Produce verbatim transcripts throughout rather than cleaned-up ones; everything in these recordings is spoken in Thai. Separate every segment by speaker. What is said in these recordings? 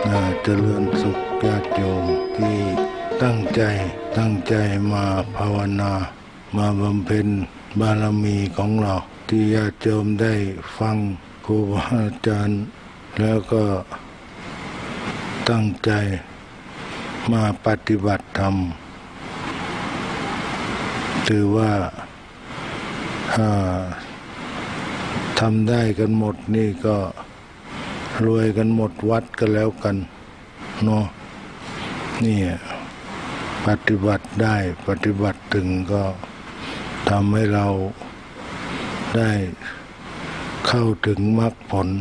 Speaker 1: เจริญสุขญาติโยมที่ตั้งใจตั้งใจมาภาวนามาบำเพ็ญบารมีของเราที่ญาติโยมได้ฟังครูบาอาจารย์แล้วก็ตั้งใจมาปฏิบัติธรรมถือว่าทำได้กันหมดนี่ก็รวยกันหมดวัดก็แล้วกันเนาะนี่ปฏิบัติได้ปฏิบัติถึงก็ทำให้เราได้เข้าถึงมรรคผล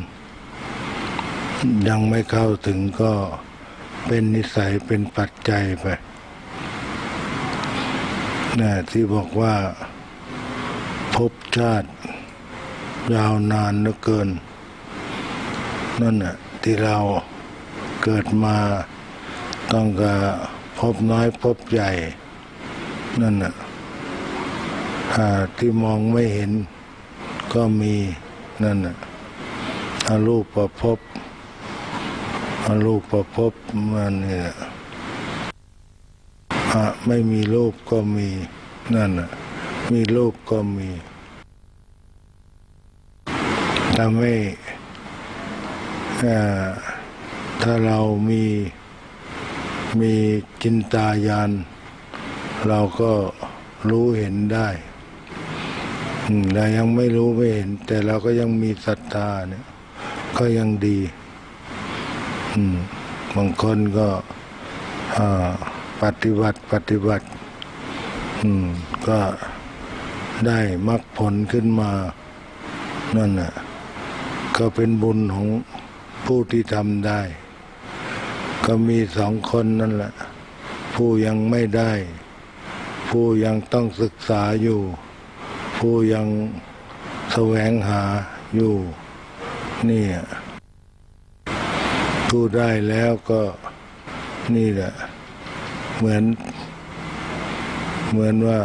Speaker 1: ยังไม่เข้าถึงก็เป็นนิสัยเป็นปัจจัยไปนะที่บอกว่าภพชาติยาวนานเหลือเกินนั่นน่ะที่เราเกิดมาต้องกับภพน้อยภพใหญ่นั่นน่ะที่มองไม่เห็นก็มีนั่นน่ะอรูปภพอรูปภพมันเนี่ยไม่มีรูปก็มีนั่นน่ะมีรูปก็มีทำให้ถ้าเรามีมีจินตญาณเราก็รู้เห็นได้เรายังไม่รู้ไม่เห็นแต่เราก็ยังมีศรัทธาเนี่ยก็ยังดีบางคนก็ปฏิบัติปฏิบัติก็ได้มรรคผลขึ้นมานั่นน่ะก็เป็นบุญของผู้ที่ทำได้ก็มีสองคนนั่นแหละผู้ยังไม่ได้ผู้ยังต้องศึกษาอยู่ผู้ยังแสวงหาอยู่นี่ผู้ได้แล้วก็นี่แหละเหมือนเหมือนว่า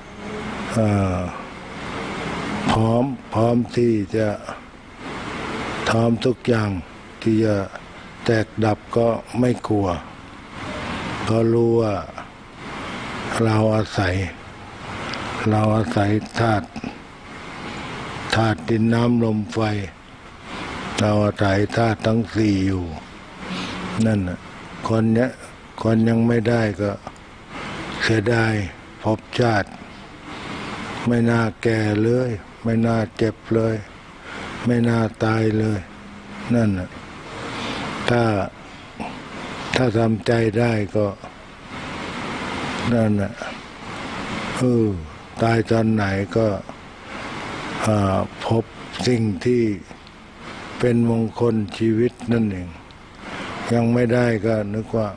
Speaker 1: พร้อมพร้อมที่จะทำทุกอย่างที่จะแตกดับก็ไม่กลัวเพราะรู้ว่าเราอาศัยเราอาศัยธาตุธาตุดินน้ำลมไฟเราอาศัยธาตุทั้งสี่อยู่นั่นน่ะคนเนี้ยคนยังไม่ได้ก็เสียดายภพชาติไม่น่าแก่เลยไม่น่าเจ็บเลยไม่น่าตายเลยนั่นน่ะถ้าถ้าทำใจได้ก็นั่นน่ะเออตายตอนไหนก็พบสิ่งที่เป็นมงคลชีวิตนั่นเองยังไม่ได้ก็นึกว่า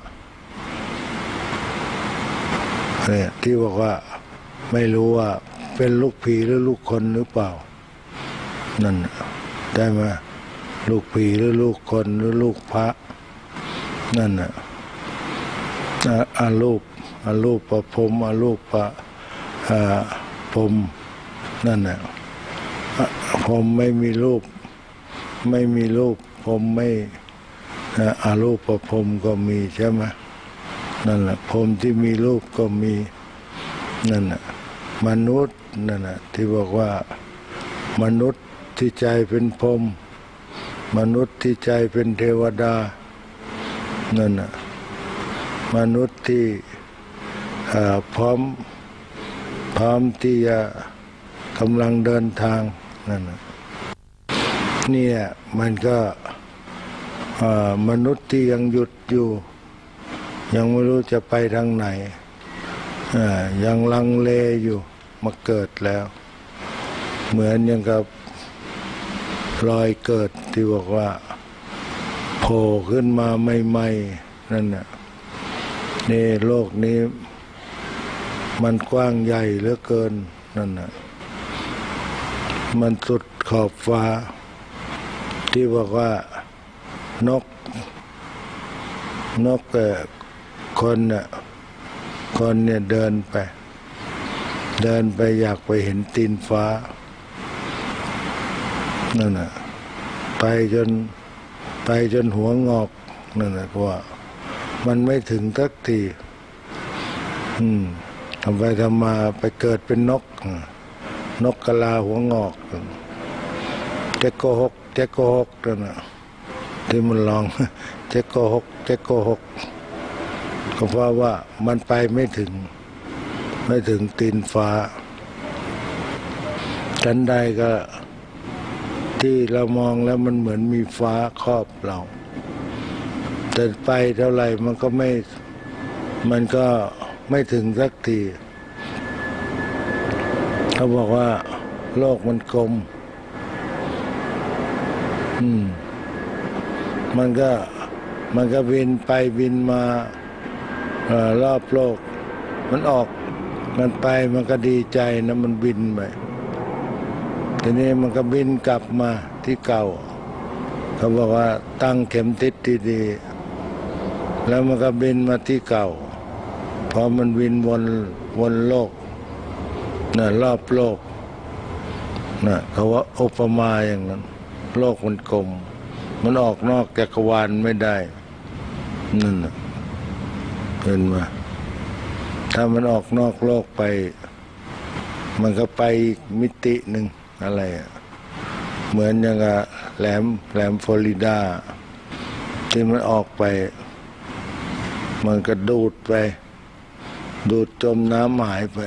Speaker 1: เนี่ยที่บอกว่าไม่รู้ว่าเป็นลูกผีหรือลูกคนหรือเปล่านั่นได้ไหมลูกผีหรือลูกคนหรือลูกพระนั่นน่ะอารูปอารูปประพรหมอารูปประพรหมนั่นน่ะพรหมไม่มีรูปไม่มีรูปพรหมไม่อารูปประพรหมก็มีใช่ไหมนั่นแหละพรหมที่มีรูปก็มีนั่นน่ะมนุษย์นั่นน่ะที่บอกว่ามนุษย์ที่ใจเป็นพรหมมนุษย์ที่ใจเป็นเทวดานั่นน่ะมนุษย์ที่พร้อมพร้อมที่จะกำลังเดินทางนั่นน่ะนี่มันก็มนุษย์ที่ยังหยุดอยู่ยังไม่รู้จะไปทางไหนยังลังเลอยู่มาเกิดแล้วเหมือนอย่างกับรอยเกิดที่บอกว่าโผล่ขึ้นมาใหม่ๆนั่นน่ะนี่โลกนี้มันกว้างใหญ่เหลือเกินนั่นน่ะมันสุดขอบฟ้าที่บอกว่านกนกแต่คนน่ะคนเนี่ยเดินไปเดินไปอยากไปเห็นตีนฟ้านั่นน่ะไปจนไปจนหัวงอกนั่นแหละว่ามันไม่ถึงสักทีอืมทำไปทำมาไปเกิดเป็นนกนกกะลาหัวงอกเจ๊กโกหกเจ๊กโกหกนั่นน่ะที่มันลองเจ๊กโกหกเจ๊กโกหกก็เพราะว่ามันไปไม่ถึงไม่ถึงตีนฟ้าฉันใดก็ที่เรามองแล้วมันเหมือนมีฟ้าครอบเราแต่ไปเท่าไหร่มันก็ไม่มันก็ไม่ถึงสักทีเขาบอกว่าโลกมันกลมอืมมันก็มันก็บินไปบินมาเอ่อรอบโลกมันออกมันไปมันก็ดีใจนะมันบินไปทีนี้มันก็บินกลับมาที่เก่าเขาบอกว่าตั้งเข็มทิศดีๆแล้วมันก็บินมาที่เก่าพอมันบินวนวนโลกน่ะรอบโลกน่ะเขาว่าอุปมาอย่างนั้นโลกมันกลมมันออกนอกจักรวาลไม่ได้นั่นน่ะเห็นไหมถ้ามันออกนอกโลกไปมันก็ไปมิติหนึ่งอะไรเหมือนอย่างกับแหลมแหลมฟลอริดาที่มันออกไปมันก็ดูดไปดูดจมน้ำหายไป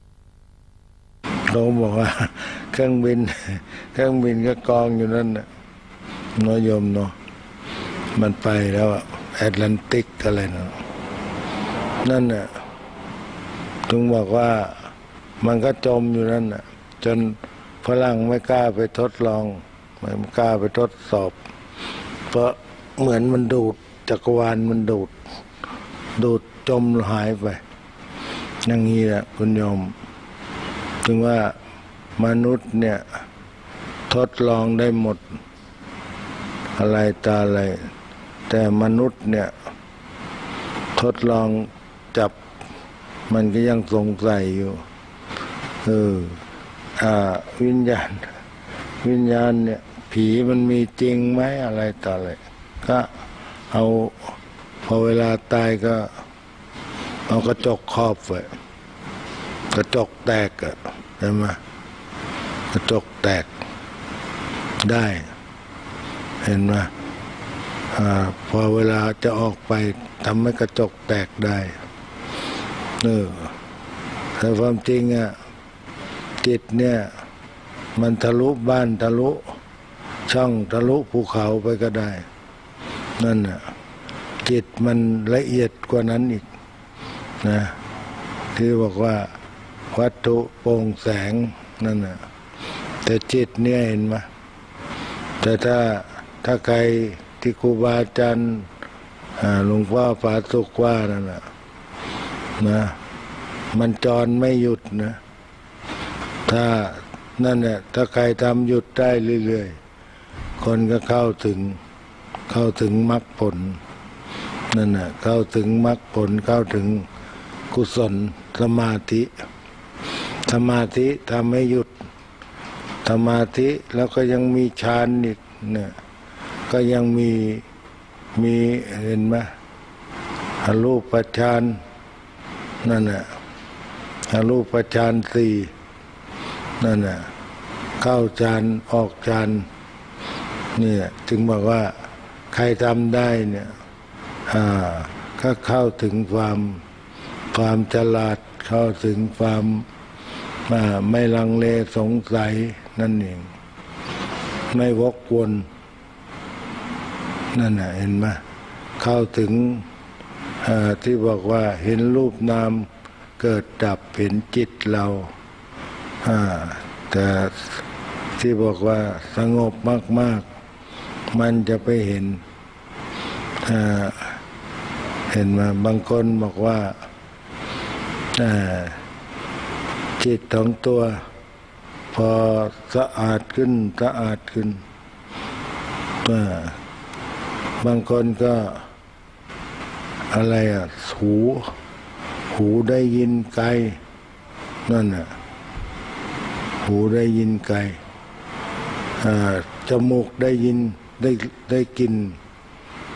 Speaker 1: เขาบอกว่าเครื่องบินเครื่องบินก็กองอยู่นั่นน่ะน้อยยมเนาะมันไปแล้วแอตแลนติกอะไรนะนั่นน่ะถึงบอกว่ามันก็จมอยู่นั่นน่ะจนฝรั่งไม่กล้าไปทดลองไม่กล้าไปทดสอบเพราะเหมือนมันดูดจักรวาลมันดูดดูดจมหายไปอย่างนี้แหละคุณโยมถึงว่ามนุษย์เนี่ยทดลองได้หมดอะไรตาอะไรแต่มนุษย์เนี่ยทดลองจับมันก็ยังสงสัยอยู่เอออ่าวิญญาณวิญญาณเนี่ยผีมันมีจริงไหมอะไรต่ออะไรก็เอาพอเวลาตายก็เอากระจกครอบไว้กระจกแตกอะใช่ไหมกระจกแตกได้เห็นไหมอ่าพอเวลาจะออกไปทำให้กระจกแตกได้เออแต่ความจริงอะจิตเนี่ยมันทะลุบ้านทะลุช่องทะลุภูเขาไปก็ได้นั่นน่ะจิตมันละเอียดกว่านั้นอีกนะที่บอกว่าวัตถุโปร่งแสงนั่นน่ะแต่จิตเนี่ยเห็นไหมแต่ถ้าถ้าใครที่ครูบาอาจารย์หลวงพ่อฝาสุกว่านั่นน่ะนะมันจรไม่หยุดนะถ้านั่นแหละถ้าใครทำหยุดได้เรื่อยๆคนก็เข้าถึงเข้าถึงมรรคผลนั่นแหละเข้าถึงมรรคผลเข้าถึงกุศลสมาธิสมาธิทำให้หยุดสมาธิแล้วก็ยังมีฌานอีกเนี่ยก็ยังมีมีเห็นไหมอรูปฌานนั่นแหละอรูปฌานสี่นั่นน่ะเข้าฌานออกฌานเนี่ยถึงบอกว่าใครทำได้เนี่ยอ่าก็เข้าถึงความความฉลาดเข้าถึงความอ่าไม่ลังเลสงสัยนั่นเองไม่วกวนนั่นน่ะเห็นไหมเข้าถึงอ่าที่บอกว่าเห็นรูปนามเกิดดับเห็นจิตเราแต่ที่บอกว่าสงบมากๆมันจะไปเห็นเห็นมาบางคนบอกว่าจิตของตัวพอสะอาดขึ้นสะอาดขึ้นบางคนก็อะไรอ่ะหูหูได้ยินไกลนั่นน่ะหูได้ยินไกลจมูกได้ยินได้ได้กลิ่น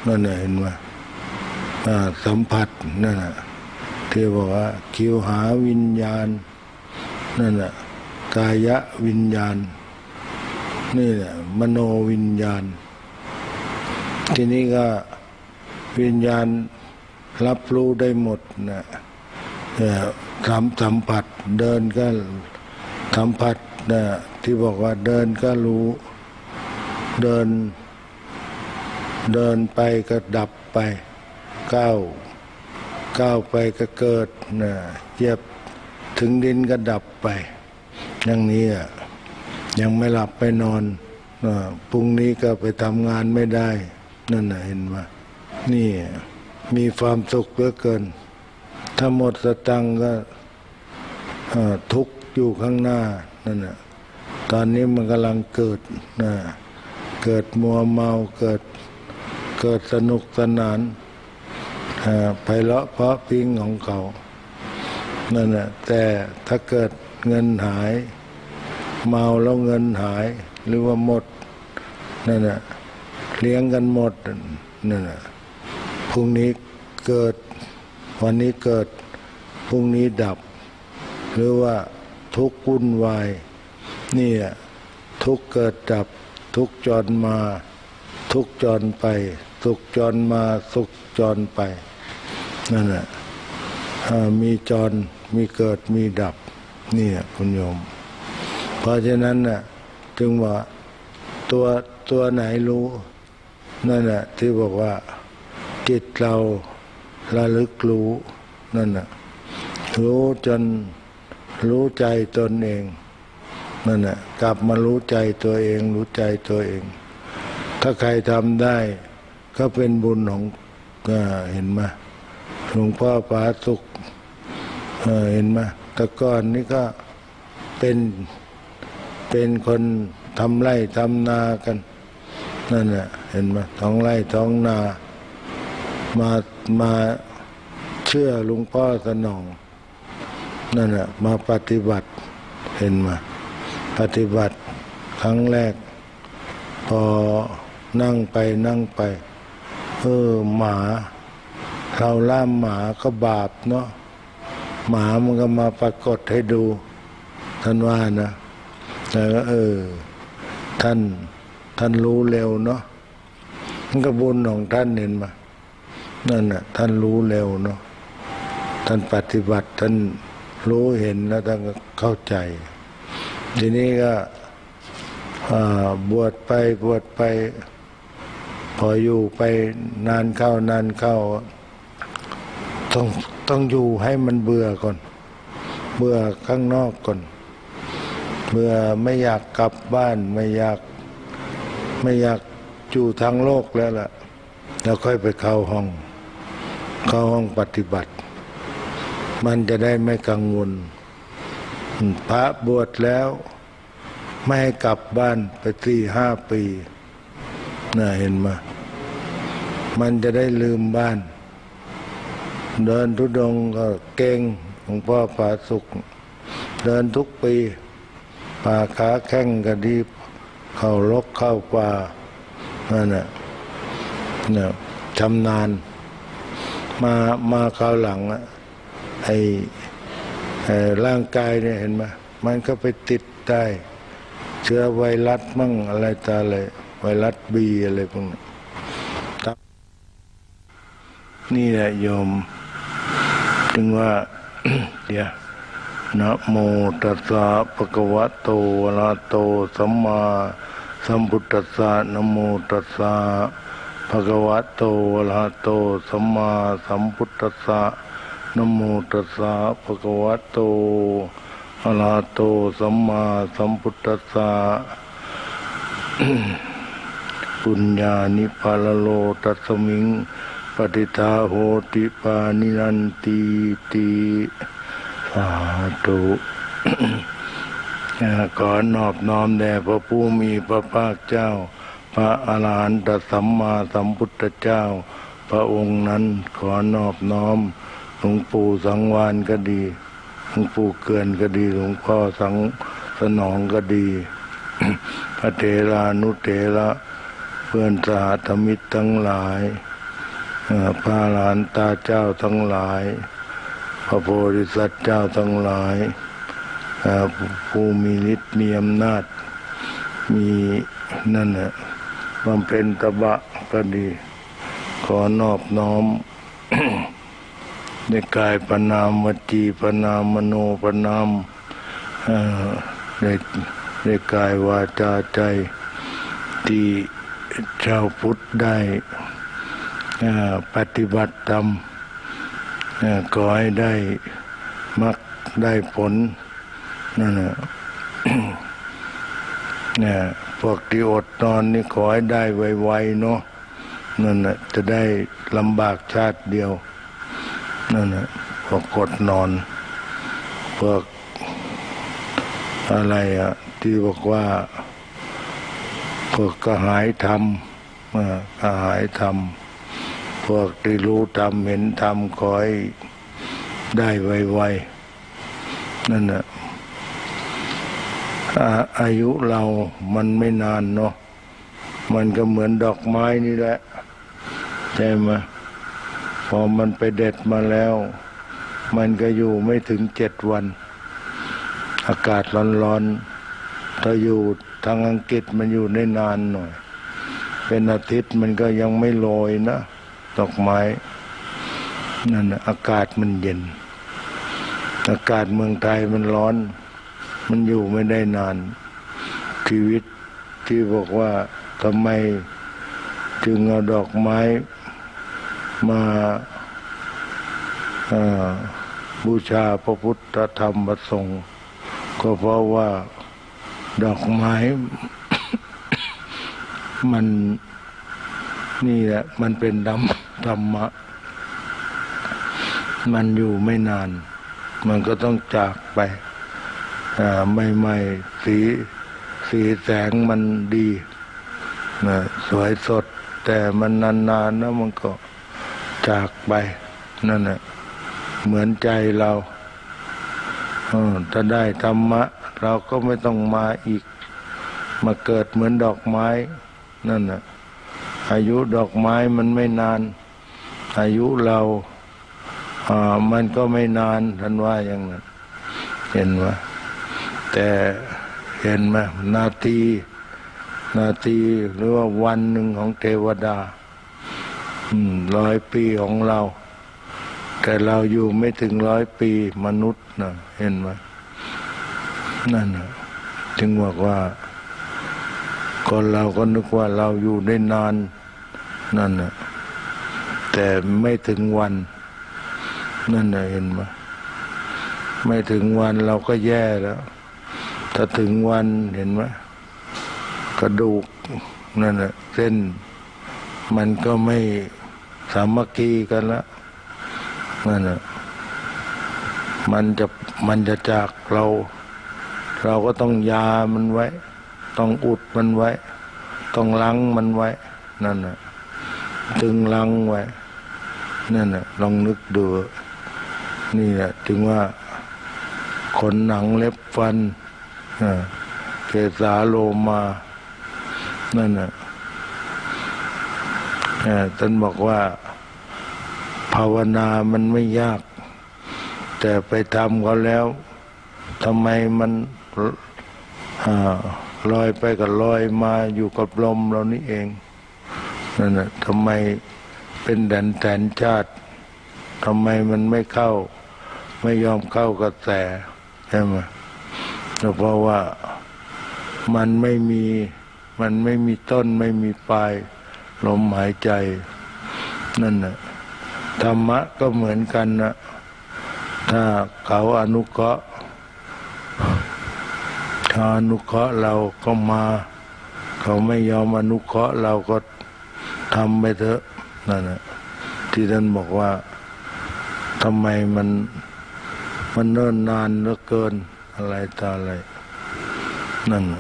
Speaker 1: นั่นน่ะเห็นไหมสัมผัสนั่นน่ะที่บอกว่าคิวหาวิญญาณนั่นน่ะกายวิญญาณนี่แหละมโนวิญญาณทีนี้ก็วิญญาณรับรู้ได้หมดนะสัมสัมผัสเดินก็สัมผัสนะที่บอกว่าเดินก็รู้เดินเดินไปก็ดับไปก้าวก้าวไปก็เกิดนะเหยียบถึงดินก็ดับไปอย่างนี้อ่ะยังไม่หลับไปนอนพรุ่งนี้ก็ไปทำงานไม่ได้นั่นน่ะเห็นไหมนี่มีความสุขเหลือเกินถ้าหมดสตังค์ก็ทุกข์อยู่ข้างหน้านั่นน่ะตอนนี้มันกำลังเกิดนะเกิดมัวเมาเกิดเกิดสนุกสนานไพเราะเพราะพริ้งของเขานั่นน่ะแต่ถ้าเกิดเงินหายเมาแล้วเงินหายหรือว่าหมดนั่นน่ะเลี้ยงกันหมดนั่นน่ะพรุ่งนี้เกิดวันนี้เกิดพรุ่งนี้ดับหรือว่าทุกข์วุ่นวายนี่อ่ะทุกข์เกิดดับทุกข์จรมาทุกข์จรไปสุขจรมาสุขจรไปนั่นน่ะมีจรมีเกิดมีดับนี่อ่ะคุณโยมเพราะฉะนั้นน่ะจึงว่าตัวตัวไหนรู้นั่นน่ะที่บอกว่าจิตเราระลึกรู้นั่นน่ะรู้จนรู้ใจตนเองนั่นน่ะกลับมารู้ใจตัวเองรู้ใจตัวเองถ้าใครทำได้ก็เป็นบุญของเห็นไหมหลวงพ่อผาสุกเห็นไหมแต่ก่อนนี่ก็เป็นเป็นคนทำไร่ทำนากันนั่นแหละเห็นไหมท้องไร่ท้องนามามาเชื่อหลวงพ่อสนองนั่นแหละมาปฏิบัติเห็นไหมปฏิบัติครั้งแรกพอนั่งไปนั่งไปเออหมาเราล่ามหมาก็บาปเนาะหมามันก็มาปรากฏให้ดูท่านว่านะแต่ก็เออท่านท่านรู้เร็วเนาะมันก็บุญของท่านเห็นมานั่นน่ะท่านรู้เร็วเนาะท่านปฏิบัติท่านรู้เห็นแล้วท่านก็เข้าใจทีนี้ก็บวชไปบวชไปพออยู่ไปนานเข้านานเข้าต้องต้องอยู่ให้มันเบื่อก่อนเบื่อข้างนอกก่อนเบื่อไม่อยากกลับบ้านไม่อยากไม่อยากอยู่ทางโลกแล้วล่ะแล้วค่อยไปเข้าห้องเข้าห้องปฏิบัติมันจะได้ไม่กังวลพระบวชแล้วไม่ให้กลับบ้านไปสี่ห้าปีน่าเห็นมามันจะได้ลืมบ้านเดินทุดงก็เก่งหลวงพ่อผาสุกเดินทุกปีป่าขาแข้งก็ดีเข้ารกเข้าป่านั่นน่ะเนี่ยชำนาญมามาคราวหลังอะไอ้ร่างกายเนี่ยเห็นไหมมันก็ไปติดได้เชื้อไวรัสมั่งอะไรตาอะไรไวรัสบีอะไรพวกนี้นี่แหละโยมจึงว่า เดี๋ยวนะโมตัสสะภะคะวะโตอะระหะโตสัมมาสัมพุทธัสสะนะโมตัสสะภะคะวะโตอะระหะโตสัมมาสัมพุทธัสสะนะโมตัสสะภะคะวะโตอะระหะโตสัมมาสัมพุทธัสสะ ปุญญานิพาลโลตัสสมิงปฏิทาโหติปานินันติติสาธุ ขอนอบน้อมแด่พระผู้มีพระภาคเจ้าพระอรหันตสัมมาสัมพุทธเจ้าพระองค์นั้นขอนอบน้อมหลวงปู่สังวาลก็ดีหลวงปู่เกือนก็ดีหลวงพ่อสังสนองก็ดี พระเถรานุเถระเพื่อนสาธมิตรทั้งหลายพระอรหันตเจ้าทั้งหลายพระโพธิสัตว์เจ้าทั้งหลายผู้มีฤทธิ์มีอำนาจมีนั่นน่ะบำเพ็ญตบะก็ดีขอนอบน้อม ในกายประนามวจีประนามมโนประนามในในกายวาจาใจที่ชาวพุทธได้ปฏิบัติธรรมขอให้ได้มรรคได้ผลนั่นน่ะ เนี่ยพวกที่อดนอนนี่ขอให้ได้ไวๆเนาะนั่นน่ะจะได้ลำบากชาติเดียวนั่นน่ะพวกกดนอนพวกอะไรอ่ะที่บอกว่าพวกกระหายธรรมกระหายธรรมพวกที่รู้ธรรมเห็นธรรมขอให้ได้ไวๆนั่นน่ะอายุเรามันไม่นานเนาะมันก็เหมือนดอกไม้นี่แหละใช่ไหมพอมันไปเด็ดมาแล้วมันก็อยู่ไม่ถึงเจ็ดวันอากาศร้อนๆถ้าอยู่ทางอังกฤษมันอยู่ได้นานหน่อยเป็นอาทิตย์มันก็ยังไม่โรยนะดอกไม้นั่นอากาศมันเย็นอากาศเมืองไทยมันร้อนมันอยู่ไม่ได้นานชีวิตที่บอกว่าทำไมจึงเอาดอกไม้มาบูชาพระพุทธธรรมประสงค์ก็เพราะว่าดอกไม้ มันนี่แหละมันเป็นธรรมธรรมะมันอยู่ไม่นานมันก็ต้องจากไปไม่ไม่สีสีแสงมันดีนะสวยสดแต่มันนานๆนะมันก็จากไปนั่นแหละเหมือนใจเราถ้าได้ธรรมะเราก็ไม่ต้องมาอีกมาเกิดเหมือนดอกไม้นั่นน่ะอายุดอกไม้มันไม่นานอายุเราอ่ามันก็ไม่นานท่านว่าอย่างนั้นเห็นไหมแต่เห็นไหมนาทีนาทีหรือว่าวันหนึ่งของเทวดาร้อยปีของเราแต่เราอยู่ไม่ถึงร้อยปีมนุษย์นะเห็นไหมนั่นนะจึงบอกว่าคนเราก็นึกว่าเราอยู่ได้นานนั่นนะแต่ไม่ถึงวันนั่นนะเห็นไหมไม่ถึงวันเราก็แย่แล้วถ้าถึงวันเห็นไหมกระดูกนั่นนะเส้นมันก็ไม่สามัคคีกันละนั่นน่ะมันจะมันจะจากเราเราก็ต้องยามันไว้ต้องอุดมันไว้ต้องลังมันไว้นั่นน่ะถึงลังไว้นั่นน่ะลองนึกดูนี่แหละถึงว่าขนหนังเล็บฟันเกสาโลมานั่นน่ะท่านบอกว่าภาวนามันไม่ยากแต่ไปทำเขาแล้วทำไมมันลอยไปกับลอยมาอยู่กับลมเรานี่เองนั่นน่ะทำไมเป็นแดนแสนชาติทำไมมันไม่เข้าไม่ยอมเข้ากระแสใช่ไหมเพราะว่ามันไม่มีมันไม่มีต้นไม่มีปลายลมหายใจนั่นน่ะธรรมะก็เหมือนกันนะถ้าเขาอนุเคราะห์ถ้าอนุเคราะห์เราก็มาเขาไม่ยอมอนุเคราะห์เราก็ทำไปเถอะนั่นน่ะที่ท่านบอกว่าทำไมมันมันเนิ่นนานเหลือเกินอะไรต่ออะไรนั่น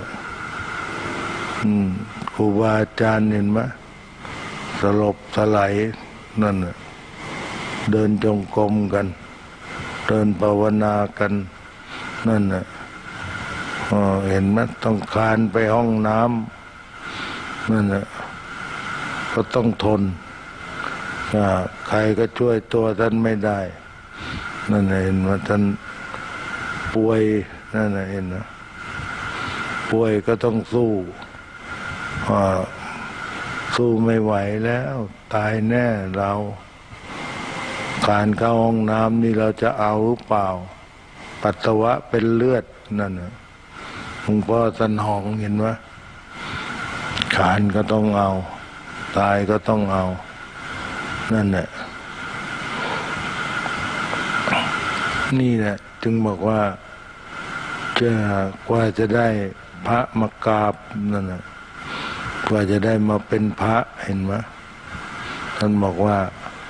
Speaker 1: ครูบาอาจารย์เห็นไหมสลบสลายนั่นน่ะเดินจงกรมกันเดินภาวนากันนั่นน่ะเห็นไหมต้องคลานไปห้องน้ำนั่นน่ะก็ต้องทนใครก็ช่วยตัวท่านไม่ได้นั่นเห็นว่าท่านป่วยนั่นเห็นนะป่วยก็ต้องสู้สู้ไม่ไหวแล้วตายแน่เราการเข้าห้องน้ำนี่เราจะเอาหรือเปล่าปัสสาวะเป็นเลือดนั่นนะหลวงพ่อสันหองเห็นไหมขานก็ต้องเอาตายก็ต้องเอานั่นแหละนี่แหละจึงบอกว่าจะกว่าจะได้พระมากราบนั่นนะกว่าจะได้มาเป็นพระเห็นไหมท่านบอกว่า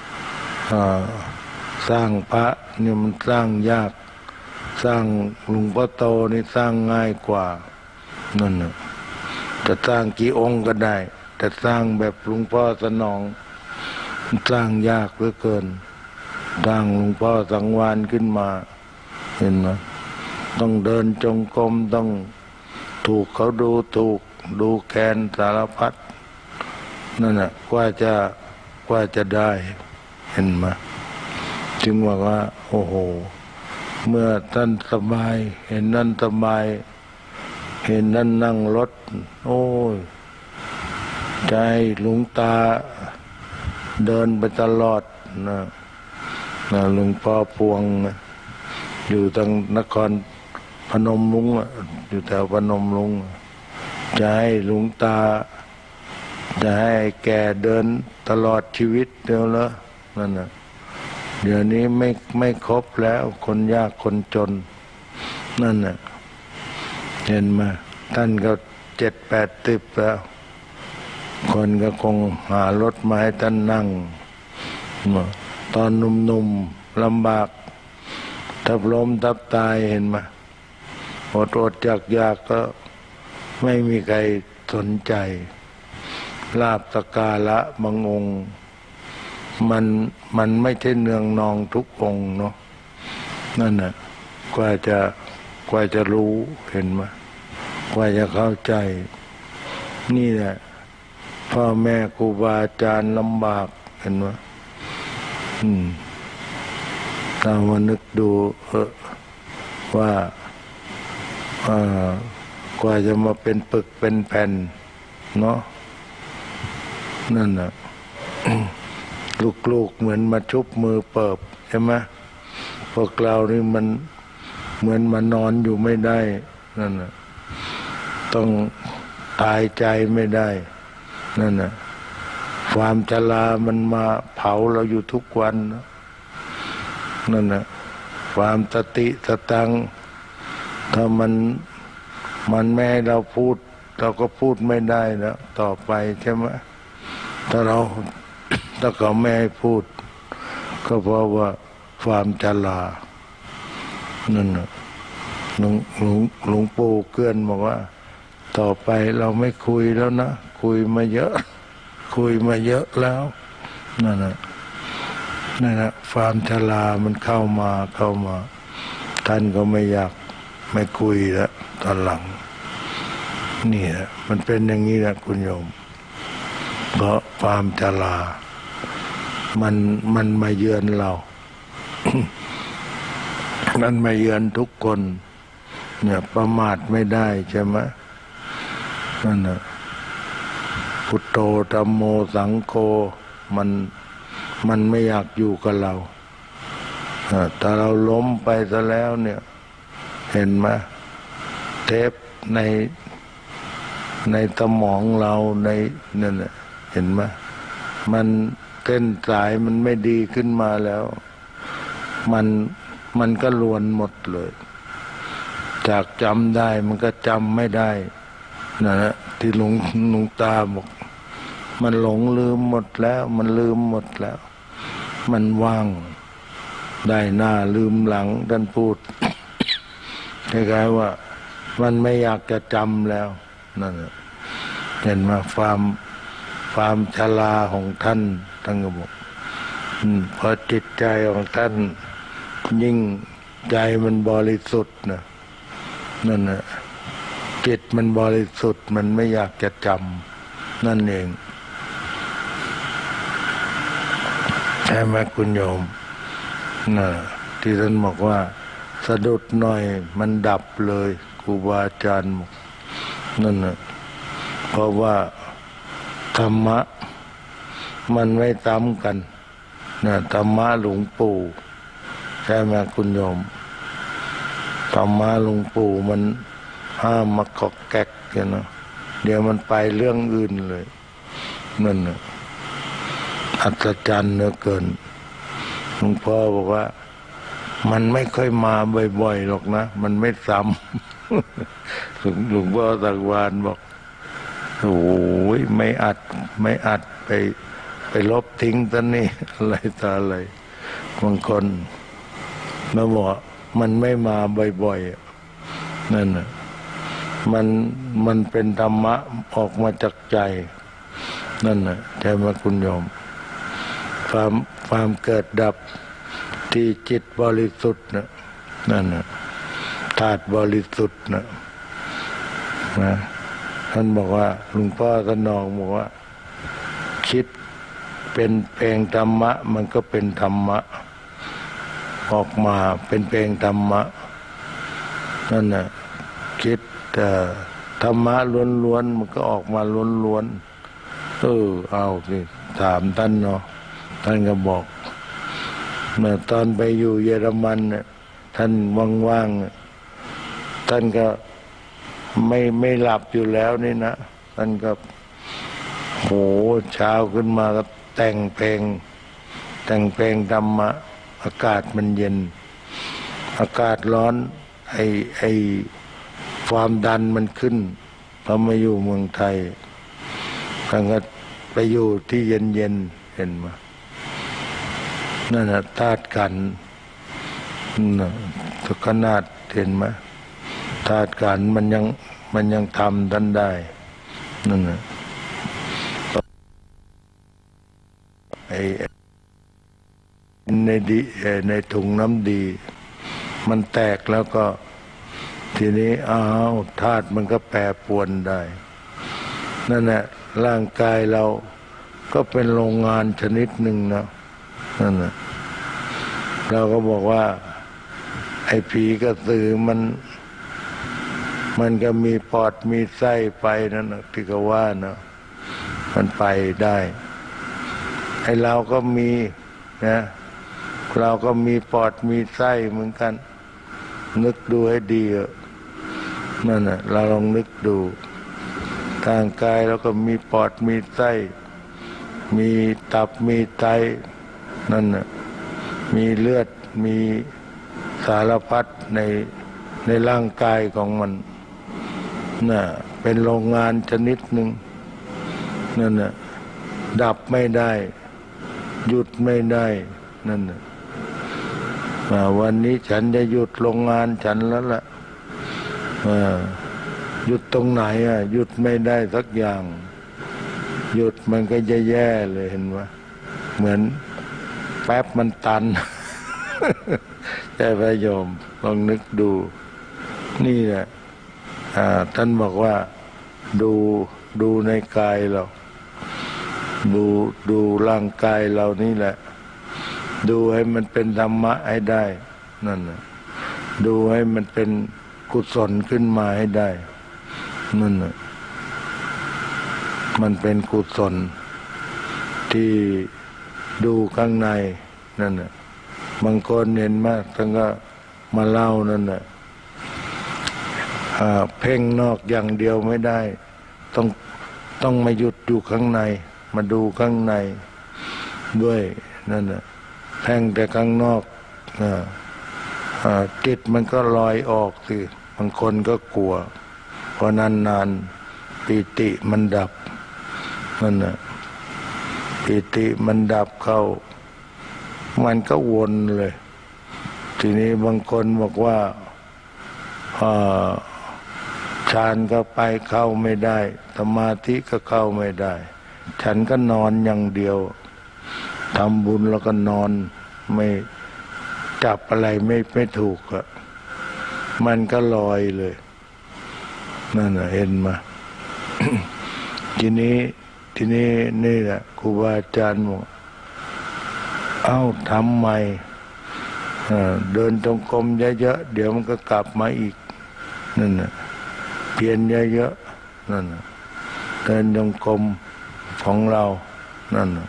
Speaker 1: สร้างพระเนี่ยมันสร้างยากสร้างหลวงพ่อโตนี่สร้างง่ายกว่านั่นนะจะสร้างกี่องค์ก็ได้แต่สร้างแบบหลวงพ่อสนองสร้างยากเหลือเกินสร้างหลวงพ่อสังวานขึ้นมาเห็นไหมต้องเดินจงกรมต้องถูกเขาดูถูกดูแกนสารพัดนั่นแหละกว่าจะกว่าจะได้เห็นไหมจึงบอกว่าโอ้โหเมื่อท่านสบายเห็นนั่นสบายเห็นนั่นนั่งรถโอ้ยใจหลวงตาเดินไปตลอดนะนะหลวงพ่อพวงนะอยู่ทางนครพนมรุ้งอยู่แถวพนมรุ้งจะให้หลวงตาจะให้แกเดินตลอดชีวิตเดียวแล้วนั่นนะเดี๋ยวนี้ไม่ไม่ครบแล้วคนยากคนจนนั่นน่ะเห็นไหมท่านก็เจ็ดแปดสิบแล้วคนก็คงหารถมาให้ท่านนั่งตอนหนุ่มๆลำบากทับล้มทับตายเห็นไหมอดอดอยากอยากก็ไม่มีใครสนใจลาภสักการะบางองค์มันมันไม่ใช่เนืองนองทุกองค์เนาะนั่นน่ะกว่าจะกว่าจะรู้เห็นไหมกว่าจะเข้าใจนี่แหละพ่อแม่ครูบาอาจารย์ลำบากเห็นไหมอืมเรามานึกดูเออว่ากว่าจะมาเป็นปึกเป็นแผ่นเนาะนั่นน่ะ ลูกๆเหมือนมาชุบมือเปิบใช่ไหมพวกเรานี่มันเหมือนมานอนอยู่ไม่ได้นั่นน่ะต้องตายใจไม่ได้นั่นน่ะความชรามันมาเผาเราอยู่ทุกวันนะนั่นน่ะความสติสตังถ้ามันมันแม่เราพูดเราก็พูดไม่ได้แล้วต่อไปใช่ไหมถ้าเราถ้าเขาไม่ให้พูดก็เพราะว่าความชรานั่นน่ะหลวงหลวงหลวงปู่เกื้อนบอกว่าต่อไปเราไม่คุยแล้วนะคุยมาเยอะคุยมาเยอะแล้วนั่นน่ะนั่นน่ะความชรามันเข้ามาเข้ามาท่านก็ไม่อยากไม่คุยแล้วตอนหลังนี่แหละมันเป็นอย่างนี้นะคุณโยมเพราะความชรามันมันมาเยือนเรา มันมาเยือนทุกคนเนี่ยประมาทไม่ได้ใช่ไหมนั่นน่ะพุทโธธัมโมสังโฆมันมันไม่อยากอยู่กับเราแต่เราล้มไปซะแล้วเนี่ยเห็นไหมเทปในในสมองเราในนั่นน่ะเห็นไหมมันเส้นสายมันไม่ดีขึ้นมาแล้วมันมันก็ลวนหมดเลยจากจำได้มันก็จำไม่ได้นะฮะที่หลวงหลวงตาบอกมันหลงลืมหมดแล้วมันลืมหมดแล้วมันว่างได้หน้าลืมหลังท่านพูดคล้ายๆว่ามันไม่อยากจะจำแล้วนั่นเห็นมาความความชราของท่านทั้งหมดพอจิตใจของท่านยิ่งใจมันบริสุทธิ์นะนั่นนะจิตมันบริสุทธิ์มันไม่อยากจะจำนั่นเองช่ไหมคุณโยมน่ะที่ท่านบอกว่าสะดุดหน่อยมันดับเลยครูบาอาจารย์นั่นน่ะเพราะว่าธรรมะมันไม่ซ้ำกันนะธรรมะหลวงปู่ใช่ไหมคุณโยมธรรมะหลวงปู่มันห้ามมากอกแก๊กกันนะเดี๋ยวมันไปเรื่องอื่นเลยนั่นน่ะอัศจรรย์เหลือเกินหลวงพ่อบอกว่ามันไม่ค่อยมาบ่อยๆหรอกนะมันไม่ซ้ำหลวงพ่อสังวานบอกโอ้ยไม่อัดไม่อัดไปไปลบทิ้งซะนี่อะไรต่ออะไรบางคนมาบอกมันไม่มาบ่อยๆนั่นน่ะมันมันเป็นธรรมะออกมาจากใจนั่นน่ะใช่ไหมคุณโยมความความเกิดดับที่จิตบริสุทธิ์นะนั่นน่ะธาตุบริสุทธิ์นะนะท่านบอกว่าหลวงพ่อท่านนองบอกว่าคิดเป็นเพลงธรรมะมันก็เป็นธรรมะออกมาเป็นเพลงธรรมะนั่นน่ะคิดแต่ธรรมะล้วนๆมันก็ออกมาล้วนๆเออเอาสิถามท่านเนาะท่านก็บอกเมื่อตอนไปอยู่เยอรมันเนี่ยท่านว่างๆท่านก็ไม่ไม่หลับอยู่แล้วนี่นะท่านก็โหเช้าขึ้นมาก็แต่งเพลงแต่งเพลงธรรมะอากาศมันเย็นอากาศร้อนไอไอความดันมันขึ้นพอมาอยู่เมืองไทยท่านก็ไปอยู่ที่เย็นๆเห็นไหมนั่นน่ะธาตุกันน่ะทุกขนาดเห็นไหมธาตุกันมันยังมันยังทำท่านได้นั่นน่ะไอ้ในดีในถุงน้ำดีมันแตกแล้วก็ทีนี้อ้าวธาตุมันก็แปรปรวนได้นั่นแหละร่างกายเราก็เป็นโรงงานชนิดหนึ่งนะนั่นแหละเราก็บอกว่าไอ้ผีกระสือมันมันก็มีปอดมีไส้ไปนั่นนะที่เขาว่านะมันไปได้ไอ้เราก็มีนะเราก็มีปอดมีไส้เหมือนกันนึกดูให้ดีนั่นน่ะเราลองนึกดูทางกายเราก็มีปอดมีไส้มีตับมีไตนั่นน่ะมีเลือดมีสารพัดในในร่างกายของมันน่ะเป็นโรงงานชนิดหนึ่งนั่นน่ะดับไม่ได้หยุดไม่ได้นั่นน่ะวันนี้ฉันจะหยุดโรงงานฉันแล้วล่ะหยุดตรงไหนอ่ะหยุดไม่ได้สักอย่างหยุดมันก็จะแย่เลยเห็นไหมเหมือนแป๊บมันตันใช่ไหมโยมลองนึกดูนี่แหละท่านบอกว่าดูดูในกายเราดูดูร่างกายเรานี่แหละดูให้มันเป็นธรรมะให้ได้นั่นน่ะดูให้มันเป็นกุศลขึ้นมาให้ได้นั่นน่ะมันเป็นกุศลที่ดูข้างในนั่นน่ะบางคนเห็นมากท่านก็มาเล่านั่นน่ะเพ่งนอกอย่างเดียวไม่ได้ต้องต้องมาหยุดอยู่ข้างในมาดูข้างในด้วยนั่นน่ะแพ่งแต่ข้างนอกจิตมันก็ลอยออกสิบางคนก็กลัวเพราะนานๆปิติมันดับนั่นน่ะปิติมันดับเข้ามันก็วนเลยทีนี้บางคนบอกว่าฌานก็ไปเข้าไม่ได้สมาธิก็เข้าไม่ได้ฉันก็นอนอย่างเดียวทำบุญแล้วก็นอนไม่จับอะไรไม่ไม่ถูกอะมันก็ลอยเลยนั่นน่ะเห็นมา ทีนี้ทีนี้นี่แหละครูบาอาจารย์บอกเอ้าทำใหม่เดินจงกรมเยอะๆเดี๋ยวมันก็กลับมาอีกนั่นน่ะเพียรเยอะๆนั่นน่ะเดินจงกรมของเรานั่นน่ะ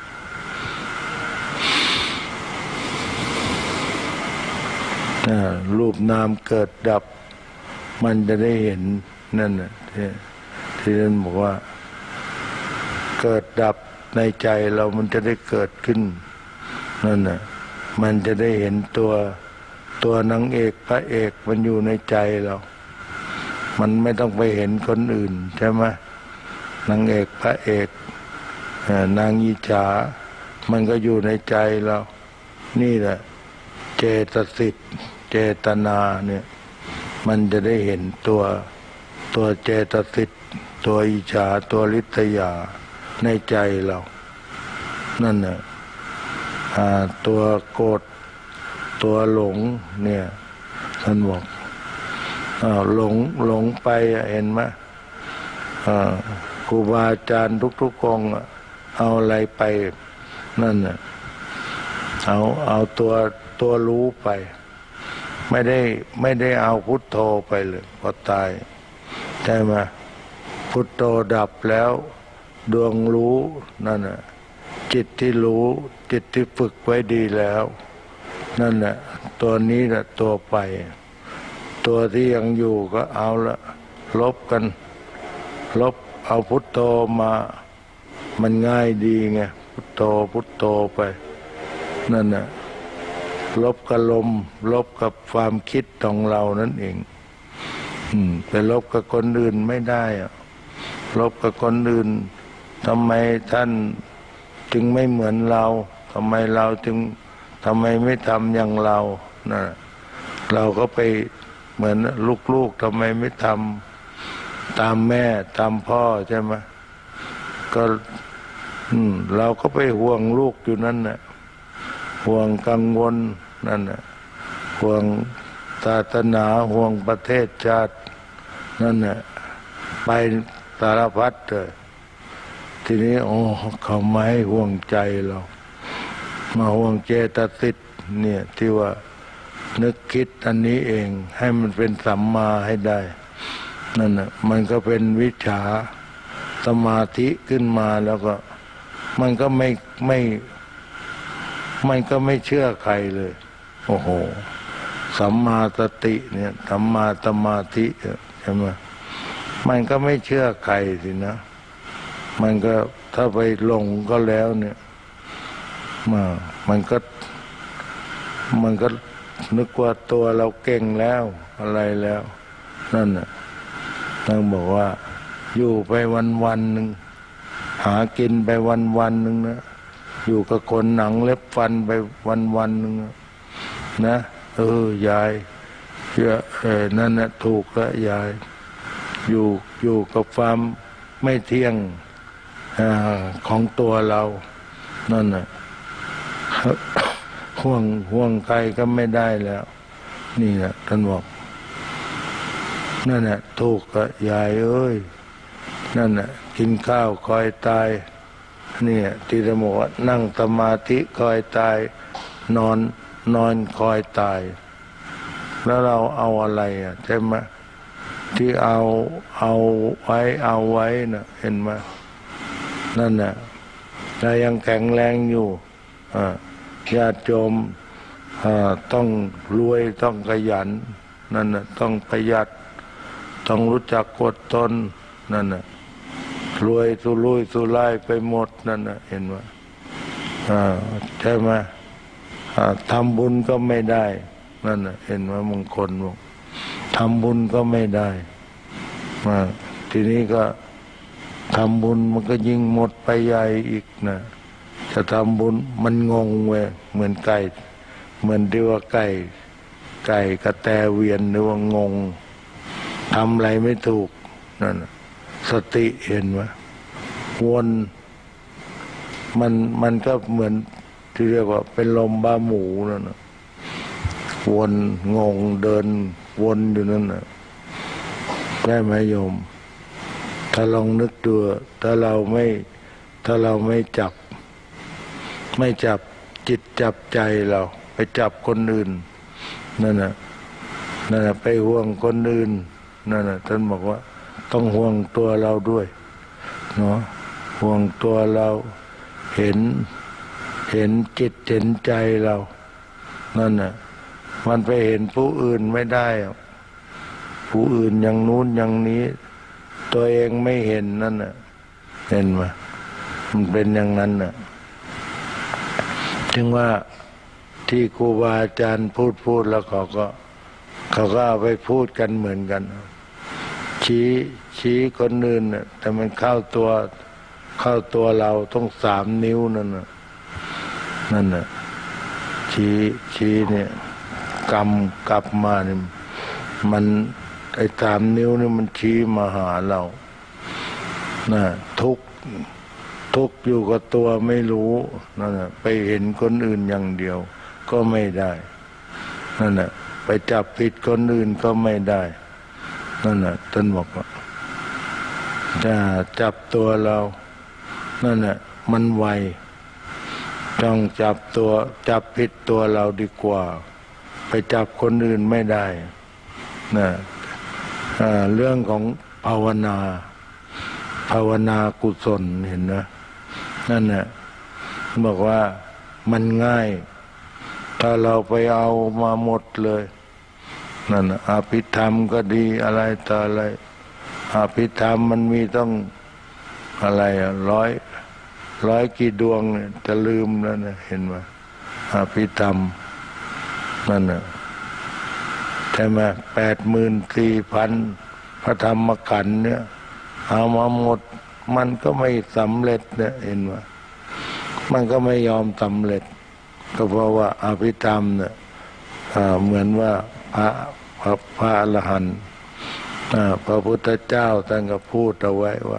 Speaker 1: รูปนามเกิดดับมันจะได้เห็นนั่นน่ะที่ที่ท่านบอกว่าเกิดดับในใจเรามันจะได้เกิดขึ้นนั่นน่ะมันจะได้เห็นตัวตัวนางเอกพระเอกมันอยู่ในใจเรามันไม่ต้องไปเห็นคนอื่นใช่ไหมนางเอกพระเอกนางอิจฉามันก็อยู่ในใจเรานี่แหละเจตสิกเจตนาเนี่ยมันจะได้เห็นตัวตัวเจตสิกตัวอิจฉาตัวริษยาในใจเรานั่นน่ะตัวโกรธตัวหลงเนี่ยท่านบอกหลงหลงไปเห็นไหมครูบาอาจารย์ทุกๆองค์เอาอะไรไปนั่นน่ะเอาเอาตัวตัวรู้ไปไม่ได้ไม่ได้เอาพุทโธไปเลยพอตายใช่ไหมพุทโธดับแล้วดวงรู้นั่นน่ะจิตที่รู้จิตที่ฝึกไว้ดีแล้วนั่นแหละตัวนี้แหละตัวไปตัวที่ยังอยู่ก็เอาละลบกันลบเอาพุทโธมามันง่ายดีไงพุทโธพุทโธไปนั่นน่ะลบกับลมลบกับความคิดของเรานั่นเองอืมไปลบกับคนอื่นไม่ได้อะลบกับคนอื่นทำไมท่านจึงไม่เหมือนเราทำไมเราจึงทำไมไม่ทำอย่างเรานะเราก็ไปเหมือนลูกๆทำไมไม่ทำตามแม่ตามพ่อใช่ไหมก็อืมเราก็ไปห่วงลูกอยู่นั่นน่ะห่วงกังวลนั่นน่ะห่วงศาสนาห่วงประเทศชาตินั่นน่ะไปสารพัดเลยทีนี้โอ้เขาไม่ให้ห่วงใจเรามาห่วงเจตสิกเนี่ยที่ว่านึกคิดอันนี้เองให้มันเป็นสัมมาให้ได้นั่นน่ะมันก็เป็นวิชาสมาธิขึ้นมาแล้วก็มันก็ไม่ไม่มันก็ไม่เชื่อใครเลยโอ้โหสัมมาสติเนี่ยสัมมาสมาธิใช่ไหมมันก็ไม่เชื่อใครสินะมันก็ถ้าไปหลงก็แล้วเนี่ยมามันก็มันก็นึกว่าตัวเราเก่งแล้วอะไรแล้วนั่นน่ะต้องบอกว่าอยู่ไปวันวันหนึ่งหากินไปวันวันหนึ่งนะอยู่กับคนหนังเล็บฟันไปวันวันหนึ่งนะเออยายเออนั่นน่ะถูกแล้วยายอยู่อยู่กับความไม่เที่ยงของตัวเรานั่นน่ะห่วงห่วงใครก็ไม่ได้แล้วนี่แหละท่านบอกนั่นน่ะถูกกับยายเอ้ยนั่นน่ะกินข้าวคอยตายเนี่ยที่ท่านบอกว่านั่งสมาธิคอยตายนอนนอนคอยตายแล้วเราเอาอะไรอ่ะใช่ไหมที่เอาเอาไว้เอาไว้น่ะเห็นไหมนั่นน่ะเรายังแข็งแรงอยู่ญาติโยมต้องรวยต้องขยันนั่นน่ะต้องประหยัดต้องรู้จักอดทนนั่นน่ะรวยสุรุ่ยสุร่ายไปหมดนั่นน่ะเห็นไหมใช่ไหมทำบุญก็ไม่ได้นั่นน่ะเห็นไหมมงคลบอกทำบุญก็ไม่ได้มาทีนี้ก็ทำบุญมันก็ยิ่งหมดไปใหญ่อีกนะจะทำบุญมันงงเว้ยเหมือนไก่เหมือนที่ว่าไก่ไก่กระแตเวียนหรือว่างงทำอะไรไม่ถูกนั่นสติเห็นไหมวนมันมันก็เหมือนที่เรียกว่าเป็นลมบ้าหมูนั่นนะวนงงเดินวนอยู่นั่นนะได้ไหมโยมถ้าลองนึกดูถ้าเราไม่ถ้าเราไม่จับไม่จับจิตจับใจเราไปจับคนอื่นนั่นน่ะนั่นน่ะไปห่วงคนอื่นนั่นน่ะท่านบอกว่าต้องห่วงตัวเราด้วยเนาะห่วงตัวเราเห็นเห็นจิตเห็นใจเรานั่นน่ะมันไปเห็นผู้อื่นไม่ได้ผู้อื่นอย่างนู้นอย่างนี้ตัวเองไม่เห็นนั่นน่ะเห็นไหมมันเป็นอย่างนั้นน่ะจึงว่าที่ครูบาอาจารย์พูดพูดแล้วเขาก็เขาก็เอาไปพูดกันเหมือนกันชี้ชี้คนอื่นน่ะแต่มันเข้าตัวเข้าตัวเราต้องสามนิ้วนั่นน่ะนั่นน่ะชี้ชี้เนี่ยกำกลับมาเนี่ยมันไอ้สามนิ้วนี่มันชี้มาหาเราน่ะทุกทุกอยู่กับตัวไม่รู้นั่นน่ะไปเห็นคนอื่นอย่างเดียวก็ไม่ได้นั่นน่ะไปจับผิดคนอื่นก็ไม่ได้นั่นน่ะท่านบอกว่าจะจับตัวเรานั่นน่ะมันไวต้องจับตัวจับผิดตัวเราดีกว่าไปจับคนอื่นไม่ได้นะเรื่องของภาวนาภาวนากุศลเห็นนะนั่นน่ะบอกว่ามันง่ายถ้าเราไปเอามาหมดเลยนั่นอภิธรรมก็ดีอะไรต่ออะไรอภิธรรมมันมีต้องอะไรอ่ะร้อยร้อยกี่ดวงเนี่ยจะลืมแล้วนะเห็นไหมอภิธรรมนั่นน่ะใช่ไหมแปดหมื่นสี่พันพระธรรมขันธ์เนี่ยเอามาหมดมันก็ไม่สำเร็จเนี่ยเห็นไหมมันก็ไม่ยอมสำเร็จก็เพราะว่าอภิธรรมเนี่ยเหมือนว่าพระพระพระอรหันต์พระพุทธเจ้าท่านก็พูดเอาไว้ว่า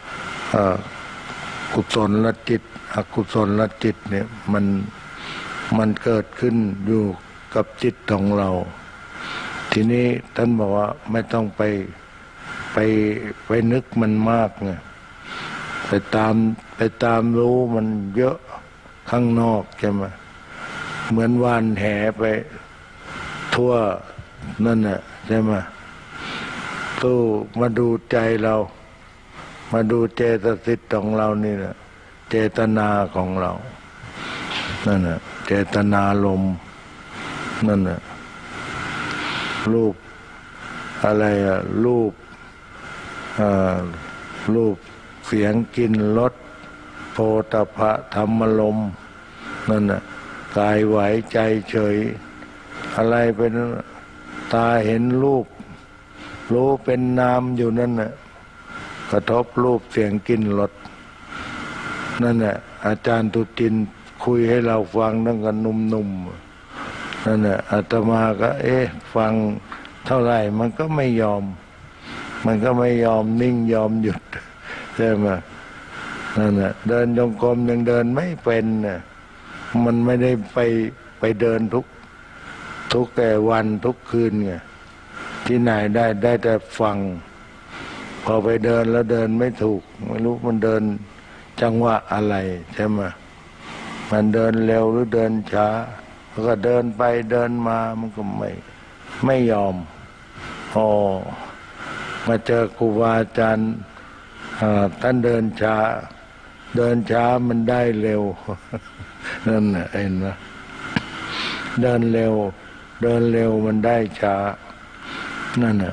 Speaker 1: กุศลละจิตอกุศลละจิตเนี่ยมันมันเกิดขึ้นอยู่กับจิตของเราทีนี้ท่านบอกว่าไม่ต้องไปไปไปนึกมันมากไงไปตามไปตามรู้มันเยอะข้างนอกใช่ไหมเหมือนวานแหไปทั่วนั่นน่ะใช่ไหมตู้มาดูใจเรามาดูเจตสิกของเรานี่นะเจตนาของเรานั่นน่ะเจตนาลมนั่นน่ะรูปอะไรอะรูปอ่ารูปเสียงกลิ่นรสโผฏฐัพพะธรรมลมนั่นน่ะกายไหวใจเฉยอะไรเป็นตาเห็นรูปรู้เป็นนามอยู่นั่นน่ะกระทบรูปเสียงกลิ่นรสนั่นแหละอาจารย์ตุจินคุยให้เราฟังตั้งแต่หนุ่มๆนั่นแหละอาตมาก็เอ๊ะฟังเท่าไหร่มันก็ไม่ยอมมันก็ไม่ยอมนิ่งยอมหยุดใช่ไหมนั่นแหละเดินจงกรมยังเดินไม่เป็นน่ะมันไม่ได้ไปไปเดินทุกทุกแต่วันทุกคืนไงที่ไหนได้ได้แต่ฟังพอไปเดินแล้วเดินไม่ถูกไม่รู้มันเดินจังหวะอะไรใช่ไหมมันเดินเร็วหรือเดินช้าแล้วก็เดินไปเดินมามันก็ไม่ไม่ยอมอ๋อมาเจอครูบาอาจารย์ท่านเดินช้าเดินช้ามันได้เร็วนั่นน่ะเห็นไหมเดินเร็วเดินเร็วมันได้ช้านั่นน่ะ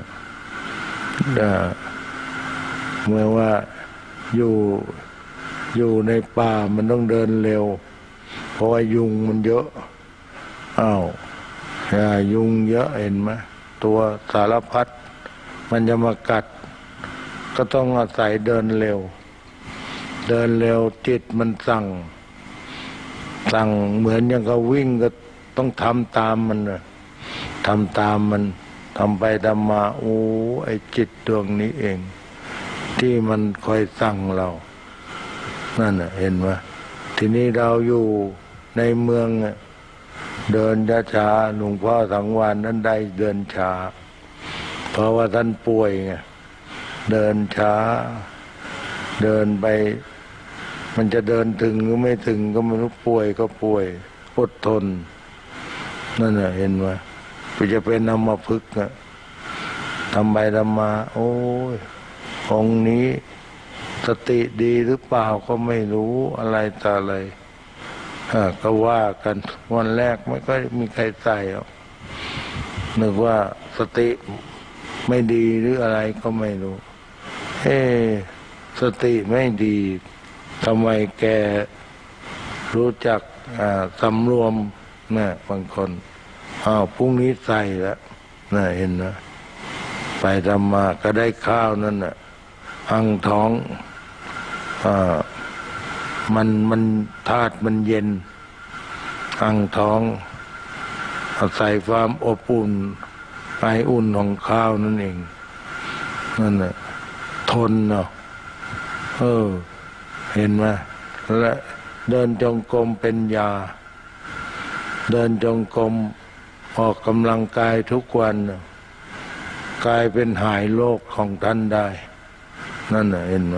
Speaker 1: เมื่อว่าอยู่อยู่ในป่ามันต้องเดินเร็วเพราะว่ายุงมันเยอะอ้าวยุงเยอะเห็นไหมตัวสารพัดมันจะมากัดก็ต้องอาศัยเดินเร็วเดินเร็วจิตมันสั่งสั่งเหมือนอย่างกับวิ่งก็ต้องทำตามมันนะทำตามมันทำไปทำมาโอ้ไอ้จิตดวงนี้เองที่มันคอยสั่งเรานั่นน่ะเห็นไหมทีนี้เราอยู่ในเมืองเดินช้าๆหลวงพ่อสังวาลนั้นได้เดินช้าเพราะว่าท่านป่วยไงเดินช้าเดินไปมันจะเดินถึงหรือไม่ถึงก็ไม่รู้ป่วยก็ป่วยอดทนนั่นน่ะเห็นไหมไปจะเป็นอัมพฤกษ์นะทำไปทำมาโอ้ยองค์นี้สติดีหรือเปล่าก็ไม่รู้อะไรต่ออะไรก็ว่ากันวันแรกไม่ก็มีใครใส่หรอกนึกว่าสติไม่ดีหรืออะไรก็ไม่รู้เฮ้สติไม่ดีทำไมแกรู้จักสำรวมนะบางคนอ้าวพรุ่งนี้ใส่แล้วน่ะเห็นนะไปทำมาก็ได้ข้าวนั่นน่ะอังท้องอ่ามันมันธาตุมันเย็นอังท้องอาศัยความอบอุ่นไออุ่นของข้าวนั่นเองนั่นน่ะทนเนาะเออเห็นไหมและเดินจงกรมเป็นยาเดินจงกรมออกกำลังกายทุกวันกลายเป็นหายโรคของท่านได้นั่นน่ะเห็นไหม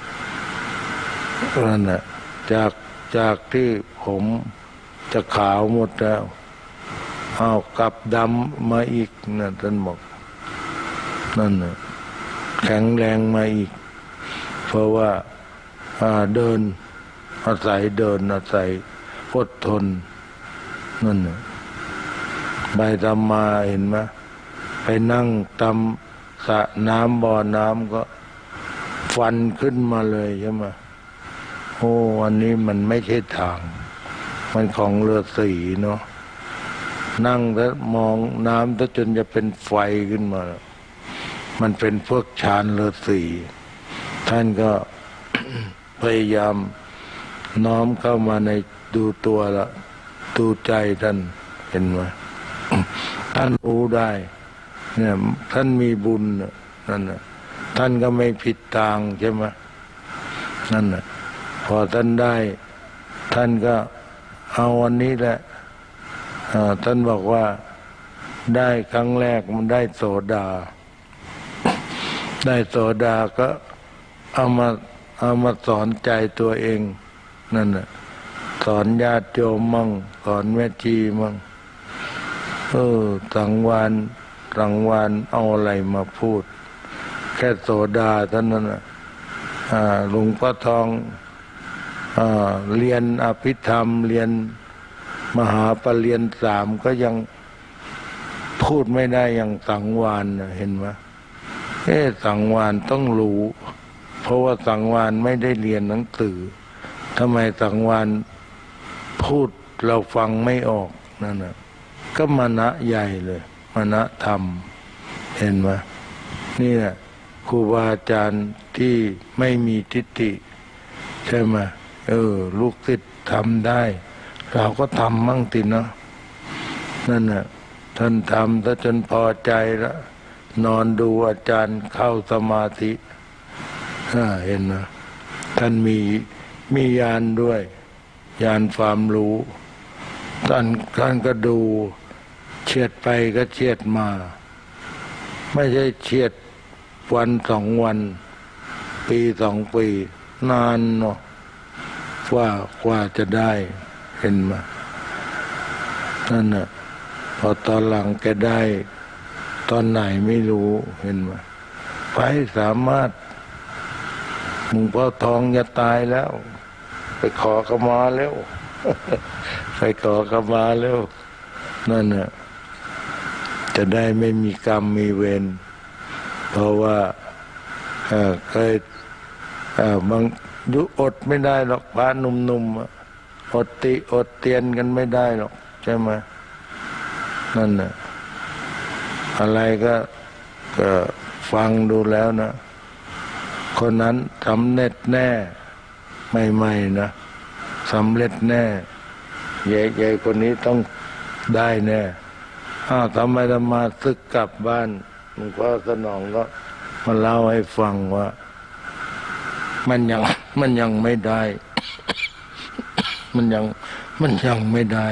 Speaker 1: นั่นน่ะจากจากที่ผมจะขาวหมดแล้วเอากลับดำมาอีกนั่นท่านบอกนั่นน่ะแข็งแรงมาอีกเพราะว่าเดินอาศัยเดินอาศัยอดทนนั่นน่ะไปทำมาเห็นไหมไปนั่งตำสระน้ำบ่อน้ำก็ฟันขึ้นมาเลยใช่ไหมโอ้วันนี้มันไม่ใช่ทางมันของฤาษีเนาะนั่งแล้วมองน้ำแล้วจนจะเป็นไฟขึ้นมามันเป็นพวกฌานฤาษีท่านก็ พยายามน้อมเข้ามาในดูตัวละดูใจท่านเห็นไหม ท่านรู้ได้เนี่ยท่านมีบุญนั่นน่ะท่านก็ไม่ผิดทางใช่ไหมนั่นน่ะพอท่านได้ท่านก็เอาวันนี้แหละท่านบอกว่าได้ครั้งแรกมันได้โสดาได้โสดาก็เอามาเอามาสอนใจตัวเองนั่นน่ะสอนญาติโยมมั่งสอนแม่ชีมั่งเออสังวานสังวานเอาอะไรมาพูดแค่โสดาเท่านั้นน่ะหลวงพ่อทองเรียนอภิธรรมเรียนมหาปรริญญาสามก็ยังพูดไม่ได้อย่างสังวานเห็นไหมเอ๊ะสังวานต้องรู้เพราะว่าสังวานไม่ได้เรียนหนังสือทำไมสังวานพูดเราฟังไม่ออกนั่นน่ะก็มณะใหญ่เลยมณะธรรมเห็นไหมนี่แหละครูบาอาจารย์ที่ไม่มีทิฏฐิใช่ไหมเออลูกศิษย์ทำได้เราก็ทำมั่งติเนาะนั่นน่ะท่านทำถ้าจนพอใจแล้วนอนดูอาจารย์เข้าสมาธิเห็นไหมท่านมีมีญาณด้วยญาณความรู้ท่านท่านก็ดูเฉียดไปก็เฉียดมาไม่ใช่เฉียดวันสองวันปีสองปีนานเนาะว่ากว่าจะได้เห็นไหมนั่นน่ะพอตอนหลังแกได้ตอนไหนไม่รู้เห็นไหมไปสามารถหลวงพ่อทองจะตายแล้วไปขอขมาแล้ว ไปขอขมาแล้วนั่นน่ะจะได้ไม่มีกรรมมีเวรเพราะว่าเคยบางยุอดไม่ได้หรอกพระหนุ่มๆอดติอดเตียนกันไม่ได้หรอกใช่ไหมนั่นน่ะอะไรก็ก็ฟังดูแล้วนะคนนั้นสำเร็จแน่ใหม่ๆนะสำเร็จแน่ใหญ่ๆคนนี้ต้องได้แน่อ้าวทำไมทำมาซึกกลับบ้านหลวงพ่อสนองก็มาเล่าให้ฟังว่ามันยังมันยังไม่ได้ มันยังมันยังไม่ได้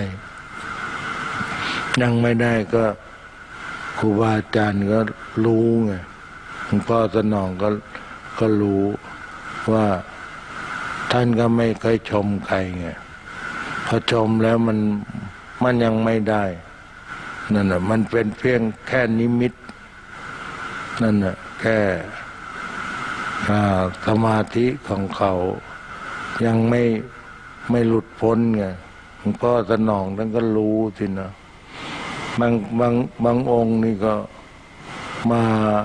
Speaker 1: ยังไม่ได้ก็ครูบาอาจารย์ก็รู้ไงหลวงพ่อสนองก็ก็รู้ว่าท่านก็ไม่เคยชมใครไงพอชมแล้วมันมันยังไม่ได้นั่นน่ะมันเป็นเพียงแค่นิมิตนั่นน่ะแค่สมาธิของเขายังไม่ไม่หลุดพ้นไงหลวงพ่อสนองท่านก็รู้สินะบางบางบางองค์นี่ก็มา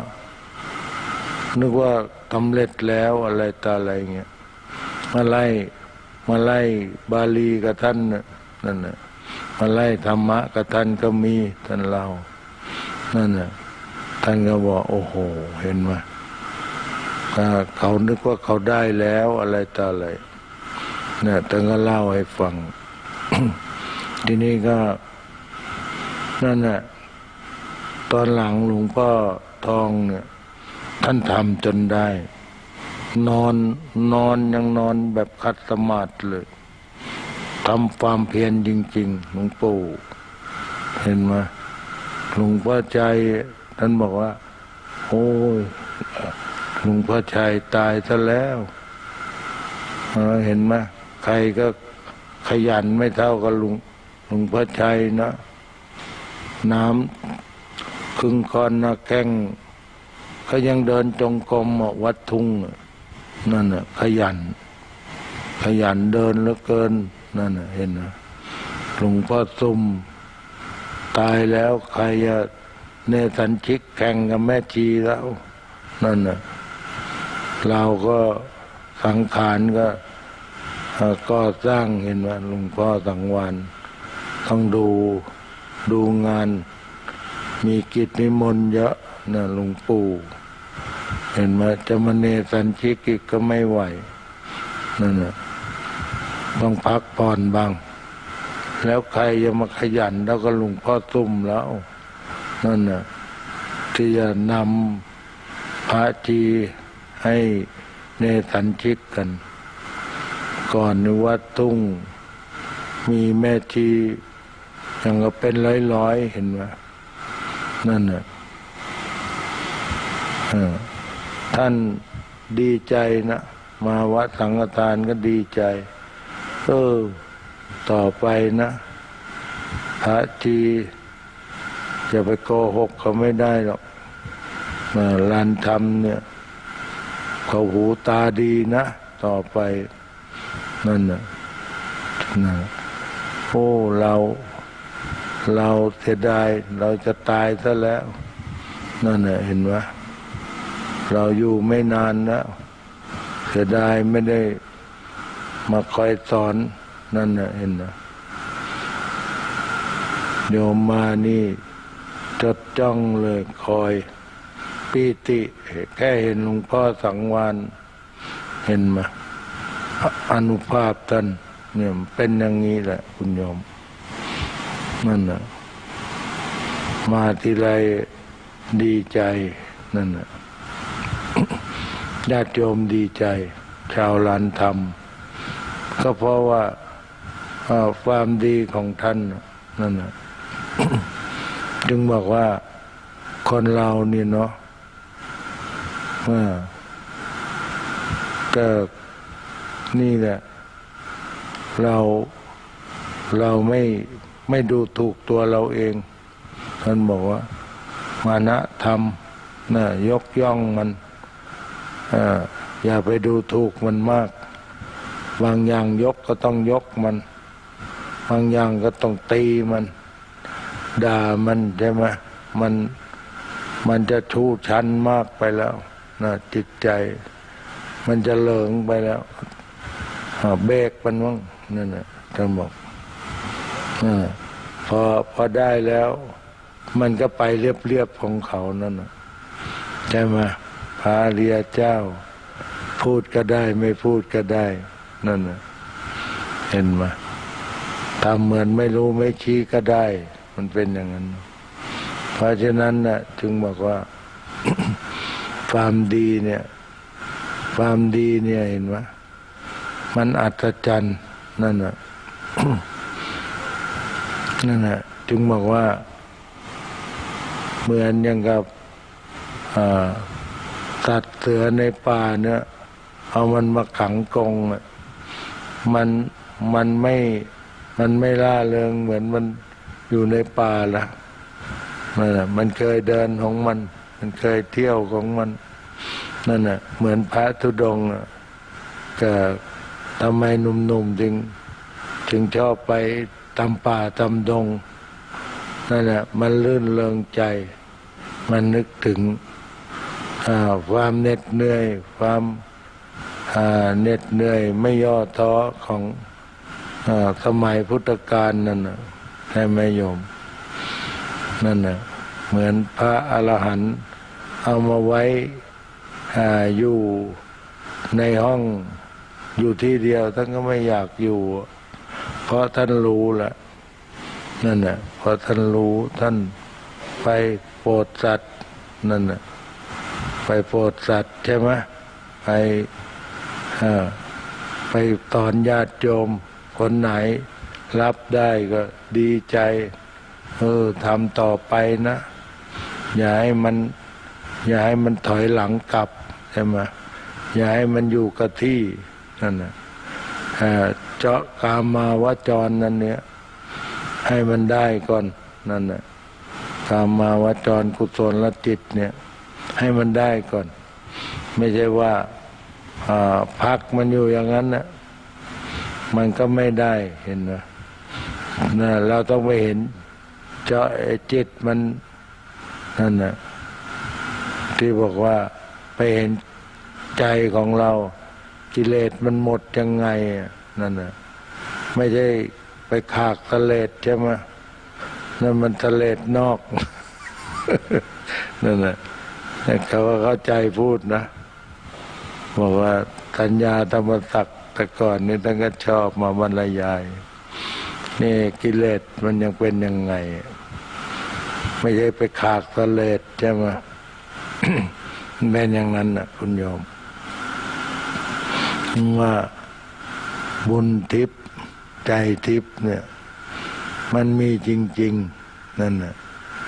Speaker 1: นึกว่าสำเร็จแล้วอะไรต่ออะไรเงี้ยมาไล่มาไล่บาลีกับท่านนั่นน่ะมาไล่ธรรมะกับท่านก็มีท่านเล่านั่นน่ะท่านก็บอกโอ้โหเห็นไหมเขานึกว่าเขาได้แล้วอะไรต่ออะไรเนี่ยท่านก็เล่าให้ฟัง ทีนี้ก็นั่นน่ะตอนหลังหลวงพ่อทองเนี่ยท่านทำจนได้นอนนอนยังนอนแบบคัดสมาธิเลยทำความเพียรจริงๆหลวงปู่เห็นไหมหลวงพ่อใจท่านบอกว่าโอ้ยหลวงพ่อชัยตายซะแล้วเห็นไหมใครก็ขยันไม่เท่ากับหลวงหลวงพ่อชัยนะน้ำครึ่งคอนนะแข้งเขายังเดินจงกรมวัดทุ่งนั่นน่ะขยันขยันเดินเหลือเกินนั่นน่ะเห็นนะหลวงพ่อซุ่มตายแล้วใครจะเนสันชิกแข่งกับแม่ชีแล้วนั่นน่ะเราก็สังขารก็ก็สร้างเห็นว่าหลวงพ่อสังวานต้องดูดูงานมีกิจนิมนต์เยอะนะหลวงปู่เห็นไหมจะมาเนสันชิกอีกก็ไม่ไหวนั่นน่ะต้องพักผ่อนบ้างแล้วใครจะมาขยันแล้วก็หลวงพ่อซุ่มแล้วนั่นน่ะที่จะนำพระจีให้เนสันชิกกันก่อนในวัดทุ่งมีแม่ชียังก็เป็นร้อยๆเห็นไหมนั่นน่ะท่านดีใจนะมาวัดสังฆทานก็ดีใจเออต่อไปนะพระจีจะไปโกหกเขาไม่ได้หรอกลานธรรมเนี่ยเขาหูตาดีนะต่อไปนั่นน่ะนะโอ้เราเราเสียดายเราจะตายซะแล้วนั่นน่ะเห็นไหมเราอยู่ไม่นานแล้วเสียดายไม่ได้มาคอยสอนนั่นน่ะเห็นนะโยมมานี่จดจ้องเลยคอยปีติแค่เห็นหลวงพ่อสังวานเห็นไหมอนุภาพท่านเนี่ยเป็นอย่างนี้แหละคุณโยมนั่นน่ะมาทีไรดีใจนั่นน่ะญาติโยมดีใจชาวลานธรรมก็เพราะว่าความดีของท่านนั่นน่ะ จึงบอกว่าคนเรานี่เนาะว่าก็นี่แหละเราเราไม่ไม่ดูถูกตัวเราเองท่านบอกว่ามานะธรรมน่ะยกย่องมันอ่าอย่าไปดูถูกมันมากบางอย่างยกก็ต้องยกมันบางอย่างก็ต้องตีมันด่ามันใช่ไหมมันมันจะชูชันมากไปแล้วนะจิตใจมันจะเหลิงไปแล้วเบรกมันว่างนั่นน่ะท่านบอกพอพอได้แล้วมันก็ไปเรียบๆของเขานั่นน่ะใช่ไหมพระอริยเจ้าพูดก็ได้ไม่พูดก็ได้นั่นน่ะเห็นไหมทำเหมือนไม่รู้ไม่ชี้ก็ได้มันเป็นอย่างนั้นเพราะฉะนั้นน่ะจึงบอกว่า ความดีเนี่ยความดีเนี่ยเห็นไหมมันอัศจรรย์นั่นน่ะ นั่นน่ะจึงบอกว่าเหมือนอย่างกับสัตว์เสือในป่าเนี่ยเอามันมาขังกรงมันมันไม่มันไม่ล่าเริงเหมือนมันอยู่ในป่าละนั่นแหละมันเคยเดินของมันมันเคยเที่ยวของมันนั่นแหละเหมือนพระธุดงค์ก็ทำไมหนุ่มๆจึงจึงชอบไปตามป่าตามดงนั่นแหละมันลื่นเริงใจมันนึกถึงความเหน็ดเหนื่อยความเหน็ดเหนื่อยไม่ย่อท้อของสมัยพุทธกาลนั่นน่ะใช่ไหมโยมนั่นน่ะเหมือนพระอรหันต์เอามาไว้อยู่ในห้องอยู่ที่เดียวท่านก็ไม่อยากอยู่เพราะท่านรู้ละนั่นน่ะเพราะท่านรู้ท่านไปโปรดสัตว์นั่นน่ะไปโปรดสัตว์ใช่ไหมไปไปตอนญาติโยมคนไหนรับได้ก็ดีใจเออทำต่อไปนะอย่าให้มันอย่าให้มันถอยหลังกลับใช่ไหมอย่าให้มันอยู่กับที่นั่นน่ะเจาะกามาวจรนั่นเนี่ยให้มันได้ก่อนนั่นน่ะกามาวจรกุศลจิตเนี่ยให้มันได้ก่อนไม่ใช่ว่าพักมันอยู่อย่างนั้นนะมันก็ไม่ได้เห็นไหมนะเราต้องไปเห็นเจาะจิตมันนั่นน่ะที่บอกว่าไปเห็นใจของเรากิเลสมันหมดยังไงนั่นน่ะไม่ใช่ไปขากทะเลดใช่ไหมนั่นมันทะเลดนอกนั่นน่ะเขาก็เข้าใจพูดนะบอกว่าสัญญาธรรมศักดิ์แต่ก่อนนี่ท่านก็ชอบมาบรรยายนี่กิเลสมันยังเป็นยังไงไม่ใช่ไปขากทะเลดใช่ไหม เป็นอย่างนั้นน่ะคุณโยมว่าบุญทิพย์ใจทิพย์เนี่ยมันมีจริงๆนั่นน่ะ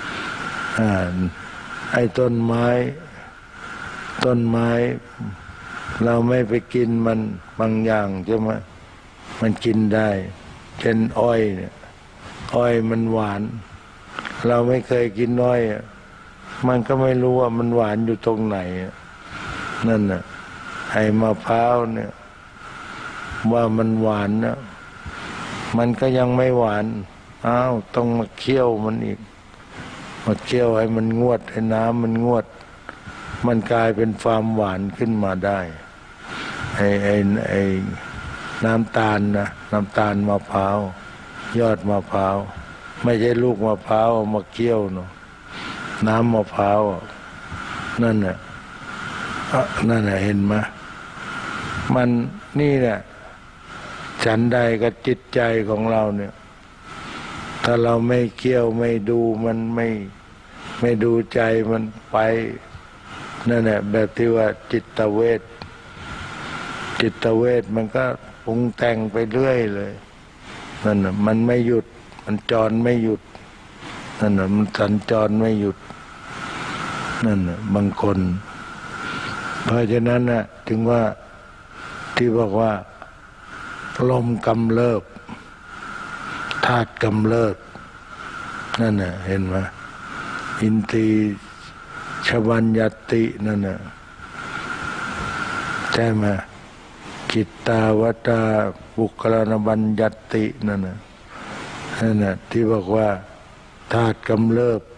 Speaker 1: ไอ้ต้นไม้ต้นไม้เราไม่ไปกินมันบางอย่างใช่ไหมมันกินได้เช่นอ้อยเนี่ยอ้อยมันหวานเราไม่เคยกินอ้อยมันก็ไม่รู้ว่ามันหวานอยู่ตรงไหนนั่นน่ะไอ้มะพร้าวเนี่ยว่ามันหวานนะมันก็ยังไม่หวานอ้าวต้องมาเคี่ยวมันอีกมาเคี่ยวให้มันงวดให้น้ำมันงวดมันกลายเป็นความหวานขึ้นมาได้ไอ้ไอ้ไอ้น้ำตาลนะน้ำตาลมะพร้าวยอดมะพร้าวไม่ใช่ลูกมะพร้าวมาเคี่ยวเนาะน้ำมะพร้าวนั่นน่ะนั่นน่ะเห็นไหมมันนี่แหละฉันใดกับจิตใจของเราเนี่ยถ้าเราไม่เคี่ยวไม่ดูมันไม่ไม่ดูใจมันไปนั่นแหละแบบที่ว่าจิตเวชจิตเวชมันก็ปรุงแต่งไปเรื่อยเลยนั่นน่ะมันไม่หยุดมันจรไม่หยุดนั่นน่ะมันสัญจรไม่หยุดนั่นน่ะบางคนเพราะฉะนั้นน่ะถึงว่าที่บอกว่าลมกำเริบธาตุกำเริบนั่นน่ะเห็นไหมอินทรีย์ชวัญญตินั่นน่ะใช่ไหมจิตตาวตาบุคลานบัญญัตินั่นน่ะนั่นน่ะที่บอกว่าธาตุกำเริบ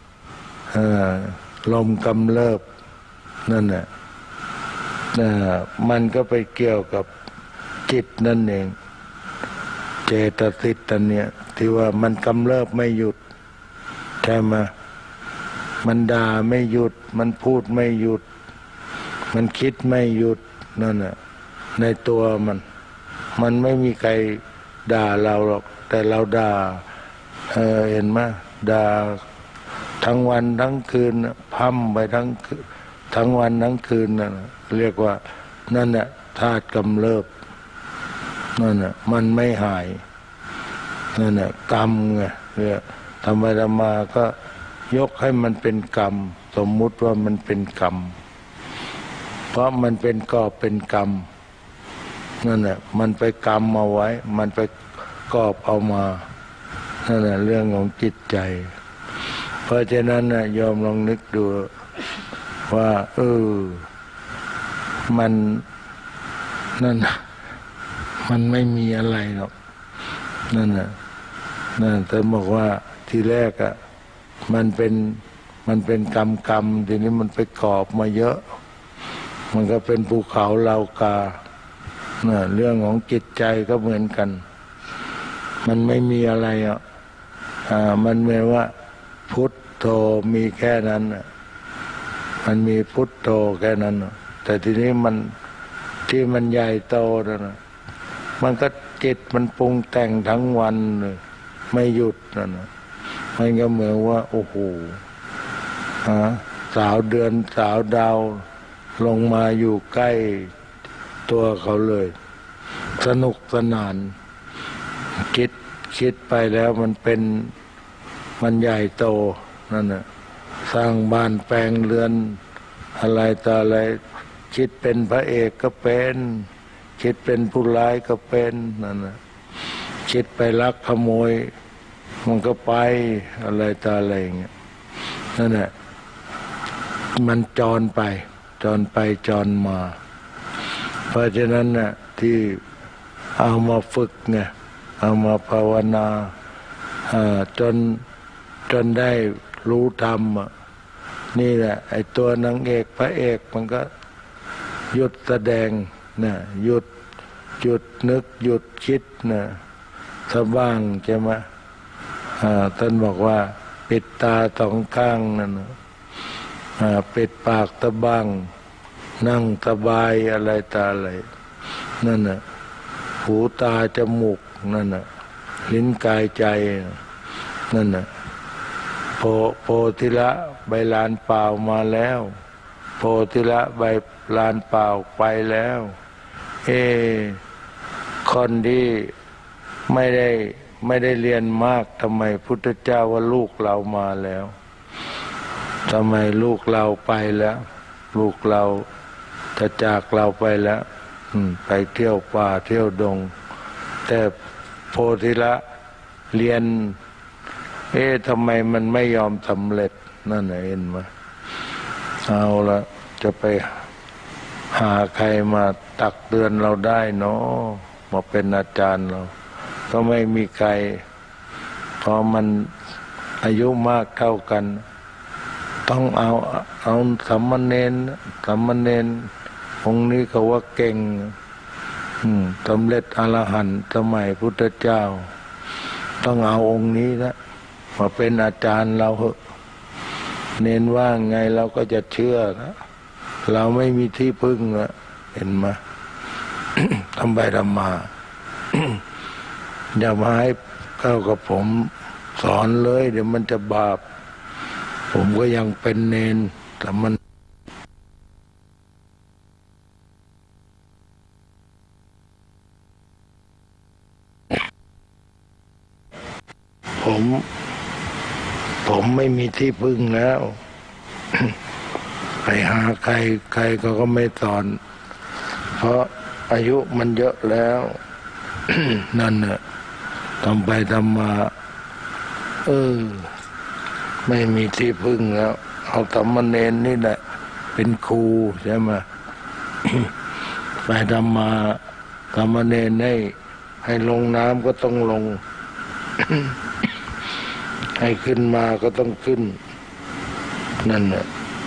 Speaker 1: ลมกำเริบนั่นน่ะมันก็ไปเกี่ยวกับจิตนั่นเองเจตสิกอันเนี้ยที่ว่ามันกำเริบไม่หยุดใช่ไหมมันด่าไม่หยุดมันพูดไม่หยุดมันคิดไม่หยุดนั่นน่ะในตัวมันมันไม่มีใครด่าเราหรอกแต่เราด่า เออเห็นไหมด่าทั้งวันทั้งคืนพั่มไปทั้งทั้งวันทั้งคืนนั่นเรียกว่านั่นแหละธาตุกำเริบนั่นน่ะมันไม่หายนั่นน่ะกรรมไงเนี่ยธรรมดามาก็ยกให้มันเป็นกรรมสมมุติว่ามันเป็นกรรมเพราะมันเป็นกอบเป็นกรรมนั่นแหละมันไปกรรมเอาไว้มันไปกอบเอามานั่นแหละเรื่องของจิตใจเพราะฉะนั้นนะยอมลองนึกดูว่าเออมันนั่นมันไม่มีอะไรหรอกนั่นน่ะนั่นแต่บอกว่าทีแรกอะมันเป็นมันเป็นกรรมกรรมทีนี้มันไปกอบมาเยอะมันก็เป็นภูเขาเหล่ากาน่ะเรื่องของจิตใจก็เหมือนกันมันไม่มีอะไรอ่ะอ่ามันเหมือนว่าพุทโธมีแค่นั้นอ่ะมันมีพุทโธแค่นั้นแต่ทีนี้มันที่มันใหญ่โตนะมันก็จิตมันปรุงแต่งทั้งวันเลยไม่หยุดนั่นนะมันก็เหมือนว่าโอ้โหฮะสาวเดือนสาวดาวลงมาอยู่ใกล้ตัวเขาเลยสนุกสนานคิดคิดไปแล้วมันเป็นมันใหญ่โตนั่นน่ะสร้างบ้านแปลงเรือนอะไรต่ออะไรคิดเป็นพระเอกก็เป็นคิดเป็นผู้ร้ายก็เป็นนั่นน่ะคิดไปลักขโมยมันก็ไปอะไรต่ออะไรอย่างเงี้ยนั่นแหละมันจรไปจรไปจรมาเพราะฉะนั้นน่ะที่เอามาฝึกไงเอามาภาวนาจนจนได้รู้ธรรมนี่แหละไอ้ตัวนางเอกพระเอกมันก็หยุดแสดงนะหยุดหยุดนึกหยุดคิดนะสบ้างใช่ไหมท่านบอกว่าปิดตาสองข้างนั่นนะปิดปากตะบังนั่งสบายอะไรตาอะไรนั่นน่ะหูตาจมูกนั่นน่ะลิ้นกายใจนั่นน่ะโพโพธิละใบลานเปล่ามาแล้วโพธิละใบลานเปล่าไปแล้วเอคนที่ไม่ได้ไม่ได้เรียนมากทำไมพุทธเจ้าว่าลูกเรามาแล้วทำไมลูกเราไปแล้วลูกเราจะจากเราไปแล้วไปเที่ยวป่าเที่ยวดงแต่โพธิละเรียนเอ๊ะทำไมมันไม่ยอมสำเร็จนั่นเองมาเอาละจะไปหาใครมาตักเตือนเราได้เนาะมาเป็นอาจารย์เราก็ไม่มีใครเพราะมันอายุมากเท่ากันต้องเอาเอาสัมมเณรสัมมเณรองค์นี้เขาว่าเก่งสำเร็จอรหันต์สมัยพุทธเจ้าต้องเอาองค์นี้นะมาเป็นอาจารย์เราเหอะเน้นว่าไงเราก็จะเชื่อนะเราไม่มีที่พึ่งนะเห็นไหม ทำไปทำมา อย่ามาให้เข้ากับผมสอนเลยเดี๋ยวมันจะบาปผมก็ยังเป็นเนนแต่มันผมผมไม่มีที่พึ่งแล้ว ไปหาใครใครก็ก็ไม่สอนเพราะอายุมันเยอะแล้ว นั่นน่ะทำไปทำมาเออไม่มีที่พึ่งแล้วเอาสามเณรนี่แหละเป็นครูใช่ไหม ไปทำมาสามเณรให้ให้ลงน้ำก็ต้องลง ให้ขึ้นมาก็ต้องขึ้นนั่นน่ะ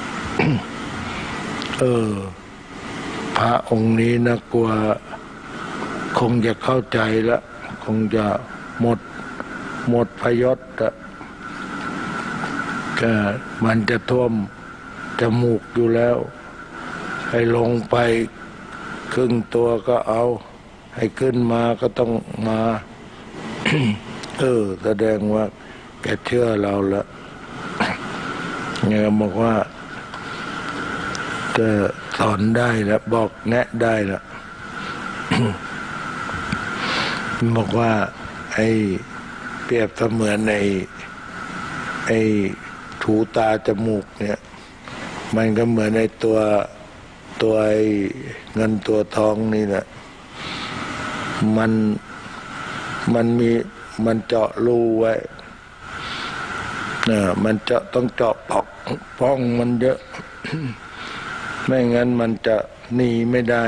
Speaker 1: เออพระองค์นี้นะกลัวคงจะเข้าใจแล้วคงจะหมดหมดพยศอะก็มันจะท่วมจมูกอยู่แล้วให้ลงไปครึ่งตัวก็เอาให้ขึ้นมาก็ต้องมา เออแสดงว่าแกเชื่อเราละเนี่ยบอกว่าจะสอนได้แล้วบอกแนะได้ละ บอกว่าไอ้เปรียบเสมือนไอ้ไอ้ถูตาจมูกเนี่ยมันก็เหมือนไอ้ตัวตัวไอ้เงินตัวทองนี่แหละมันมันมีมันเจาะรูไว้นะมันจะต้องเจาะปอกป้องมันเยอะ ไม่งั้นมันจะหนีไม่ได้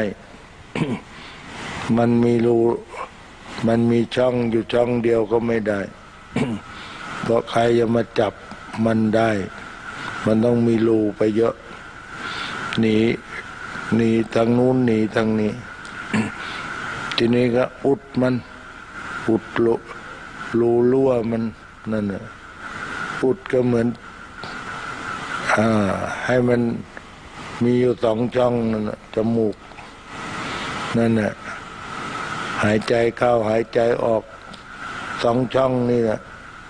Speaker 1: มันมีรูมันมีช่องอยู่ช่องเดียวก็ไม่ได้ เพราะใครจะมาจับมันได้ มันต้องมีรูไปเยอะหนีหนีทางนู้นหนีทางนี้ ทีนี้ก็อุดมันอุดรูรูรั่วมันนั่นน่ะอุดก็เหมือนอ่าให้มันมีอยู่สองช่องนั่นน่ะจมูกนั่นน่ะหายใจเข้าหายใจออกสองช่องนี่แหละ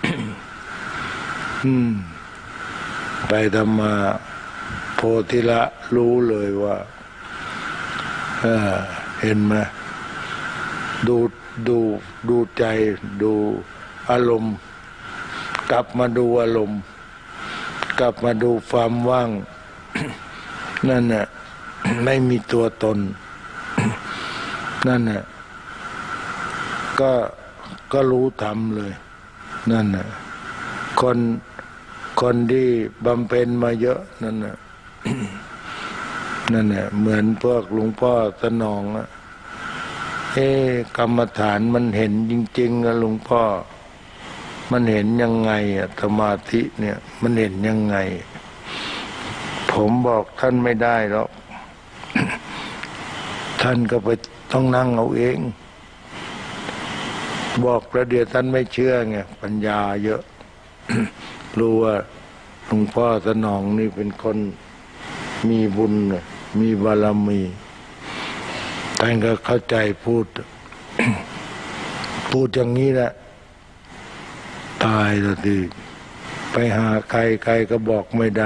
Speaker 1: อืมไปธรรมาโพธิละรู้เลยว่าเออเห็นไหมดูดูดูใจดูอารมณ์กลับมาดูอารมณ์กลับมาดูความว่าง นั่นน่ะ ไม่มีตัวตน นั่นน่ะก็ก็รู้ธรรมเลยนั่นน่ะคนคนที่บำเพ็ญมาเยอะนั่นน่ะ นั่นน่ะเหมือนพวกหลวงพ่อสนองอะเอ๊ะกรรมฐานมันเห็นจริงๆนะหลวงพ่อมันเห็นยังไงอะสมาธิเนี่ยมันเห็นยังไงผมบอกท่านไม่ได้หรอก ท่านก็ไปต้องนั่งเอาเองบอกแล้วเดี๋ยวท่านไม่เชื่อไงปัญญาเยอะ รู้ว่าหลวงพ่อสนองนี่เป็นคนมีบุญมีบารมีท่านก็เข้าใจพูด พูดอย่างนี้แหละตายละทีไปหาใครใครก็บอกไม่ได้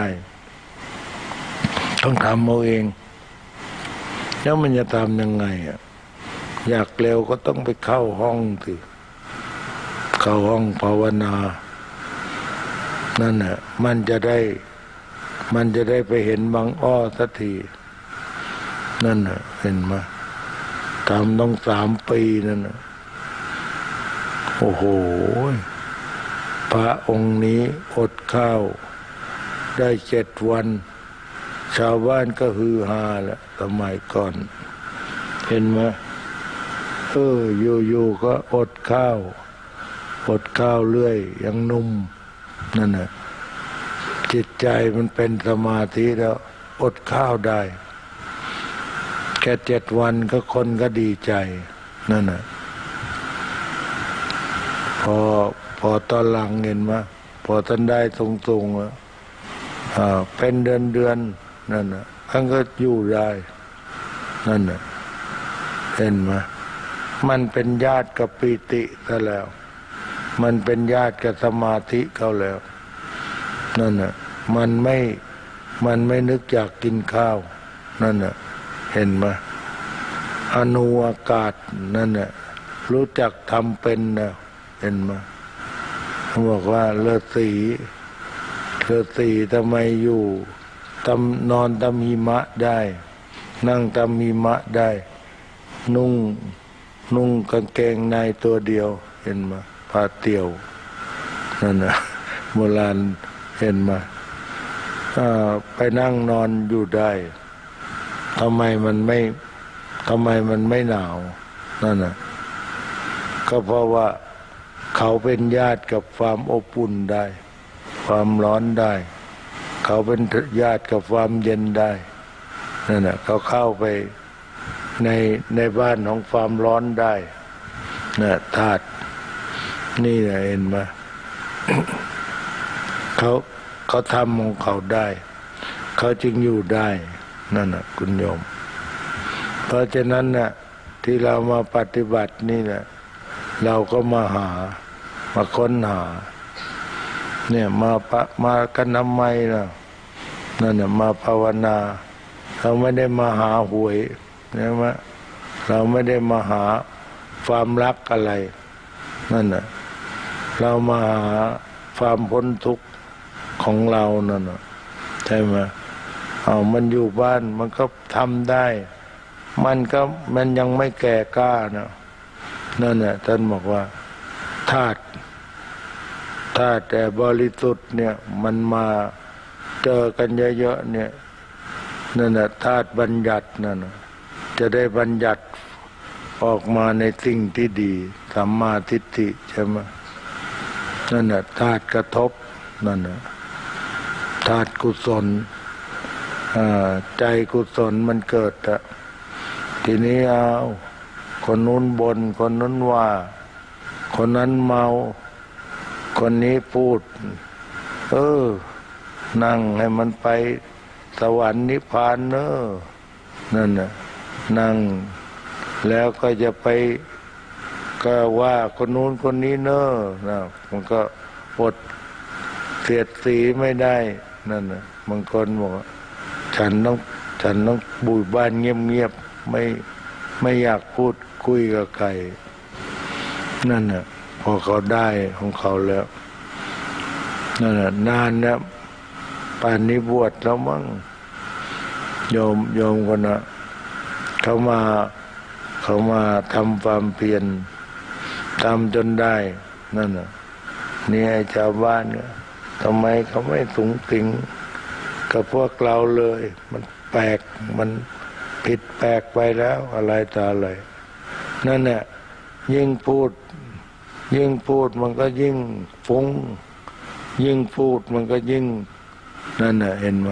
Speaker 1: ต้องทำเอาเองแล้วมันจะทำยังไงอ่ะอยากเร็วก็ต้องไปเข้าห้องสิเข้าห้องภาวนานั่นน่ะมันจะได้มันจะได้ไปเห็นบางอ้อสักทีนั่นน่ะเห็นไหมทำต้องสามปีนั่นน่ะโอ้โหพระองค์นี้อดข้าวได้เจ็ดวันชาวบ้านก็ฮือฮาแหละสมัยก่อนเห็นไหมเอออยู่ๆก็อดข้าวอดข้าวเรื่อยยังนุ่มนั่นน่ะจิตใจมันเป็นสมาธิแล้วอดข้าวได้แค่เจ็ดวันก็คนก็ดีใจนั่นน่ะพอพอตอนหลังเห็นไหมพอท่านได้ทรงๆอ่ะเป็นเดือนเดือนนั่นน่ะท่านก็อยู่ได้นั่นน่ะเห็นไหมมันเป็นญาติกับปีติซะแล้วมันเป็นญาติกับสมาธิเขาแล้วนั่นน่ะมันไม่มันไม่นึกอยากกินข้าวนั่นน่ะเห็นไหมอนุอากาศนั่นน่ะรู้จักทำเป็นนะเห็นไหมเขาบอกว่าเลือดสีเลือดสีทำไมอยู่ทำนอนทำหิมะได้นั่งทำหิมะได้นุ่งนุ่งกางเกงในตัวเดียวเห็นไหมผ้าเตี่ยวนั่นนะโบราณเห็นไหมไปนั่งนอนอยู่ได้ทำไมมันไม่ทำไมมันไม่หนาวนั่นนะก็เพราะว่าเขาเป็นญาติกับความอบอุ่นได้ความร้อนได้เขาเป็นญาติกับความเย็นได้นั่นนะเขาเข้าไปในในบ้านของความร้อนได้นะธาตุนี่นะเห็นไหม เขาเขาทำของเขาได้เขาจึงอยู่ได้นั่นนะคุณโยมเพราะฉะนั้นนะที่เรามาปฏิบัตินี่แหละเราก็มาหามาค้นหาเนี่ยมาปะมากันทำไมนะนั่นน่ะมาภาวนาเราไม่ได้มาหาหวยใช่ไหมเราไม่ได้มาหาความรักอะไรนั่นน่ะเรามาหาความพ้นทุกข์ของเรานั่นน่ะใช่ไหมเอามันอยู่บ้านมันก็ทำได้มันก็มันยังไม่แก่กล้านะนั่นน่ะท่านบอกว่าธาตุถ้าแต่บริสุทธิ์เนี่ยมันมาเจอกันเยอะๆเนี่ยนั่นน่ะธาตุบัญญัตินั่นน่ะจะได้บัญญัติออกมาในสิ่งที่ดีสัมมาทิฏฐิใช่ไหมนั่นน่ะธาตุกระทบนั่นน่ะธาตุกุศลใจกุศลมันเกิดอะทีนี้เอาคนนู้นบนคนนู้นว่าคนนั้นเมาคนนี้พูดเออนั่งให้มันไปสวรรค์นิพพานเนอะนั่นน่ะนั่งแล้วก็จะไปก็ว่าคนนู้นคนนี้เนอะนะมันก็อดเสียดสีไม่ได้นั่นน่ะบางคนบอกฉันต้องฉันต้องบุยบ้านเงียบๆไม่ไม่อยากพูดคุยกับใครนั่นน่ะพอเขาได้ของเขาแล้วนั่นน่ะนานแล้วป่านนี้บวชแล้วมั้งโยมโยมคนน่ะเขามาเขามาทำความเพียรทำจนได้นั่นน่ะนี่ไอ้ชาวบ้านเนี่ยทำไมเขาไม่สูงสิงกับพวกเราเลยมันแปลกมันผิดแปลกไปแล้วอะไรต่ออะไรนั่นแหละยิ่งพูดยิ่งพูดมันก็ยิ่งฟุ้งยิ่งพูดมันก็ยิ่งนั่นน่ะเห็นไหม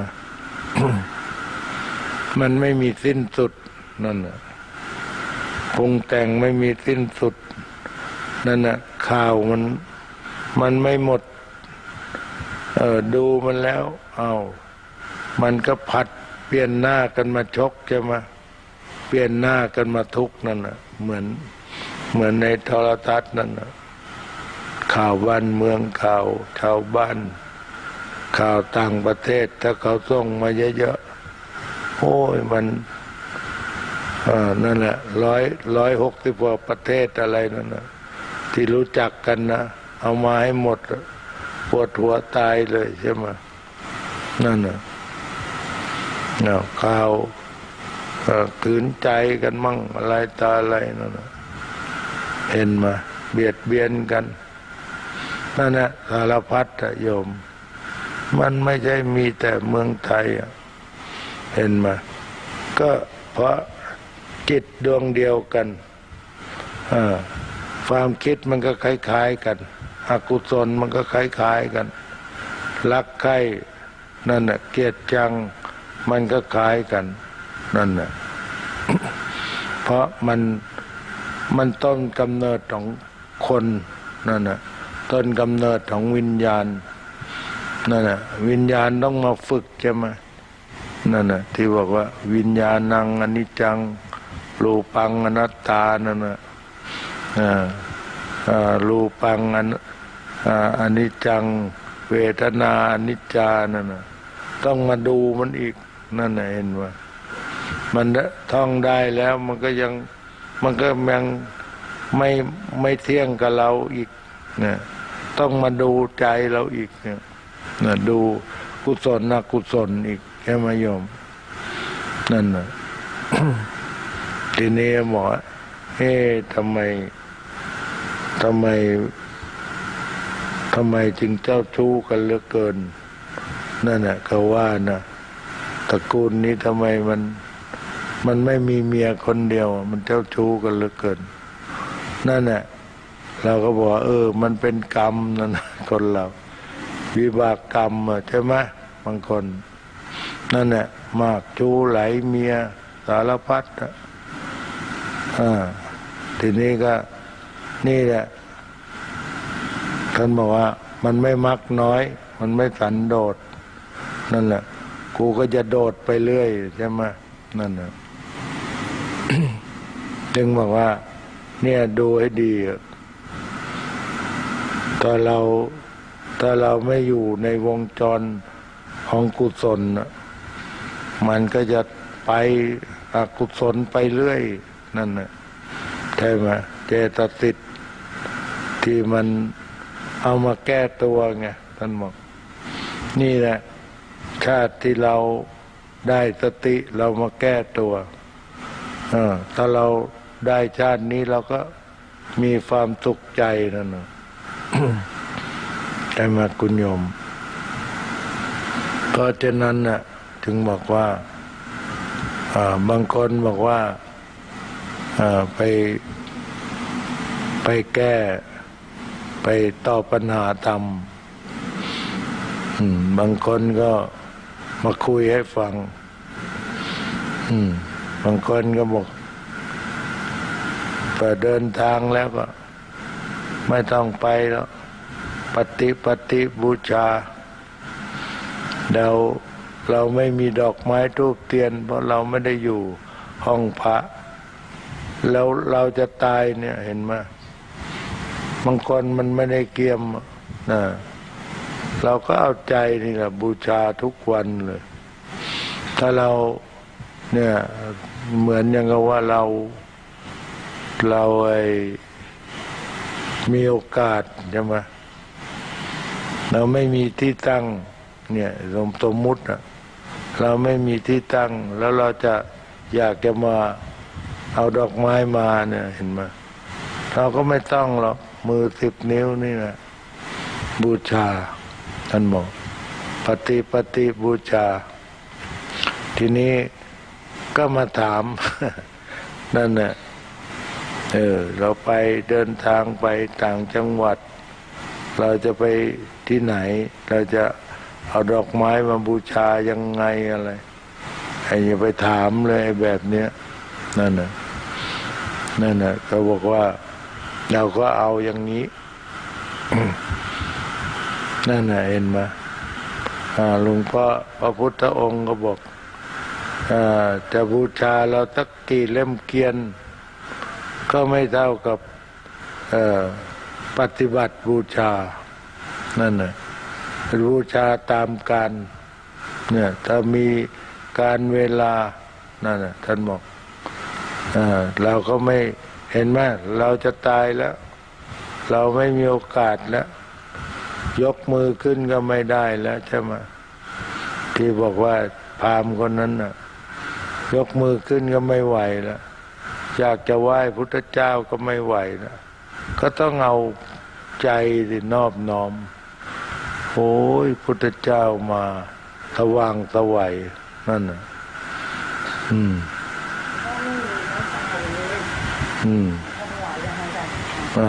Speaker 1: มันไม่มีสิ้นสุดนั่นน่ะปรุงแต่งไม่มีสิ้นสุดนั่นน่ะข่าวมันมันไม่หมดเออดูมันแล้วเอามันก็ผัดเปลี่ยนหน้ากันมาชกใช่ไหมเปลี่ยนหน้ากันมาทุกนั่นน่ะเหมือนเหมือนในโทรทัศน์นั่นน่ะข่าวบ้านเมืองข่าวชาวบ้านข่าวต่างประเทศถ้าเขาส่งมาเยอะๆโอ้ยมันอ่านั่นแหละร้อยร้อยหกสิบกว่าประเทศอะไรนั่นน่ะที่รู้จักกันนะเอามาให้หมดปวดหัวตายเลยใช่ไหมนั่นน่ะเนี่ยข่าวขืนใจกันมั่งอะไรตาอะไรนั่นน่ะเห็นมาเบียดเบียนกันนั่นแหละสารพัดอะโยมมันไม่ใช่มีแต่เมืองไทยอะเห็นมาก็เพราะจิตดวงเดียวกันความคิดมันก็คล้ายๆกันอกุศลมันก็คล้ายๆกันรักใคร่นั่นน่ะเกลียดชังมันก็คล้ายกันนั่นน่ะ เพราะมันมันต้นกำเนิดของคนนั่นน่ะต้นกำเนิดของวิญญาณนั่นน่ะวิญญาณต้องมาฝึกใช่ไหมนั่นน่ะที่บอกว่าวิญญาณังอนิจจังรูปังอนัตตานั่นน่ะอ่าอ่ารูปังออนิจจังเวทนาอนิจจานั่นน่ะต้องมาดูมันอีกนั่นน่ะเห็นว่ามันท่องได้แล้วมันก็ยังมันก็ยังไม่ไม่เที่ยงกับเราอีกเนี่ยต้องมาดูใจเราอีกเนี่ยนะดูกุศลอกุศลอีกแค่มาโยมนั่นน่ะ ทีนี้หมอเอ๊ะทำไมทำไมทำไมจึงเจ้าชู้กันเหลือเกินนั่นน่ะก็ว่านะตระกูลนี้ทำไมมันมันไม่มีเมียคนเดียวมันเจ้าชู้กันเหลือเกินนั่นน่ะเราก็บอกเออมันเป็นกรรมนั่นคนเราวิบากกรรมใช่ไหมบางคนนั่นแหละมากชู้ไหลเมียสารพัดอ่าทีนี้ก็นี่แหละท่านบอกว่ามันไม่มักน้อยมันไม่สันโดษนั่นแหละกูก็จะโดดไปเรื่อยใช่ไหมนั่นแหละ จึงบอกว่าเนี่ยดูให้ดีถ้าเราถ้าเราไม่อยู่ในวงจรของกุศลมันก็จะไปอกุศลไปเรื่อยนั่นน่ะใช่ไหมเจตสิกที่มันเอามาแก้ตัวไงท่านบอกนี่แหละชาติที่เราได้สติเรามาแก้ตัวเออถ้าเราได้ชาตินี้เราก็มีความสุขใจนั่นน่ะได้มาคุณโยมเพราะฉะนั้นน่ะถึงบอกว่าบางคนบอกว่าไปไปแก้ไปตอบปัญหาธรรมบางคนก็มาคุยให้ฟังบางคนก็บอกพอเดินทางแล้วก็ไม่ต้องไปแล้วปฏิปฏิบูชาเราเราไม่มีดอกไม้ธูปเทียนเพราะเราไม่ได้อยู่ห้องพระแล้วเราจะตายเนี่ยเห็นไหมบางคนมันไม่ได้เกี่ยมนะเราก็เอาใจนี่แหละบูชาทุกวันเลยถ้าเราเนี่ยเหมือนอย่างกับว่าเราเราไอ้มีโอกาสใช่ไหมเราไม่มีที่ตั้งเนี่ยสมมุตินะเราไม่มีที่ตั้งแล้วเราจะอยากจะมาเอาดอกไม้มาเนี่ยเห็นไหมเราก็ไม่ต้องหรอกมือสิบนิ้วนี่นะบูชาท่านบอกปฏิปฏิบูชาทีนี้ก็มาถาม นั่นน่ะเออเราไปเดินทางไปต่างจังหวัดเราจะไปที่ไหนเราจะเอาดอกไม้มาบูชายังไงอะไรไอ้อย่าไปถามเลยแบบเนี้ยนั่นน่ะนั่นน่ะเขาบอกว่าเราก็เอาอย่างนี้ นั่นน่ะเห็นไหมหลวงพ่อพระพุทธองค์ก็บอกจะบูชาเราสักกี่เล่มเกียนก็ไม่เท่ากับปฏิบัติบูชานั่นน่ะบูชาตามการเนี่ยถ้ามีการเวลานั่นน่ะท่านบอกเราก็ไม่เห็นไหมเราจะตายแล้วเราไม่มีโอกาสแล้วยกมือขึ้นก็ไม่ได้แล้วใช่ไหมที่บอกว่าพราหมณ์คนนั้นน่ะยกมือขึ้นก็ไม่ไหวแล้วอยากจะไหว้พุทธเจ้าก็ไม่ไหวแล้วก็ต้องเอาใจที่นอบน้อมโอ้ยพุทธเจ้ามาสว่างสวัยนั่นน่ะอืมอืมอ่า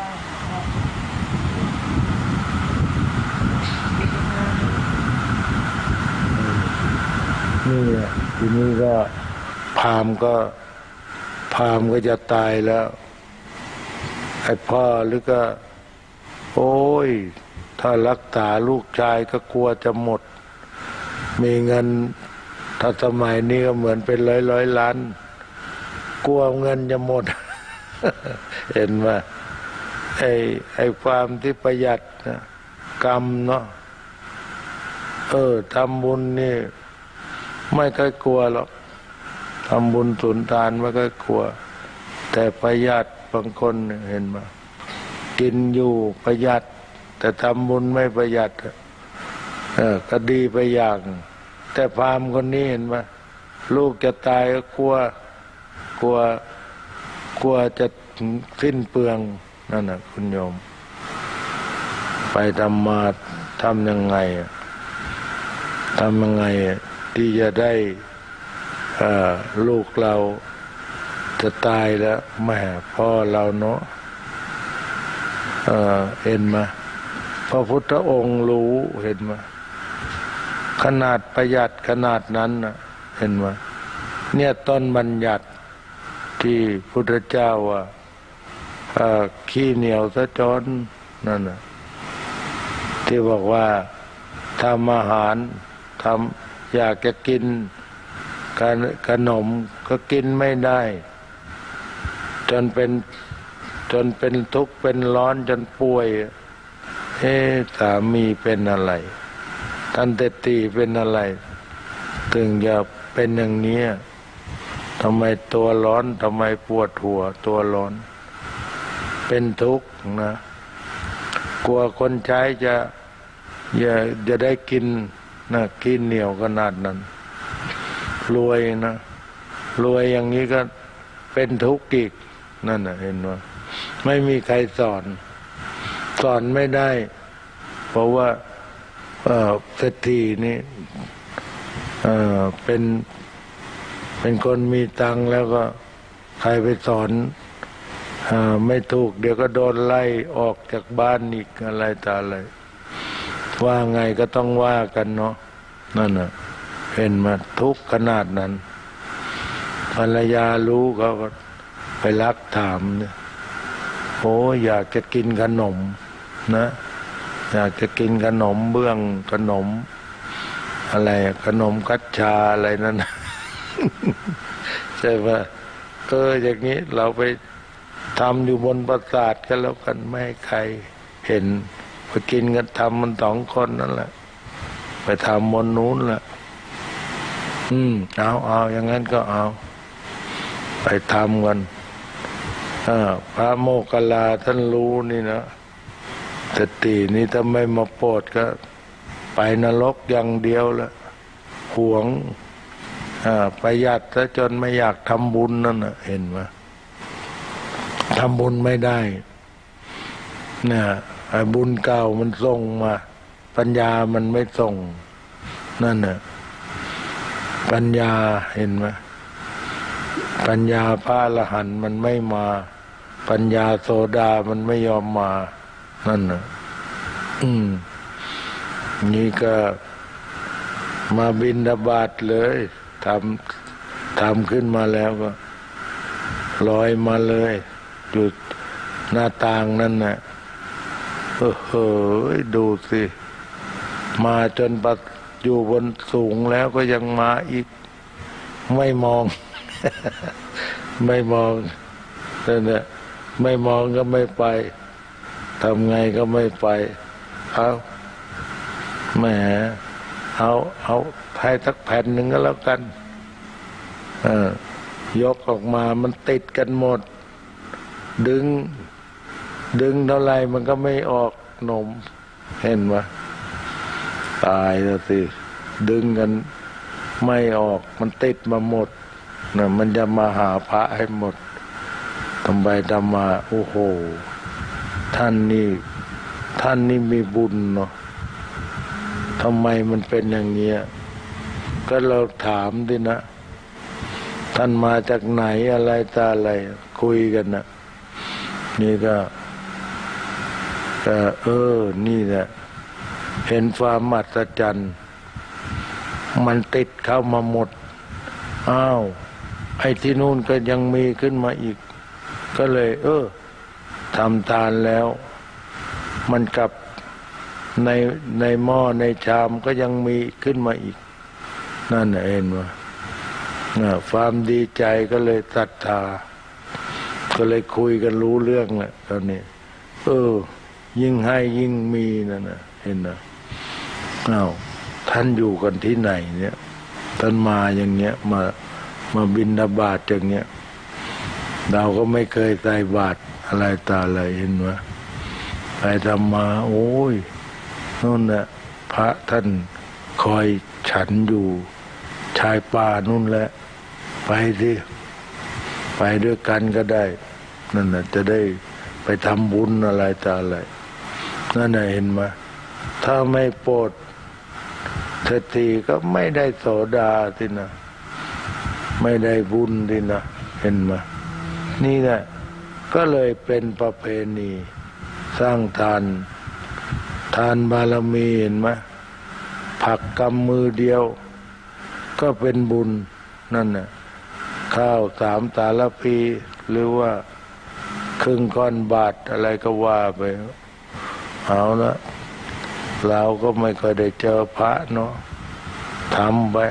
Speaker 1: นี่ทีนี้ก็พราหมณ์ก็พราหมณ์ก็จะตายแล้วไอ้พ่อหรือก็โอ้ยถ้ารักษาลูกชายก็กลัวจะหมดมีเงินถ้าสมัยนี้ก็เหมือนเป็นร้อยร้อยล้านกลัวเงินจะหมด เห็นไหมไอ้ไอ้ความที่ประหยัดนะกรรมเนาะเออทำบุญนี่ไม่ค่อยกลัวหรอกทำบุญสุนทานไม่ค่อยกลัวแต่ประหยัดบางคนเห็นไหมกินอยู่ประหยัดแต่ทำบุญไม่ประหยัดเออก็ดีไปอย่างแต่พราหมณ์คนนี้เห็นไหมลูกจะตายก็กลัวกลัวกลัวจะสิ้นเปลืองนั่นน่ะคุณโยมไปทำมาทำยังไงทำยังไงที่จะได้ลูกเราจะตายแล้วแม่พ่อเราเนาะเอ่อเห็นไหมพระพุทธองค์รู้เห็นไหมขนาดประหยัดขนาดนั้นนะเห็นไหมเนี่ยต้นบัญญัติที่พุทธเจ้าว่าขี้เหนียวซะจนนั่นนะที่บอกว่าทำอาหารทำอยากจะกินขนมก็กินไม่ได้จนเป็นจนเป็นทุกข์เป็นร้อนจนป่วยเอ๊ะสามีเป็นอะไรท่านเตตีเป็นอะไรถึงจะเป็นอย่างนี้ทำไมตัวร้อนทำไมปวดหัวตัวร้อนเป็นทุกข์นะกลัวคนใช้จะอย่าจะได้กินนะกินเหนียวขนาดนั้นรวยนะรวยอย่างนี้ก็เป็นทุกข์อีกนั่นน่ะเห็นว่าไม่มีใครสอนสอนไม่ได้เพราะว่าเศรษฐีนี่เอ่อเป็นเป็นคนมีตังค์แล้วก็ใครไปสอนอ่าไม่ถูกเดี๋ยวก็โดนไล่ออกจากบ้านอีกอะไรต่ออะไรว่าไงก็ต้องว่ากันเนาะนั่นน่ะเห็นมาทุกขนาดนั้นภรรยารู้เขาก็ไปรักถามเนี่ยโอ้อยากจะกินขนมนะอยากจะกินขนมเบื้องขนมอะไรขนมกัจฉาอะไรนั่น ใช่ป่ะเอออย่างนี้เราไปทำอยู่บนปราสาทกันแล้วกันไม่ให้ใครเห็นไปกินกันทำมันสองคนนั่นแหละไปทำบนนู้นแหละอืมเอาเอาอย่างนั้นก็เอาไปทำกันพระโมคคัลลาท่านรู้นี่นะสตินี่ถ้าไม่มาโปรดก็ไปนรกอย่างเดียวละหวงประหยัดซะจนไม่อยากทำบุญนั่นนะเห็นไหมทำบุญไม่ได้เนี่ยบุญเก่ามันส่งมาปัญญามันไม่ส่งนั่นน่ะปัญญาเห็นไหมปัญญาพระอรหันต์มันไม่มาปัญญาโสดามันไม่ยอมมานั่นน่ะอืมนี่ก็มาบิณฑบาตเลยทำทำขึ้นมาแล้วก็ลอยมาเลยอยู่หน้าต่างนั่นน่ะเออเฮ้ยดูสิมาจนปัดอยู่บนสูงแล้วก็ยังมาอีกไม่มอง ไม่มองนั่นแหละไม่มองก็ไม่ไปทำไงก็ไม่ไปเอาแหมเอาเอาไพ่ทักแผ่นหนึ่งก็แล้วกันเออยกออกมามันติดกันหมดดึงดึงเท่าไรมันก็ไม่ออกหนมเห็นไหมตายแล้วสิดึงกันไม่ออกมันติดมาหมดนะมันจะมาหาพระให้หมดทำไปทำมาโอ้โหท่านนี่ท่านนี่มีบุญเนาะทำไมมันเป็นอย่างนี้ก็เราถามดินะท่านมาจากไหนอะไรตาอะไรคุยกันนะนี่ก็ก็เออนี่แหละเห็นความมหัศจรรย์มันติดเข้ามาหมดอ้าวไอ้ที่นู่นก็ยังมีขึ้นมาอีกก็เลยเออทำทานแล้วมันกลับในในหม้อในชามก็ยังมีขึ้นมาอีกนั่นเองว่าความดีใจก็เลยศรัทธาก็เลยคุยกันรู้เรื่องแหละตอนนี้เออยิ่งให้ยิ่งมีนั่นนะเห็นนะอ้าวท่านอยู่กันที่ไหนเนี่ยท่านมาอย่างเงี้ยมามาบิณฑบาตอย่างเงี้ยเราก็ไม่เคยใส่บาตรอะไรตาอะไรเห็นไหมไปทำมาโอ้ยนู่นน่ะพระท่านคอยฉันอยู่ชายป่านู่นแหละไปสิไปด้วยกันก็ได้นั่นน่ะจะได้ไปทำบุญอะไรตาอะไรนั่นน่ะเห็นไหมถ้าไม่โปรดสติก็ไม่ได้โสดาสินะไม่ได้บุญสินะเห็นไหมนี่แหละก็เลยเป็นประเพณีสร้างทานทานบารมีเห็นไหมผักกำมือเดียวก็เป็นบุญนั่นน่ะข้าวสามตาลพีหรือว่าครึ่งก้อนบาทอะไรก็ว่าไปเอาละเราก็ไม่เคยได้เจอพระเนาะทำไป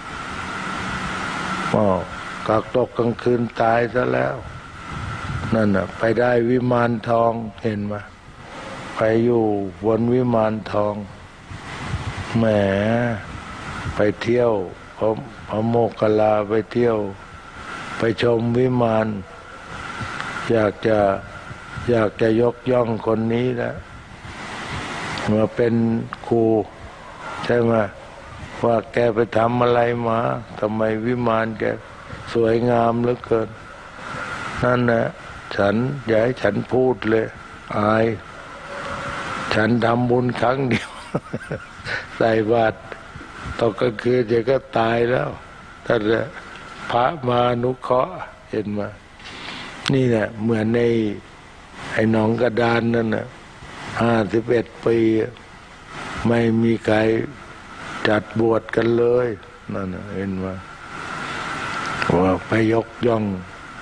Speaker 1: อ๋อกักตกกลางคืนตายซะแล้วนั่นน่ะไปได้วิมานทองเห็นไหมไปอยู่บนวิมานทองแหมไปเที่ยวพระพระโมคคัลลาไปเที่ยวไปชมวิมานอยากจะอยากจะยกย่องคนนี้แหละมาเป็นครูใช่ไหมว่าแกไปทำอะไรมาทำไมวิมานแกสวยงามเหลือเกินนั่นนะฉันอย่าให้ฉันพูดเลยอายฉันทำบุญครั้งเดียว ใส่บาตรตอนกลางคืนเดี๋ยวก็ตายแล้วถ้าพระมานุเคราะห์เห็นมานี่แหละเหมือนในไอ้หนองกระดานนั่นน่ะห้าสิบเอ็ดปีไม่มีใครจัดบวชกันเลยนั่นน่ะเห็นมาว่าไปยกย่อง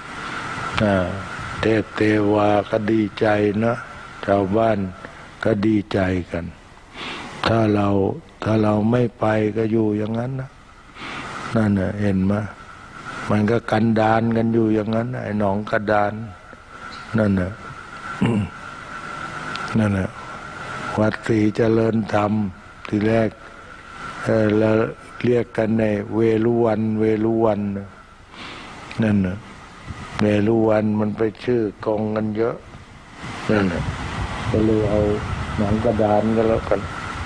Speaker 1: เทพเทวาก็ดีใจนะชาวบ้านก็ดีใจกันถ้าเราถ้าเราไม่ไปก็อยู่อย่างนั้นนะนั่นน่ะเห็นไหมมันก็กันดานกันอยู่อย่างนั้นไอ้หนองกระดานนั่นน่ะ นั่นน่ะวัดศรีเจริญธรรมทีแรกเออเราเรียกกันในเวรุวันเวรุวันนั่นน่ะเวรุวันมันไปชื่อกองกันเยอะนั่นน่ะก็เลยเอาหนองกระดานก็แล้วกัน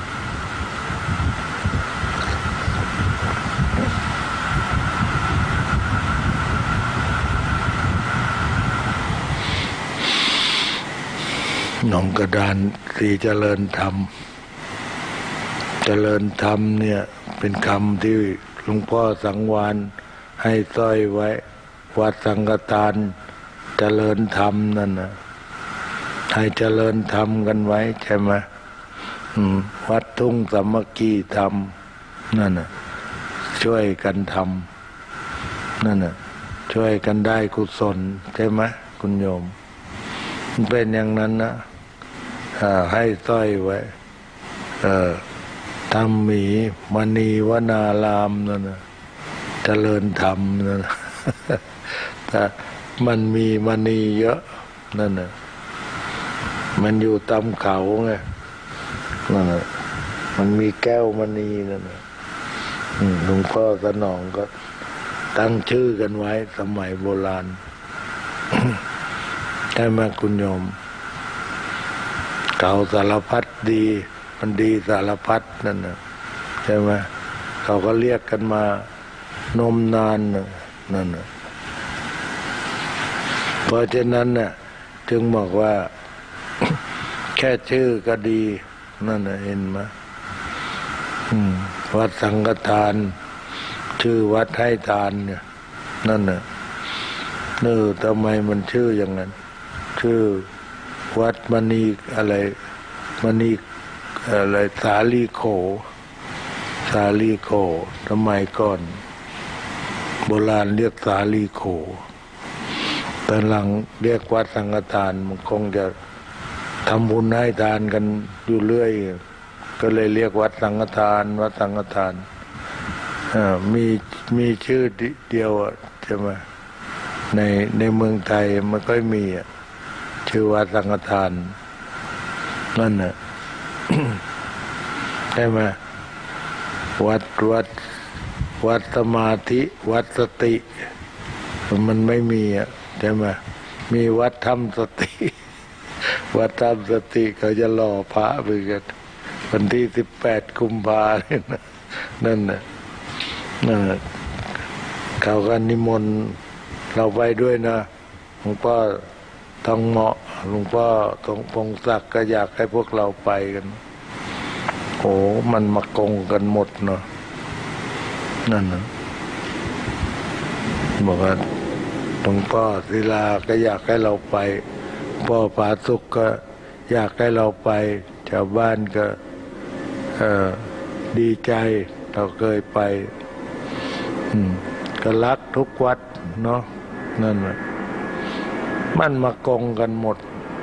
Speaker 1: หนองกระดานสีเจริญธรรมเจริญธรรมเนี่ยเป็นคำที่หลวงพ่อสังวานให้สร้อยไว้วัดสังฆทานเจริญธรรมนั่นนะให้เจริญธรรมกันไว้ใช่ไหมวัดทุ่งสามัคคีธรรมนั่นน่ะช่วยกันทำนั่นน่ะช่วยกันได้กุศลใช่ไหมคุณโยมมันเป็นอย่างนั้นนะให้สร้อยไว้ธรรมหมีมณีวนารามนั่นนะเจริญธรรมนั่นนะแต่มันมีมณีเยอะนั่นนะมันอยู่ตามเขาไงนั่นนะมันมีแก้วมณีนั่นนะหลวงพ่อสนองก็ตั้งชื่อกันไว้สมัยโบราณ ใช่ไหมคุณโยมเก่าสารพัดดีมันดีสารพัดนั่นนะใช่ไหมเขาก็เรียกกันมานมนานนั่นนะเพราะฉะนั้นน่ะจึงบอกว่า แค่ชื่อก็ดีนั่นนะเห็นไหมวัดสังฆทานชื่อวัดให้ทานเนี่ยนั่นน่ะเออทำไมมันชื่ออย่างนั้นชื่อวัดมณีอะไรมณีอะไรสาลีโขสาลีโขสมัยก่อนโบราณเรียกสาลีโขตอนหลังเรียกวัดสังฆทานมันคงจะทำบุญให้ทานกันอยู่เรื่อยก็เลยเรียกวัดสังฆทานวัดสังฆทานมีมีชื่อเดียวใช่ไหมในในเมืองไทยมันก็มีชื่อวัดสังฆทานนั่นน่ะ ใช่ไหมวัดวัดวัดสมาธิวัดสติมันไม่มีอ่ะใช่ไหมมีวัดธรรมสติ วัดธรรมสติเขาจะหล่อพระไปกันวันที่สิบแปดกุมภาพันธ์นั่นน่ะนั่นน่ะเขาก็นิมนต์เราไปด้วยนะหลวงพ่อทองเหมาะหลวงพ่อทองพงศักดิ์ก็อยากให้พวกเราไปกันโอ้มันมากงกันหมดเนาะนั่นนะบอกว่าหลวงพ่อศิลาก็อยากให้เราไปพ่อผาสุกก็อยากให้เราไปชาวบ้านก็เออดีใจเราเคยไปอืมก็รักทุกวัดเนาะนั่นแหละมันมากงกันหมด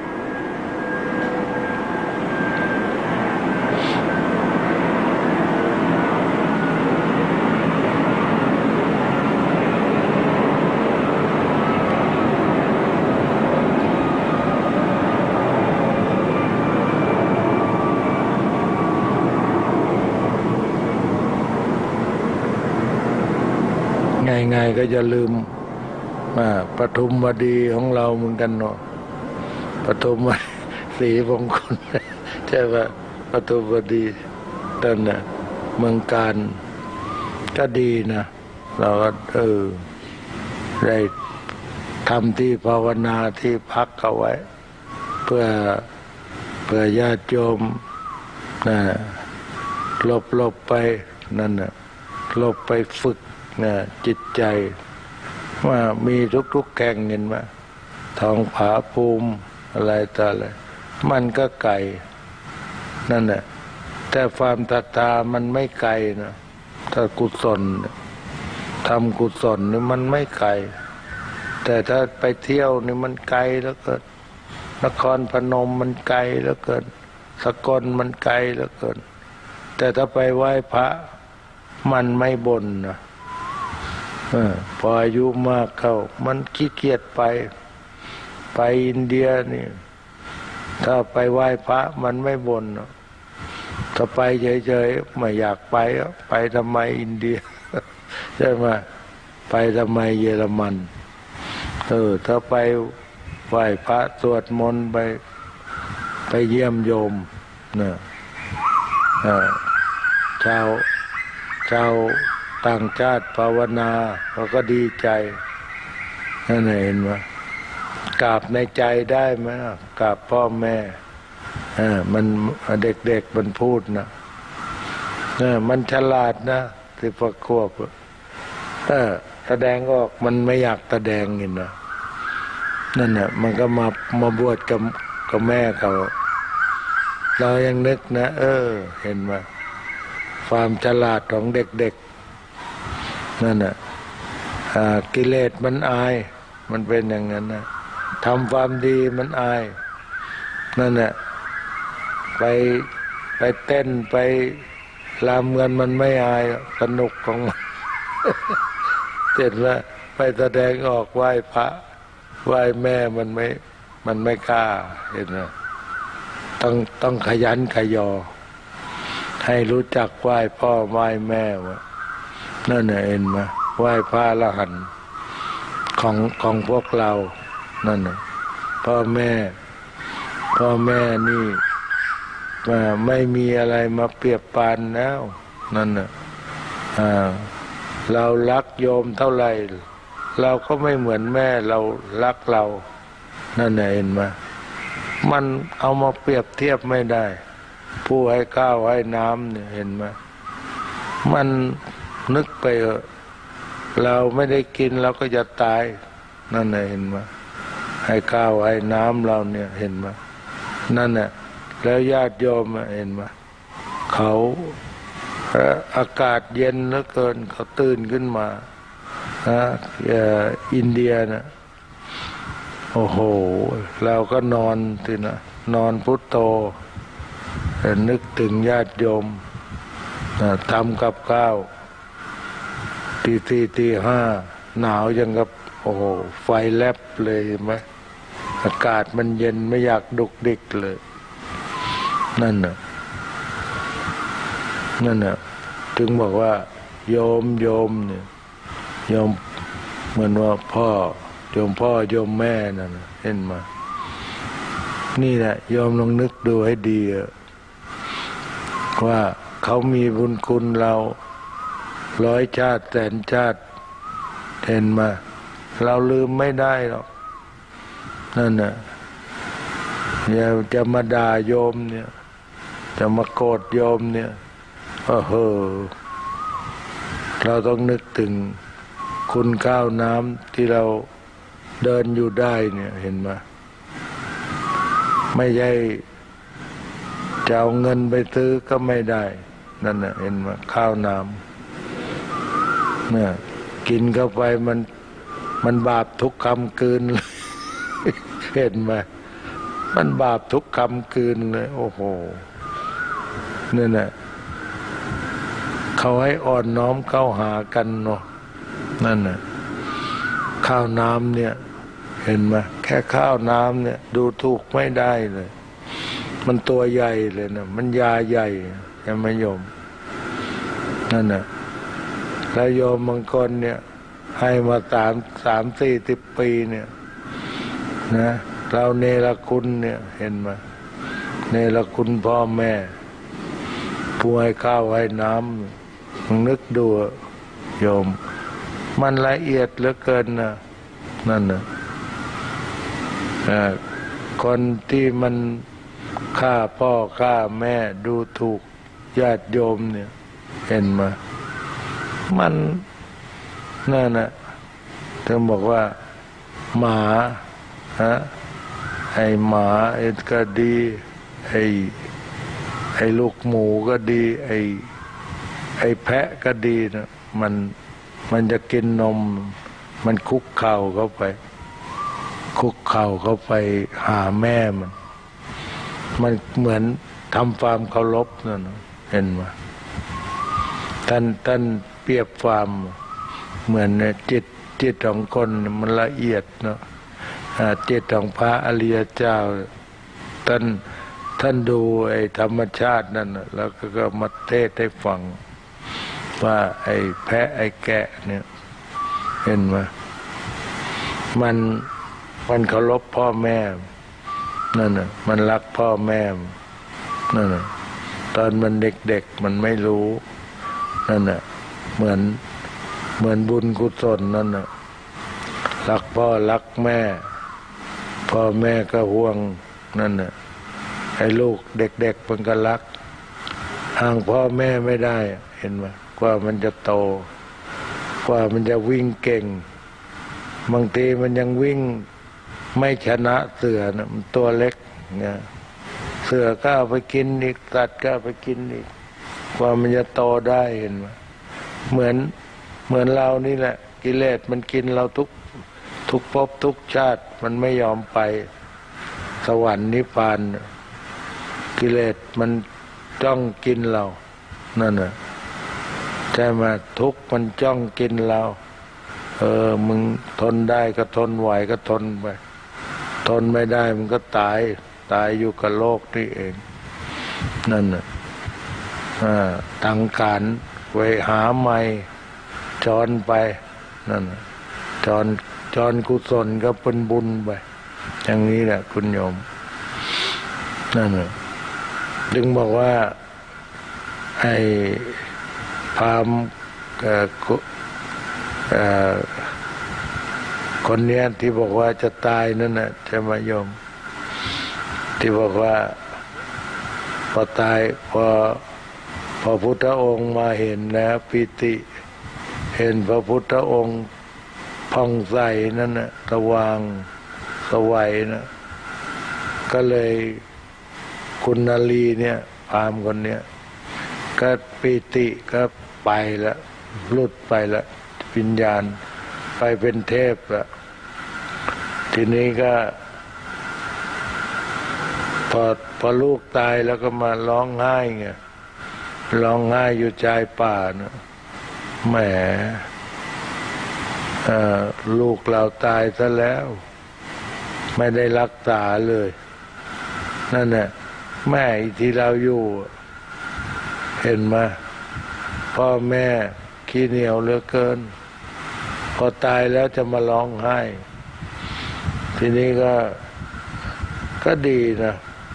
Speaker 1: ไงๆก็จะลืมปทุมวดีของเราเหมือนกันเนาะปทุมวดีศรีมงคลใช่ป่ะปทุมวดีนั่นน่ะเมืองการก็ดีนะเราก็เออได้ทำที่ภาวนาที่พักเอาไว้เพื่อเพื่อญาติโยมนะหลบหลบไปนั่นน่ะหลบไปฝึกนะจิตใจว่ามีทุกๆแห่งเห็นไหมทองผาภูมิอะไรต่ออะไรมันก็ไกลนั่นแหละแต่ความศรัทธามันไม่ไกลนะถ้ากุศลทำกุศลนี่มันไม่ไกลแต่ถ้าไปเที่ยวนี่มันไกลแล้วเกินนครพนมมันไกลแล้วเกินสกลมันไกลแล้วเกินแต่ถ้าไปไหว้พระมันไม่บ่นนะอพออายุมากเข้ามันขี้เกียจไปไปอินเดียนี่ถ้าไปไหว้พระมันไม่บ่นถ้าไปเฉยๆไม่อยากไปไปทำไมอินเดียใช่ไหมไปทำไมเยอรมันเออถ้าไปไหว้พระสวดมนต์ไปไปเยี่ยมโยมเนี่ยชาวชาวต่างชาติภาวนาเขาก็ดีใจนั่นเห็นไหมกราบในใจได้ไหมกราบพ่อแม่เออมันเด็กๆมันพูดนะเออมันฉลาดนะที่ประกวบเออแสดงออกมันไม่อยากแสดงนี่นะนั่นน่ะมันก็มามาบวชกับกับแม่เขาเรายังนึกนะเออเห็นไหมความฉลาดของเด็กๆนั่นน่ะกิเลสมันอายมันเป็นอย่างนั้นนะทำความดีมันอายนั่นแหละไปไปเต้นไปลำเงินมันไม่อายสนุกของมันเจ็ดว่าไปแสดงออกไหว้พระไหว้แม่มันไม่มันไม่กล้าเห็นไหมต้องต้องขยันขยอให้รู้จักไหว้พ่อไหว้แม่วะนั่นน่ะเห็นไหมไหว้พระอรหันต์ของของพวกเรานั่นน่ะพ่อแม่พ่อแม่นี่ไม่มีอะไรมาเปรียบปานแล้วนั่นน่ะเรารักโยมเท่าไหร่เราก็ไม่เหมือนแม่เรารักเรานั่นน่ะเห็นไหมมันเอามาเปรียบเทียบไม่ได้ผู้ให้ข้าวให้น้ำเนี่ยเห็นไหมมันนึกไปเออเราไม่ได้กินเราก็จะตายนั่นน่ะเห็นไหมให้ข้าวให้น้ำเราเนี่ยเห็นไหมนั่นน่ะแล้วญาติโยมเห็นไหมเขาอากาศเย็นเหลือเกินเขาตื่นขึ้นมานะอินเดียนะโอ้โหเราก็นอนทีนะนอนพุทโธนึกถึงญาติโยมทำกับข้าวตีสี่ตีห้าหนาวยังกับโอ้โหไฟแลบเลยเห็นไหมอากาศมันเย็นไม่อยากดุกดิกเลยนั่นน่ะนั่นน่ะถึงบอกว่าโยมโยมเนี่ยโยมเหมือนว่าพ่อโยมพ่อโยมแม่นั่นเห็นไหมนี่แหละโยมลองนึกดูให้ดีว่าเขามีบุญคุณเราร้อยชาติแสนชาติเห็นมาเราลืมไม่ได้หรอกนั่นน่ะอย่าจะมาด่าโยมเนี่ยจะมาโกรธโยมเนี่ยเออเฮ้อเราต้องนึกถึงคุณข้าวน้ำที่เราเดินอยู่ได้เนี่ยเห็นไหมไม่ใช่จะเอาเงินไปซื้อก็ไม่ได้นั่นน่ะเห็นไหมข้าวน้ำเนี่ยกินเข้าไปมันมันบาปทุกคำกืนเลยเห็นไหมมันบาปทุกคำกืนเลยโอ้โหนี่นน่ะเขาให้อ่อนน้อมเข้าหากันเนาะนั่นน่ะข้าวน้ำเนี่ยเห็นไหมแค่ข้าวน้ำเนี่ยดูถูกไม่ได้เลยมันตัวใหญ่เลยนะมันยาใหญ่ใช่ไหมโยมนั่นน่ะแล้วโยมบางคนเนี่ยให้มาสามสามสี่สิบปีเนี่ยนะเราเนรคุณเนี่ยเห็นไหมเนรคุณพ่อแม่ผู้ให้ข้าวให้น้ำนึกดูโยมมันละเอียดเหลือเกินนะนั่นนะคนที่มันฆ่าพ่อฆ่าแม่ดูถูกญาติโยมเนี่ยเห็นมามันนั่นน่ะเธอบอกว่าหมาฮะไอ้หมาไอ้ก็ดีไอ้ไอ้ลูกหมูก็ดีไอ้ไอ้แพะก็ดีนะมันมันจะกินนมมันคุกเข่าเข้าไปคุกเข่าเข้าไปหาแม่มันมันเหมือนทำความเคารพนั่นเห็นไหมท่านท่านเปรียบความเหมือนจิตจิตของคนมันละเอียดเนาะจิตของพระอริยเจ้าท่านท่านดูไอ้ธรรมชาตินั่นแล้วก็มาเทศให้ฟังว่าไอ้แพะไอ้แกะเนี่ยเห็นไหมมันมันเคารพพ่อแม่นั่นน่ะมันรักพ่อแม่นั่นน่ะตอนมันเด็กๆมันไม่รู้นั่นน่ะเหมือนเหมือนบุญกุศลนั่นน่ะรักพ่อรักแม่พ่อแม่ก็ห่วงนั่นน่ะไอ้ลูกเด็กๆมันก็รักห่างพ่อแม่ไม่ได้เห็นไหมกว่ามันจะโตกว่ามันจะวิ่งเก่งบางทีมันยังวิ่งไม่ชนะเสือนะมันตัวเล็กเนี่ยเสือก็เอาไปกินอีกสัตว์ก็เอาไปกินอีกกว่ามันจะโตได้เห็นไหมเหมือนเหมือนเรานี่แหละกิเลสมันกินเราทุกทุกภพทุกชาติมันไม่ยอมไปสวรรค์นิพพานกิเลสมันจ้องกินเรานั่นน่ะใช่ไหมทุกข์มันจ้องกินเราเออมึงทนได้ก็ทนไหวก็ทนไปทนไม่ได้มันก็ตายตายอยู่กับโลกนี่เองนั่นน่ะตั้งการไว้หาใหม่จรไปนั่นน่ะจรจรกุศลก็เป็นบุญไปอย่างนี้แหละคุณโยมนั่นน่ะจึงบอกว่าไอ้พามคนเนี้ยที่บอกว่าจะตายนั่นน่ะจะมาโยมที่บอกว่าพอตายพอพอพุทธองค์มาเห็นนะปิติเห็นพระพุทธองค์ผ่องใสนั่นน่ะสว่างสวัยนะก็เลยคุณนาลีเนี่ยพามคนเนี้ยก็ปิติก็ไปแล้วหลุดไปแล้ววิญญาณไปเป็นเทพแล้วทีนี้ก็พอพอลูกตายแล้วก็มาร้องไห้ไงร้องไห้อยู่ชายป่านะแหมลูกเราตายซะแล้วไม่ได้รักษาเลยนั่นแหละแม่ที่เราอยู่เห็นไหมพ่อแม่ขี้เหนียวเหลือเกินพอตายแล้วจะมาร้องไห้ทีนี้ก็ก็ดีนะ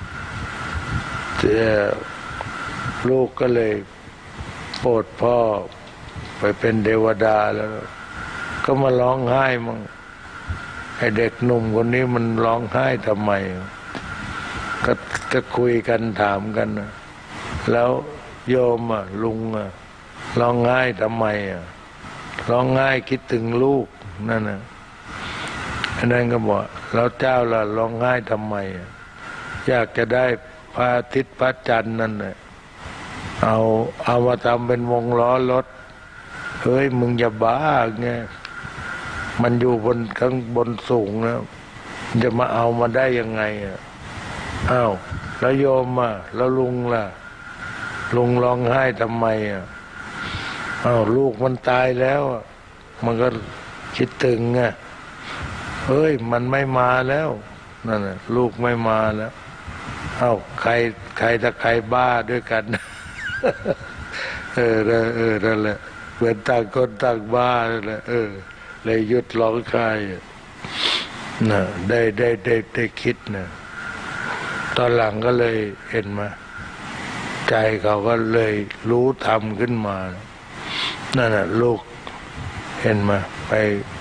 Speaker 1: ลูกก็เลยโปรดพ่อไปเป็นเทวดาแล้วก็มาร้องไห้มั่งไอ้เด็กหนุ่มคนนี้มันร้องไห้ทำไมก็จะคุยกันถามกันนะแล้วโยมอ่ะลุงอ่ะร้องไห้ทำไมอ่ะร้องไห้คิดถึงลูกนั่นน่ะอันนั้นก็บอกแล้วเจ้าล่ะร้องไห้ทำไมอ่ะอยากจะได้พระอาทิตย์พระจันทร์นั่นน่ะเอาเอามาทำเป็นวงล้อรถเฮ้ยมึงอย่าบ้าไงมันอยู่บนข้างบนสูงนะจะมาเอามาได้ยังไงอ่ะอ้าวแล้วโยมอ่ะแล้วลุงล่ะลุงร้องไห้ทำไมอ่ะอ้าวลูกมันตายแล้วมันก็คิดถึงไงเฮ้ยมันไม่มาแล้วนั่นน่ะลูกไม่มาแล้วอ้าวใครใครถ้าใครบ้าด้วยกันเออเออนั่นแหละเหมือนต่างคนต่างบ้านั่นแหละเออเลยหยุดร้องไห้น่ะได้ได้ได้ได้คิดนะตอนหลังก็เลยเห็นมาใจเขาก็เลยรู้ธรรมขึ้นมานั่นน่ะลูกเห็นมาไป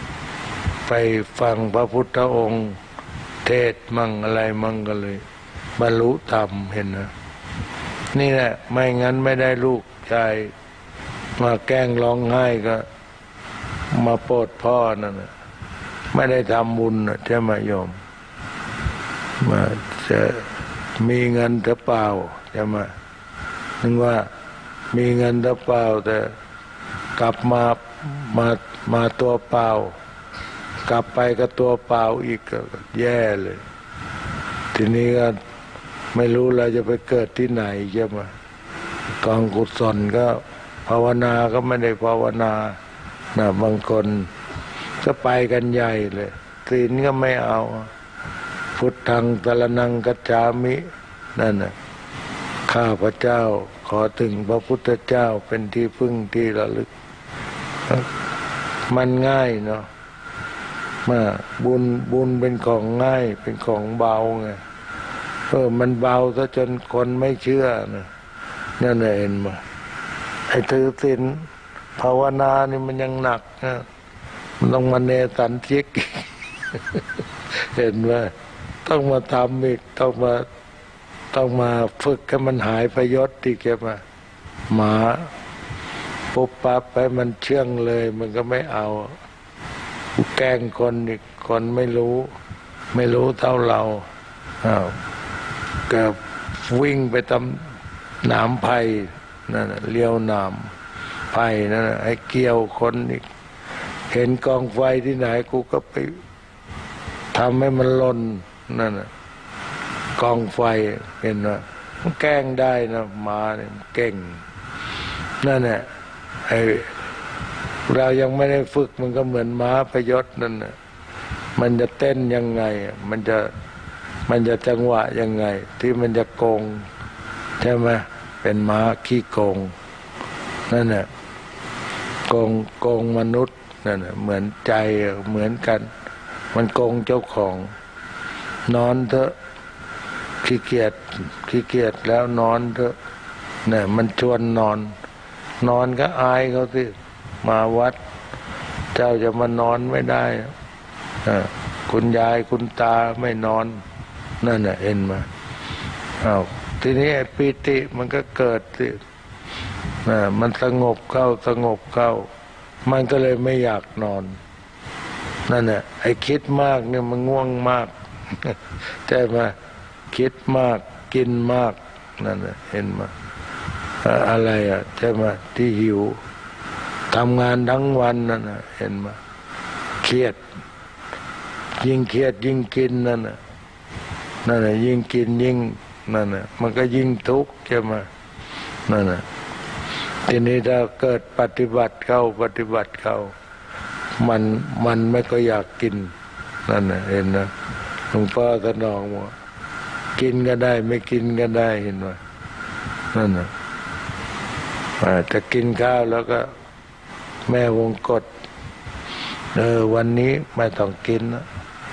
Speaker 1: ไปฟังพระพุทธองค์เทศมั่งอะไรมั่งก็เลยบรรลุธรรมเห็นนะนี่แหละไม่งั้นไม่ได้ลูกชายมาแกล้งร้องไห้ก็มาโปรดพ่อนั่นนะไม่ได้ทำบุญใช่ไหมโยมมาจะมีเงินหรือเปล่าใช่ไหมนึกว่ามีเงินหรือเปล่าแต่กลับมามามาตัวเปล่ากลับไปก็ตัวเปล่าอีกก็แย่เลยทีนี้ก็ไม่รู้เราจะไปเกิดที่ไหนใช่ไหมกองกุศลก็ภาวนาก็ไม่ได้ภาวนานะบางคนก็ไปกันใหญ่เลยศีลก็ไม่เอาพุทธังสรณังคัจฉามินั่นน่ะข้าพเจ้าขอถึงพระพุทธเจ้าเป็นที่พึ่งที่ระลึกมันง่ายเนาะมาบุญบุญเป็นของง่ายเป็นของเบาไงเออมันเบาซะจนคนไม่เชื่อนะนั่นเองมาไอ้ถือศีลภาวนานี่มันยังหนักนะมันต้องมาเนสันชิก เห็นไหมต้องมาทำอีกต้องมาต้องมาฝึกให้มันหายพยศอีกใช่ไหมหมาปุ๊บปั๊บไปมันเชื่องเลยมันก็ไม่เอาแกล้งคนอีกคนไม่รู้ไม่รู้เท่าเราอ้าวก็วิ่งไปตามหนามไผ่นั่นเลี้ยวหนามไผ่นั่นให้เกี่ยวคนอีกเห็นกองไฟที่ไหนกูก็ไปทำให้มันลนนั่นกองไฟเห็นว่ามันแกล้งได้นะหมาเนี่ยเก่งนั่นแหละไอเรายังไม่ได้ฝึกมันก็เหมือนม้าพยศนั่นน่ะมันจะเต้นยังไงมันจะมันจะจังหวะยังไงที่มันจะโกงใช่ไหมเป็นม้าขี้โกงนั่นแหละโกงโกงมนุษย์นั่นแหละเหมือนใจเหมือนกันมันโกงเจ้าของนอนเถอะขี้เกียจขี้เกียจแล้วนอนเถอะเนี่ยมันชวนนอนนอนก็อายเขาสิมาวัดเจ้าจะมานอนไม่ได้คุณยายคุณตาไม่นอนนั่นน่ะเห็นมาอ้าวทีนี้ไอ้ปิติมันก็เกิดสิมันสงบเข้าสงบเข้ามันก็เลยไม่อยากนอนนั่นแหละไอ้คิดมากเนี่ยมันง่วงมากใช่ไหมคิดมากกินมากนั่นแหละเห็นมาอะไรอ่ะใช่ไหมที่หิวทำงานทั้งวันนั่นน่ะเห็นมาเครียดยิ่งเครียดยิ่งกินนั่นน่ะนั่นน่ะยิ่งกินยิ่งนั่นน่ะมันก็ยิ่งทุกข์ใช่ไหมนั่นน่ะทีนี้ถ้าเกิดปฏิบัติเข้าปฏิบัติเข้ามันมันไม่ก็อยากกินนั่นน่ะเห็นนะหลวงพ่อท่านบอกว่ากินก็ได้ไม่กินก็ได้เห็นไหมนั่นน่ะจะกินข้าวแล้วก็แม่วงกฎเออวันนี้ไม่ต้องกินนะ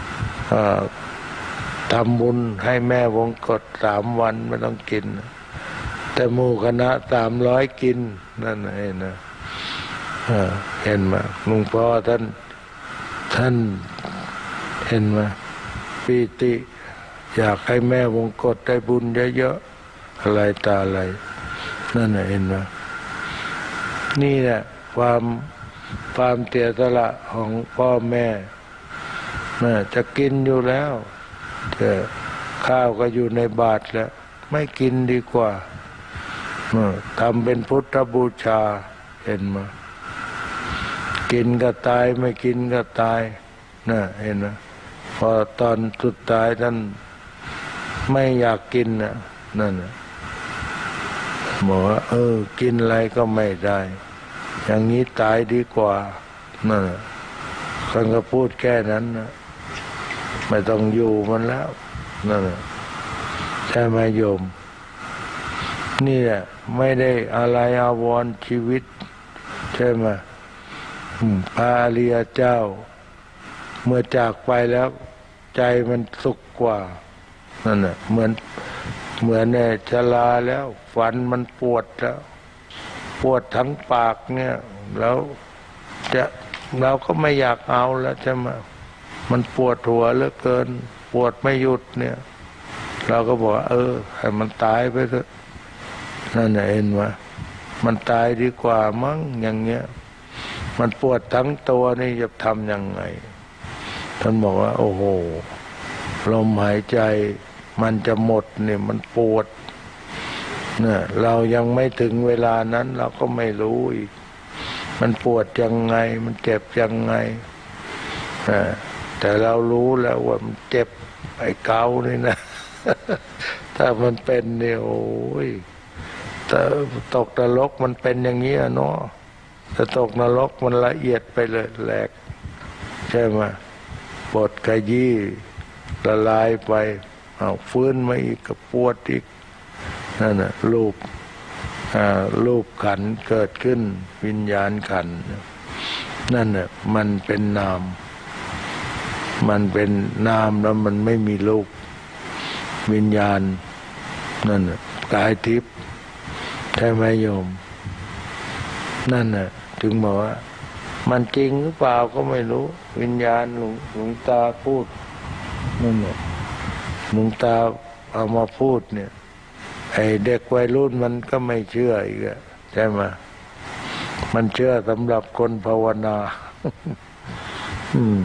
Speaker 1: ทำบุญให้แม่วงกฎสามวันไม่ต้องกินแต่หมู่คณะสามร้อยกินนั่นเองนะเห็นไหมหลวงพ่อท่านท่านเห็นไหมปีติอยากให้แม่วงกฎได้บุญเยอะๆอะไรตาอะไรนั่นเห็นไหมนี่แหละความความเสียสละของพ่อแม่น่ะจะกินอยู่แล้วแต่ข้าวก็อยู่ในบาตรแล้วไม่กินดีกว่าทำเป็นพุทธบูชาเห็นไหมกินก็ตายไม่กินก็ตายน่ะเห็นไหมพอตอนสุดท้ายท่านไม่อยากกินน่ะนั่นน่ะบอกว่าเออกินอะไรก็ไม่ได้อย่างนี้ตายดีกว่านั่นท่านก็พูดแค่นั้นนะไม่ต้องอยู่มันแล้วนั่นใช่ไหมโยมนี่แหละไม่ได้อะไรอาวรณ์ชีวิตใช่ไหมพระอริยเจ้าเมื่อจากไปแล้วใจมันสุขกว่านั่นน่ะเหมือนเหมือนเนี่ยชราแล้วฟันมันปวดแล้วปวดทั้งปากเนี่ยแล้วจะเราก็ไม่อยากเอาแล้วใช่ไหมมันปวดหัวเหลือเกินปวดไม่หยุดเนี่ยเราก็บอกเออให้มันตายไปเถอะนั่นเห็นไหมมันตายดีกว่ามั้งอย่างเงี้ยมันปวดทั้งตัวนี่จะทำยังไงท่านบอกว่าโอ้โหลมหายใจมันจะหมดเนี่ยมันปวดเนี่ยเรายังไม่ถึงเวลานั้นเราก็ไม่รู้อีกมันปวดยังไงมันเจ็บยังไงแต่เรารู้แล้วว่ามันเจ็บไอ้เกานี่นะ ถ้ามันเป็นเนี่ยโอ้ยแต่ตกนรกมันเป็นอย่างนี้เนาะถ้าตกนรกมันละเอียดไปเลยแหลกใช่ไหมปวดกระยี่ละลายไปเอาฟื้นมาอีกก็ปวดอีกนั่นน่ะรูปรูปขันเกิดขึ้นวิญญาณขันนั่นน่ะมันเป็นนามมันเป็นนามแล้วมันไม่มีรูปวิญญาณนั่นน่ะกายทิพย์ใช่ไหมโยมนั่นน่ะถึงบอกว่ามันจริงหรือเปล่าก็ไม่รู้วิญญาณหลวงหลวงตาพูดนั่นน่ะหลวงตาเอามาพูดเนี่ยไอ้เด็กวัยรุ่นมันก็ไม่เชื่ออีกใช่ไหมมันเชื่อสำหรับคนภาวนา อืม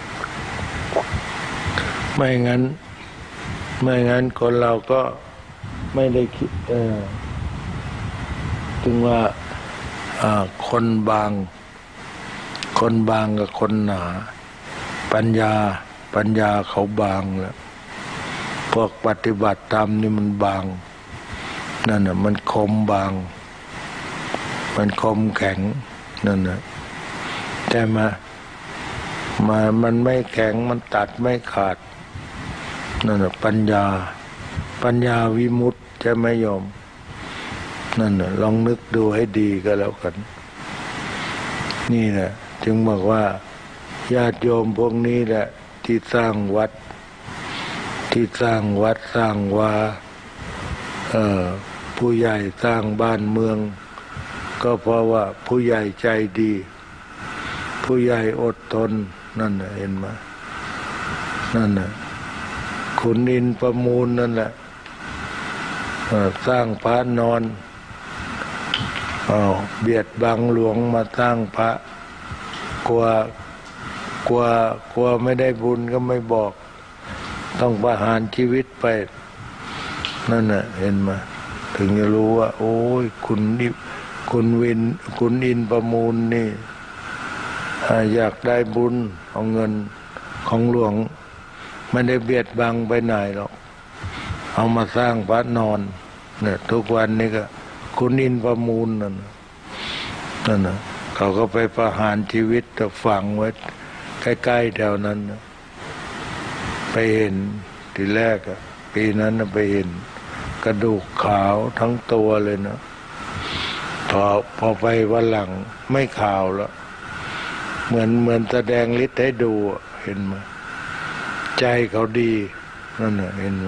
Speaker 1: ไม่งั้นไม่งั้นคนเราก็ไม่ได้คิดเออถึงว่าคนบางคนบางกับคนหนาปัญญาปัญญาเขาบางแล้วพวกปฏิบัติธรรมนี่มันบางนั่นน่ะมันคมบางมันคมแข็งนั่นน่ะใช่ไหมมามันไม่แข็งมันตัดไม่ขาดนั่นน่ะปัญญาปัญญาวิมุตติใช่ไหมโยมนั่นน่ะลองนึกดูให้ดีก็แล้วกันนี่แหละจึงบอกว่าญาติโยมพวกนี้แหละที่สร้างวัดที่สร้างวัดสร้างวาเอ่อผู้ใหญ่สร้างบ้านเมืองก็เพราะว่าผู้ใหญ่ใจดีผู้ใหญ่อดทนนั่นน่ะเห็นไหมนั่นน่ะขุนอินทร์ประมูลนั่นแหละสร้างพระนอนอ้าวเบียดบังหลวงมาสร้างพระกลัวกลัวกลัวไม่ได้บุญก็ไม่บอกต้องประหารชีวิตไปนั่นน่ะเห็นไหมถึงจะรู้ว่าโอ้ยคุณนี่คุณวินคุณอินประมูลนี่อยากได้บุญเอาเงินของหลวงไม่ได้เบียดบังไปไหนหรอกเอามาสร้างพระนอนเนี่ยทุกวันนี้ก็คุณอินประมูลนั่นนั่นน่ะเขาก็ไปประหารชีวิตแต่ฝังไว้ใกล้ๆแถวนั้นไปเห็นทีแรกอะปีนั้นไปเห็นกระดูกขาวทั้งตัวเลยนะพอพอไปวันหลังไม่ขาวแล้วเหมือนเหมือนแสดงฤทธิ์ให้ดูเห็นไหมใจเขาดีนั่นน่ะเห็นไหม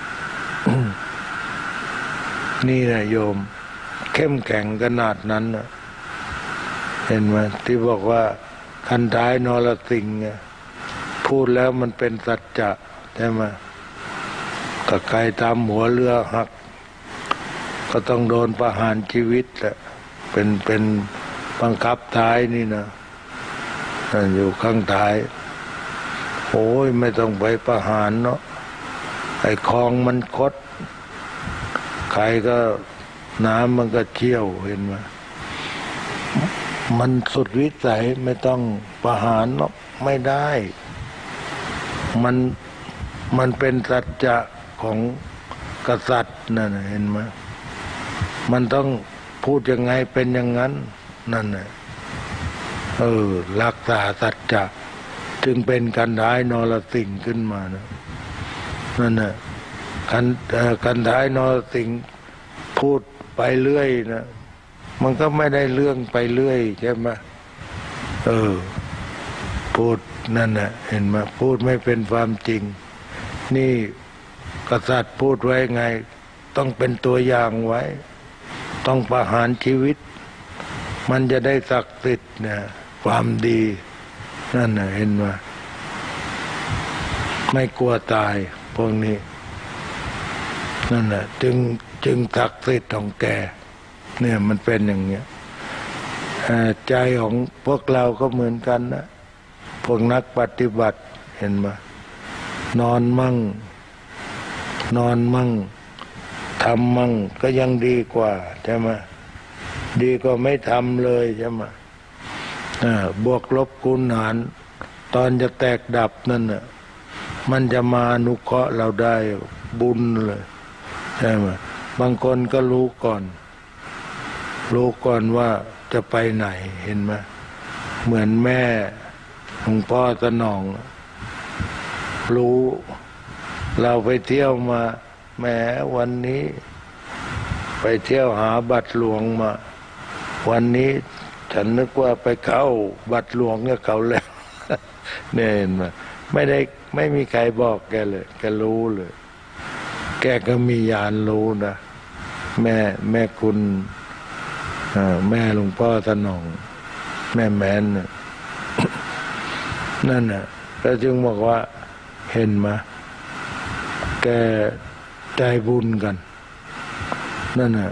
Speaker 1: นี่นะโยมเข้มแข็งขนาดนั้นนะเห็นไหมที่บอกว่าคันท้ายนรสิงห์พูดแล้วมันเป็นสัจจะใช่ไหมก็ใครทำหัวเรือหักก็ต้องโดนประหารชีวิตแหละเป็นเป็นบังคับท้ายนี่นะอยู่ข้างท้ายโอ้ยไม่ต้องไปประหารเนาะไอ้คลองมันคดใครก็น้ำมันก็เชี่ยวเห็นไหมมันสุดวิสัยไม่ต้องประหารเนาะไม่ได้มันมันเป็นสัจจะของกษัตริย์นั่นเห็นไหมมันต้องพูดยังไงเป็นอย่างนั้นนั่นน่ะเออรักษาสัจจะจึงเป็นกันท้ายนรสิงห์ขึ้นมานะนั่นน่ะกันกันท้ายนรสิงห์พูดไปเรื่อยนะมันก็ไม่ได้เรื่องไปเรื่อยใช่ไหมเออพูดนั่นน่ะเห็นไหมพูดไม่เป็นความจริงนี่กษัตริย์พูดไว้ไงต้องเป็นตัวอย่างไว้ต้องประหารชีวิตมันจะได้ศักดิ์สิทธิ์นะความดีนั่นน่ะเห็นไหมไม่กลัวตายพวกนี้นั่นแหละจึงจึงศักดิ์สิทธิ์ของแกเนี่ยมันเป็นอย่างเงี้ยใจของพวกเราก็เหมือนกันนะพวกนักปฏิบัติเห็นไหมนอนมั่งนอนมั่งทำมั่งก็ยังดีกว่าใช่ไหมดีกว่าไม่ทำเลยใช่ไหมบวกลบคูณหารตอนจะแตกดับนั่นน่ะมันจะมาอนุเคราะห์เราได้บุญเลยใช่ไหมบางคนก็รู้ก่อนรู้ก่อนว่าจะไปไหนเห็นไหมเหมือนแม่หลวงพ่อสนองรู้เราไปเที่ยวมาแหมวันนี้ไปเที่ยวหาบัตรหลวงมาวันนี้ฉันนึกว่าไปเข้าบัตรหลวงกับเขาแล้วเนี่ยเห็นไหมไม่ได้ไม่มีใครบอกแกเลยแกรู้เลยแกก็มีญาณรู้นะแม่แม่คุณแม่หลวงพ่อสนองแม่แม่นน่ะนั่นน่ะแล้วจึงบอกว่าเห็นมาแกใจบุญกันนั่นน่ะ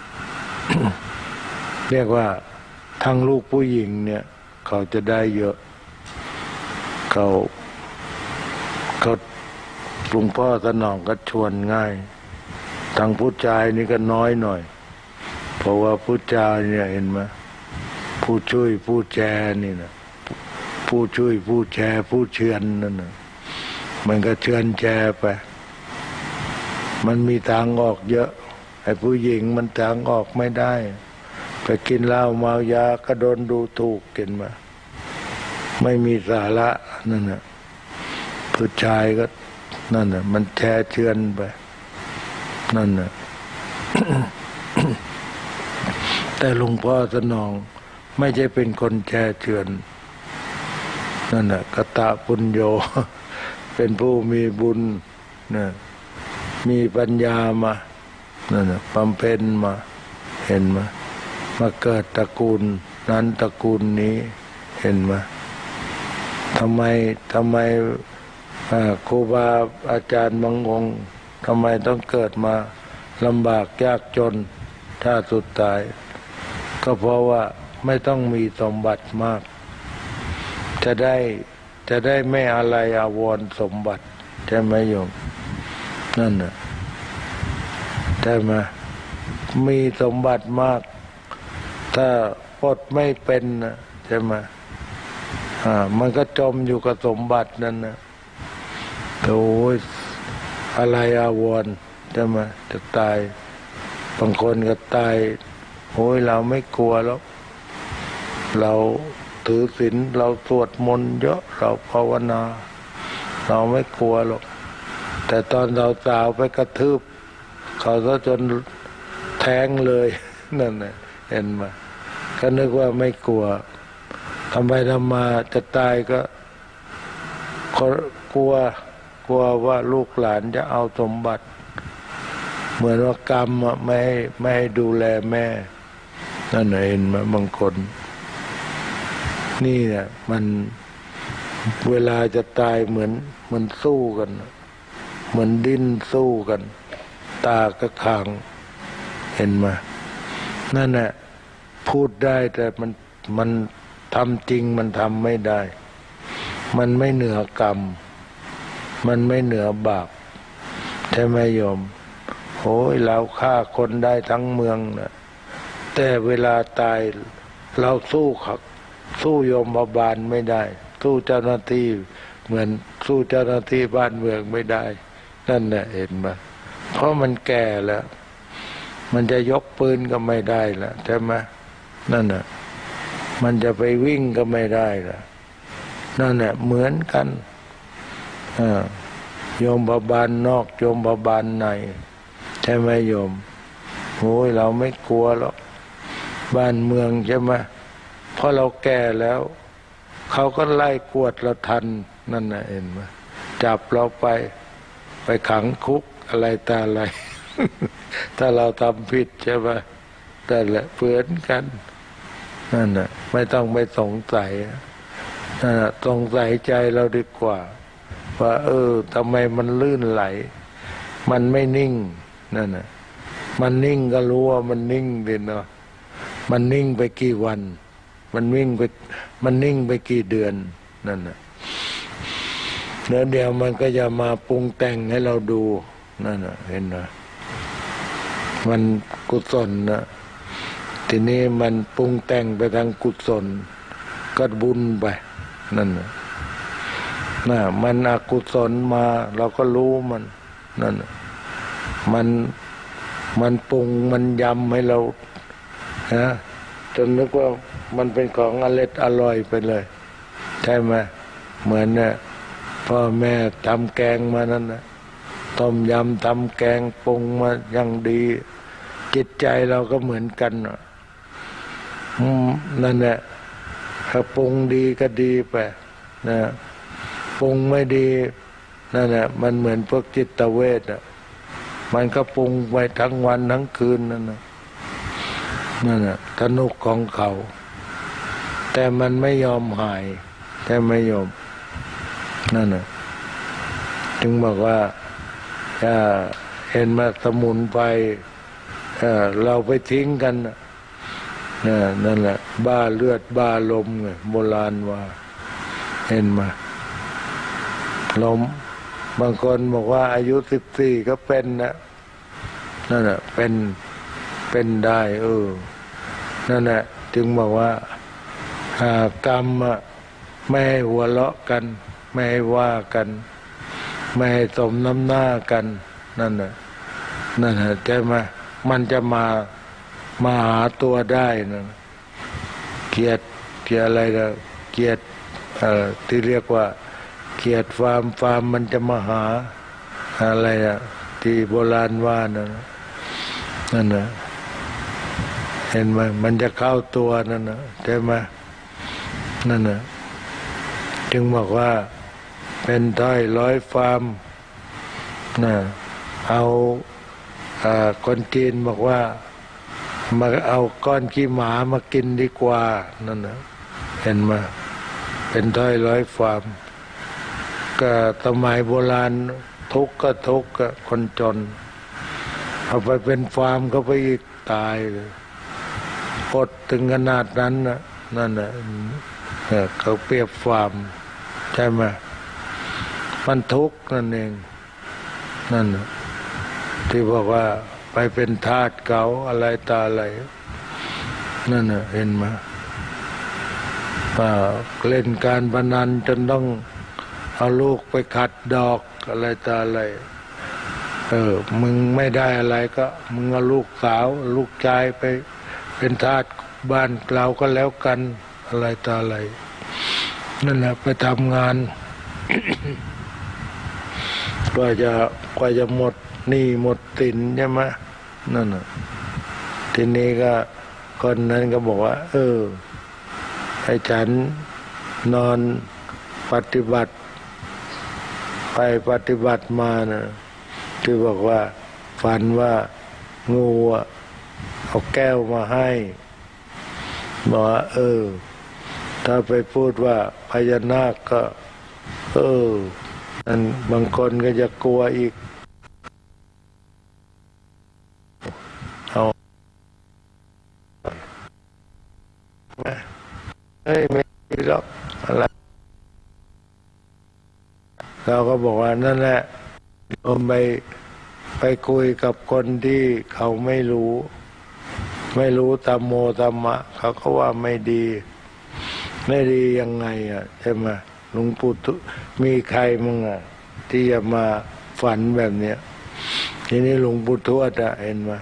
Speaker 1: เรียกว่าทั้งลูกผู้หญิงเนี่ยเขาจะได้เยอะเขาเขาหลวงพ่อสนองก็ชวนง่ายทางผู้ชายนี่ก็น้อยหน่อยเพราะว่าผู้ชายเนี่ยเห็นไหมผู้ช่วยผู้แชร์นี่นะผู้ช่วยผู้แชร์ผู้เชือนนั่นนะมันก็เชือนแชร์ไปมันมีทางออกเยอะไอ้ผู้หญิงมันทางออกไม่ได้ไปกินเหล้าเมายาก็โดนดูถูกกินมาไม่มีสาระนั่นน่ะผู้ชายก็นั่นน่ะมันแช่เชือนไปนั่นน่ะ แต่หลวงพ่อสนองไม่ใช่เป็นคนแช่เชือนนั่นน่ะกตปุญโญ เป็นผู้มีบุญนะมีปัญญามานั่นน่ะบำเพ็ญมาเห็นไหมมาเกิดตระกูลนั้นตระกูลนี้เห็นไหมทำไมทำไมครูบาอาจารย์บางองค์ทำไมต้องเกิดมาลำบากยากจนถ้าสุดท้ายก็เพราะว่าไม่ต้องมีสมบัติมากจะได้จะได้ไม่อะไรอาวรณ์สมบัติใช่ไหมโยมนั่นน่ะใช่ไหมมีสมบัติมากถ้าปลดไม่เป็นนะใช่ไหมอ่ามันก็จมอยู่กับสมบัตินั่นนะโอ้ยอะไรอาวรณ์ใช่ไหมจะตายบางคนก็ตายโอ้ยเราไม่กลัวแล้วเราถือศีลเราสวดมนต์เยอะเราภาวนาเราไม่กลัวหรอกแต่ตอนเราสาวไปกระทืบเขาซะจนแท้งเลยนั่นน่ะเห็นไหมก็นึกว่าไม่กลัวทำไปทำมาจะตายก็กลัวกลัวว่าลูกหลานจะเอาสมบัติเหมือนว่ากรรมไม่ให้ไม่ให้ดูแลแม่นั่นเห็นไหมบางคนนี่เนี่ยมันเวลาจะตายเหมือนมันสู้กันเหมือนดิ้นสู้กันตากระขังเห็นไหมนั่นแหละพูดได้แต่มันมันทำจริงมันทำไม่ได้มันไม่เหนือกรรมมันไม่เหนือบาปใช่ไหมโยมโอ้ยเราฆ่าคนได้ทั้งเมืองนะแต่เวลาตายเราสู้ขับสู้โยมบาลไม่ได้สู้เจ้าหน้าที่เหมือนสู้เจ้าหน้าที่บ้านเมืองไม่ได้นั่นแหละเห็นไหมเพราะมันแก่แล้วมันจะยกปืนก็ไม่ได้ละใช่ไหมนั่นน่ะมันจะไปวิ่งก็ไม่ได้ละนั่นแหละเหมือนกันโยมบาลนอกโยมบาลในใช่ไหมโยมโอ้ยเราไม่กลัวหรอกบ้านเมืองใช่ไหมเพราะเราแก่แล้วเขาก็ไล่กวดเราทันนั่นน่ะเห็นไหมจับเราไปไปขังคุกอะไรตาอะไร ถ้าเราทำผิดใช่ไหมแต่แหละเพื่อนกันนั่นน่ะไม่ต้องไปสงสัยนั่นน่ะสงสัยใจเราดีกว่าว่าเออทำไมมันลื่นไหลมันไม่นิ่งนั่นน่ะมันนิ่งก็รู้ว่ามันนิ่งดิเนาะมันนิ่งไปกี่วันมันวิ่งไปมันนิ่งไปกี่เดือนนั่นน่ะแล้วเดี๋ยวมันก็จะมาปรุงแต่งให้เราดูนั่นน่ะเห็นไหมมันกุศลนะทีนี้มันปรุงแต่งไปทางกุศลก็บุญไปนั่นน่ะน่ะมันอกุศลมาเราก็รู้มันนั่นน่ะมันมันปรุงมันยำให้เราฮะจนนึกว่ามันเป็นของอร่อยอร่อยไปเลยใช่ไหมเหมือนเนี่ยพ่อแม่ทำแกงมานั่นนะต้มยำทำแกงปรุงมาอย่างดีจิตใจเราก็เหมือนกันนั่นแหละถ้าปรุงดีก็ดีไปนะปรุงไม่ดีนั่นแหละมันเหมือนพวกจิตเวชอ่ะมันก็ปรุงไปทั้งวันทั้งคืนนั่นนะนั่นน่ะสนุกของเขาแต่มันไม่ยอมหายแต่ไม่ยอมนั่นน่ะจึงบอกว่าถ้าเห็นมาสมุนไพรเราไปทิ้งกันนั่นแหละบ้าเลือดบ้าลมไงโบราณว่าเห็นมาลมบางคนบอกว่าอายุสิบสี่ก็เป็นนะนั่นน่ะเป็นเป็นได้เออนั่นแหละจึงบอกว่ากรรมไม่ให้หัวเราะกันไม่ให้ว่ากันไม่ให้สมน้ำหน้ากันนั่นน่ะนั่นแหละใช่ไหมมันจะมามาหาตัวได้นะเกลียดเกลียดอะไรนะเกลียดเอ่อที่เรียกว่าเกลียดฟาร์มฟาร์มมันจะมาหาอะไรนะที่โบราณว่านะนั่นนะเห็นไหมมันจะเข้าตัวนั่นนะใช่ไหมนั่นนะจึงบอกว่าเป็นถ้อยร้อยฟาร์มนะเอาคนจีนบอกว่ามาเอาก้อนขี้หมามากินดีกว่านั่นนะเห็นไหมเป็นถ้อยร้อยฟาร์มก็สมัยโบราณทุกข์ก็ทุกข์ก็คนจนเอาไปเป็นฟาร์มก็ไปอีกตายเลยอดถึงขนาดนั้นนะนั่นนะเขาเปรียบฟาร์มใช่ไหมมันทุกข์นั่นเองนั่นนะที่บอกว่าไปเป็นทาสเขาอะไรตาอะไรนั่นนะเห็นไหมเล่นการพนันจนต้องเอาลูกไปขัดดอกอะไรตาอะไรเออมึงไม่ได้อะไรก็มึงเอาลูกสาวลูกชายไปเป็นทาสบ้านเราก็แล้วกันอะไรตาอะไรนั่นแหละไปทำงาน กว่าจะกว่าจะหมดหนี้หมดสินใช่ไหมนั่นน่ะทีนี้ก็คนนั้นก็บอกว่าเออให้ฉันนอนปฏิบัติไปปฏิบัติมานะที่บอกว่าฝันว่างูเอาแก้วมาให้บอกว่าเออถ้าไปพูดว่าพญานาคก็เออนั่นบางคนก็จะกลัวอีกเอาเฮ้ยไม่หรอกอะไรเราก็บอกว่านั่นแหละผมไปไปคุยกับคนที่เขาไม่รู้ไม่รู้ธรรมโมธรรมะเขาก็ว่าไม่ดีไม่ดียังไงอ่ะใช่ไหมหลวงปู่มีใครมั่งอ่ะที่จะมาฝันแบบเนี้ยทีนี้หลวงปู่ทวดอ่ะเห็นไหม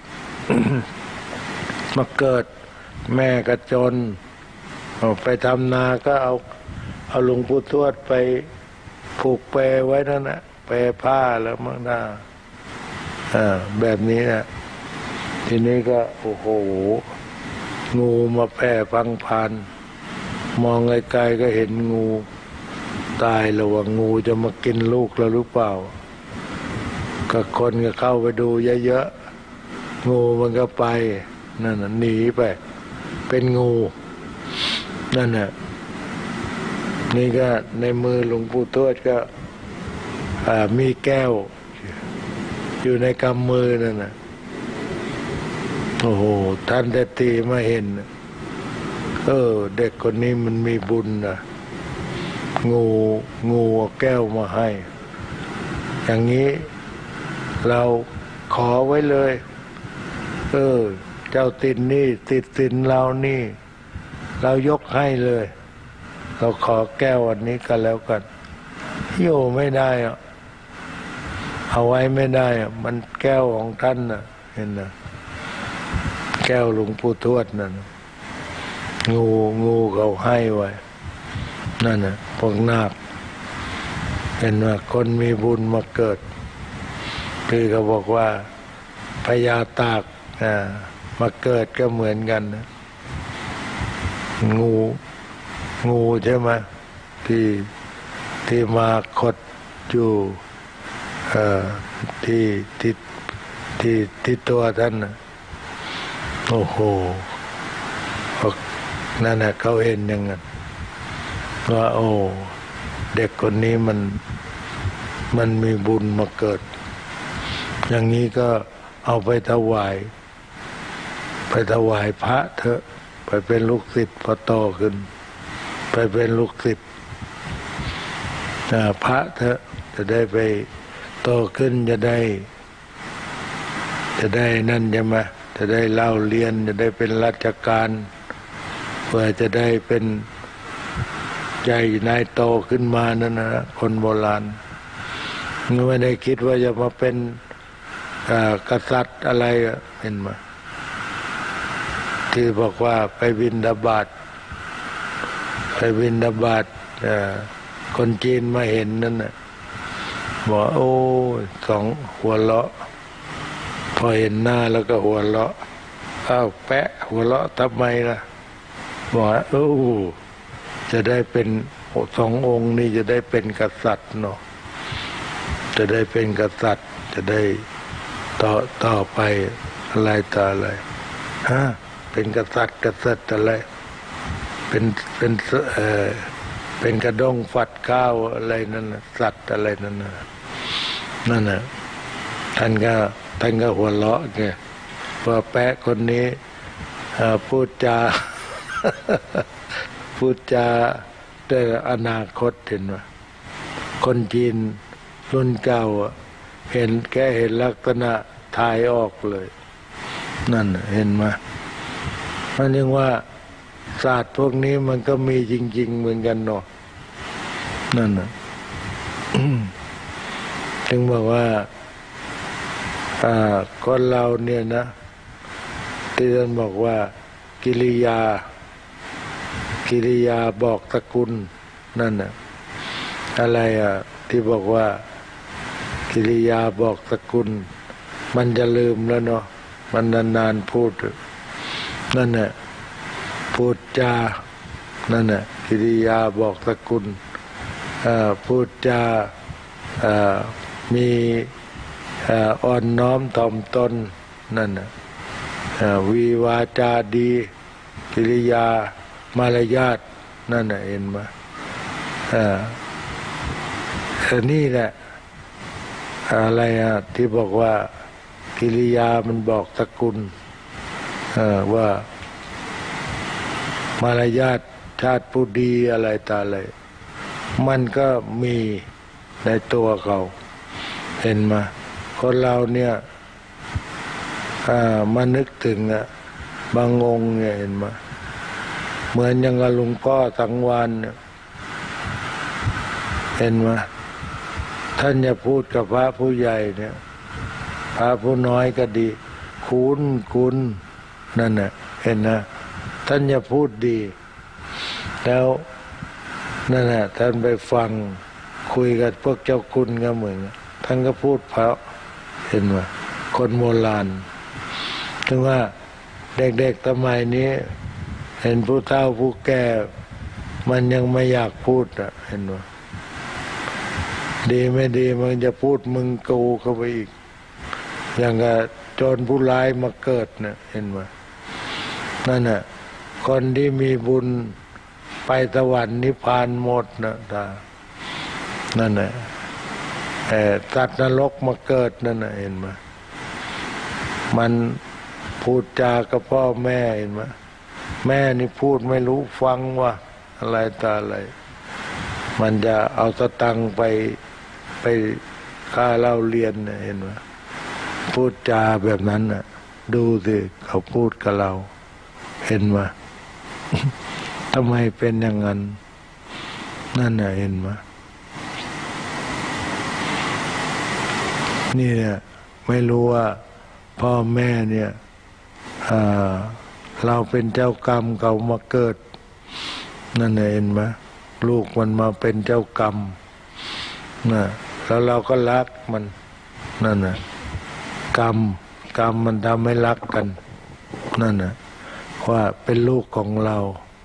Speaker 1: มาเกิดแม่กระจนไปทำนาก็เอาเอาหลวงปู่ทวดไปผูกแปรไว้นั่นนะแปรผ้าแล้วมั่งหน้าอ่าแบบนี้นะทีนี้ก็โอ้โหงูมาแผ่พังพานมองไกลๆก็เห็นงูตายแล้วว่างูจะมากินลูกเราหรือเปล่าก็คนก็เข้าไปดูเยอะๆงูมันก็ไปนั่นน่ะหนีไปเป็นงูนั่นน่ะนี่ก็ในมือหลวงปู่ทวดก็มีแก้วอยู่ในกำมือนั่นนะโอ้โหท่านแต่ตีมาเห็นเออเด็กคนนี้มันมีบุญนะงูงูเอาแก้วมาให้อย่างนี้เราขอไว้เลยเออเจ้าติดนี่ติดสินเรานี่เรายกให้เลยเราขอแก้วอันนี้กันแล้วกันโยไม่ได้อะเอาไว้ไม่ได้อะมันแก้วของท่านน่ะเห็นนะแก้วหลวงปู่ทวดนั่นงูงูเขาให้ไว้นั่นน่ะพวกนาคเห็นว่าคนมีบุญมาเกิดคือเขาบอกว่าพญาตากมาเกิดก็เหมือนกันนะงูงูใช่ไหมที่ที่มาขดอยู่ที่ที่ที่ที่ตัวท่านนะโอ้โหนั่นน่ะเขาเห็นอย่างนั้นว่าโอ้เด็กคนนี้มันมันมีบุญมาเกิดอย่างนี้ก็เอาไปถวายไปถวายพระเถอะไปเป็นลูกศิษย์พอโตขึ้นไปเป็นลูกศิษย์พระเถอะจะได้ไปโตขึ้นจะได้จะได้นั่นใช่ไหมจะได้เล่าเรียนจะได้เป็นราชการเพื่อจะได้เป็นใหญ่นายโตขึ้นมานั่นนะคนโบราณไม่ได้คิดว่าจะมาเป็นกษัตริย์อะไรเห็นไหมที่บอกว่าไปบิณฑบาตไปบิณฑบาตคนจีนมาเห็นนั่นน่ะบอกโอ้สองหัวเราะพอเห็นหน้าแล้วก็หัวเราะอ้าวแปะหัวเราะทำไมล่ะบอกโอ้จะได้เป็นสององค์นี่จะได้เป็นกษัตริย์เนาะจะได้เป็นกษัตริย์จะได้ต่อต่อไปอะไรต่ออะไรฮะเป็นกษัตริย์กษัตริย์อะไรเป็นเป็นเออเป็นกระด้งฟัดข้าวอะไรนั่นนะสัตว์อะไรนั่นนะนั่นน่ะท่านก็ท่านก็หัวเราะไงว่าแปะคนนี้พูดจา พูดจาได้อนาคตเห็นไหมคนจีนรุ่นเก่าเห็นแค่เห็นลักษณะทายออกเลยนั่นเห็นไหมมันยังว่าศาสตร์พวกนี้มันก็มีจริงๆเหมือนกันเนาะนั่นน่ะ ถึงบอกว่าคนเราเนี่ยนะที่ท่านบอกว่ากิริยากิริยาบอกสกุลนั่นน่ะอะไรอ่ะที่บอกว่ากิริยาบอกสกุลมันจะลืมแล้วเนาะมันนานๆพูดนั่นน่ะพูดจานั่นน่ะกิริยาบอกสกุลพูดจามีอ่อนน้อมถ่อมตนนั่นน่ะวีวาจาดีกิริยามารยาทนั่นน่ะเห็นไหมอ่านี่แหละอะไรอ่ะที่บอกว่ากิริยามันบอกสกุลว่ามารยาทชาติผู้ดีอะไรตาอะไรมันก็มีในตัวเขาเห็นไหมคนเราเนี่ยมานึกถึงอ่ะบางองค์เนี่ยเห็นไหมเหมือนอย่างกับหลวงพ่อสังวาลเนี่ยเห็นไหมท่านจะพูดกับพระผู้ใหญ่เนี่ยพระผู้น้อยก็ดีคุณคุณนั่นน่ะเห็นนะท่านจะพูดดีแล้วนั่นน่ะท่านไปฟังคุยกับพวกเจ้าคุณก็เหมือนท่านก็พูดเพราะเห็นไหมคนโบราณถึงว่าเด็กๆสมัยนี้เห็นผู้เฒ่าผู้แก่มันยังไม่อยากพูดอ่ะเห็นไหมดีไม่ดีมันจะพูดมึงกูเข้าไปอีกอย่างกับโจรผู้ร้ายมาเกิดเนี่ยเห็นไหมนั่นน่ะคนที่มีบุญไปสวรรค์นิพพานหมดนะตานั่นน่ะไอสัตว์นรกมาเกิดนั่นนะเห็นไหมมันพูดจากับพ่อแม่เห็นไหมแม่นี่พูดไม่รู้ฟังว่าอะไรต่ออะไรมันจะเอาสตังค์ไปไปค่าเล่าเรียนเห็นไหมพูดจาแบบนั้นน่ะดูสิเขาพูดกับเราเห็นไหม ทำไมเป็นอย่างนั้นนั่นน่ะเห็นไหมนี่เนี่ยไม่รู้ว่าพ่อแม่เนี่ยเราเป็นเจ้ากรรมเขามาเกิดนั่นเห็นไหมลูกมันมาเป็นเจ้ากรรมนะแล้วเราก็รักมันนั่นน่ะกรรมกรรมมันทำให้รักกันนั่นน่ะว่าเป็นลูกของเรา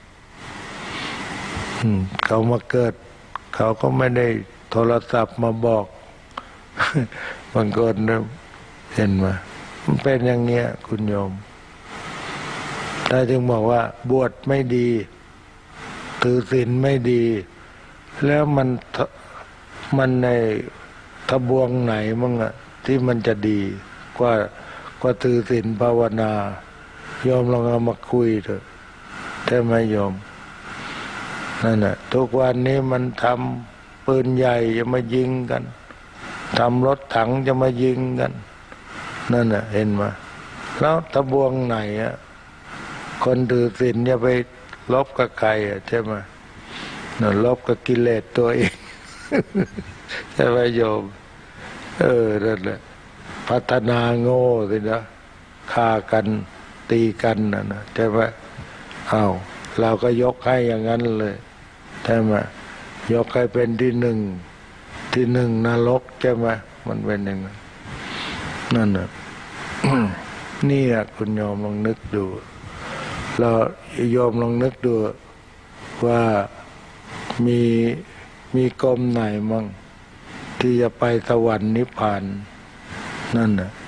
Speaker 1: เขามาเกิดเขาก็ไม่ได้โทรศัพท์มาบอกบางคนเห็นไหมมันเป็นอย่างเงี้ยคุณโยมถ้าจึงบอกว่าบวชไม่ดีถือศีลไม่ดีแล้วมันมันในทบวงไหนมั่งอะที่มันจะดีกว่ากว่าถือศีลภาวนาโยมลองเอามาคุยเถอะแต่ไม่โยมนั่นแหละทุกวันนี้มันทำปืนใหญ่จะมายิงกันทำรถถังจะมายิงกันนั่นน่ะเห็นไหมแล้วทบวงไหนอะคนถือศีลจะไปลบกับใครอะใช่ไหมนั่นลบกับกิเลสตัวเอง ใช่ไหมโยมเออนั่นแหละพัฒนาโง่สินะฆ่ากันตีกันน่ะนะใช่ไหมอ้าวเราก็ยกให้อย่างนั้นเลยใช่ไหมยกให้เป็นที่หนึ่งที่หนึ่งนรกใช่ไหมมันเป็นอย่างนั้นนั่นน่ะ นี่อ่ะคุณโยมลองนึกดูเราโยมลองนึกดูว่ามีมีกรมไหนมั่งที่จะไปสวรรค์นิพพานนั่นน่ะ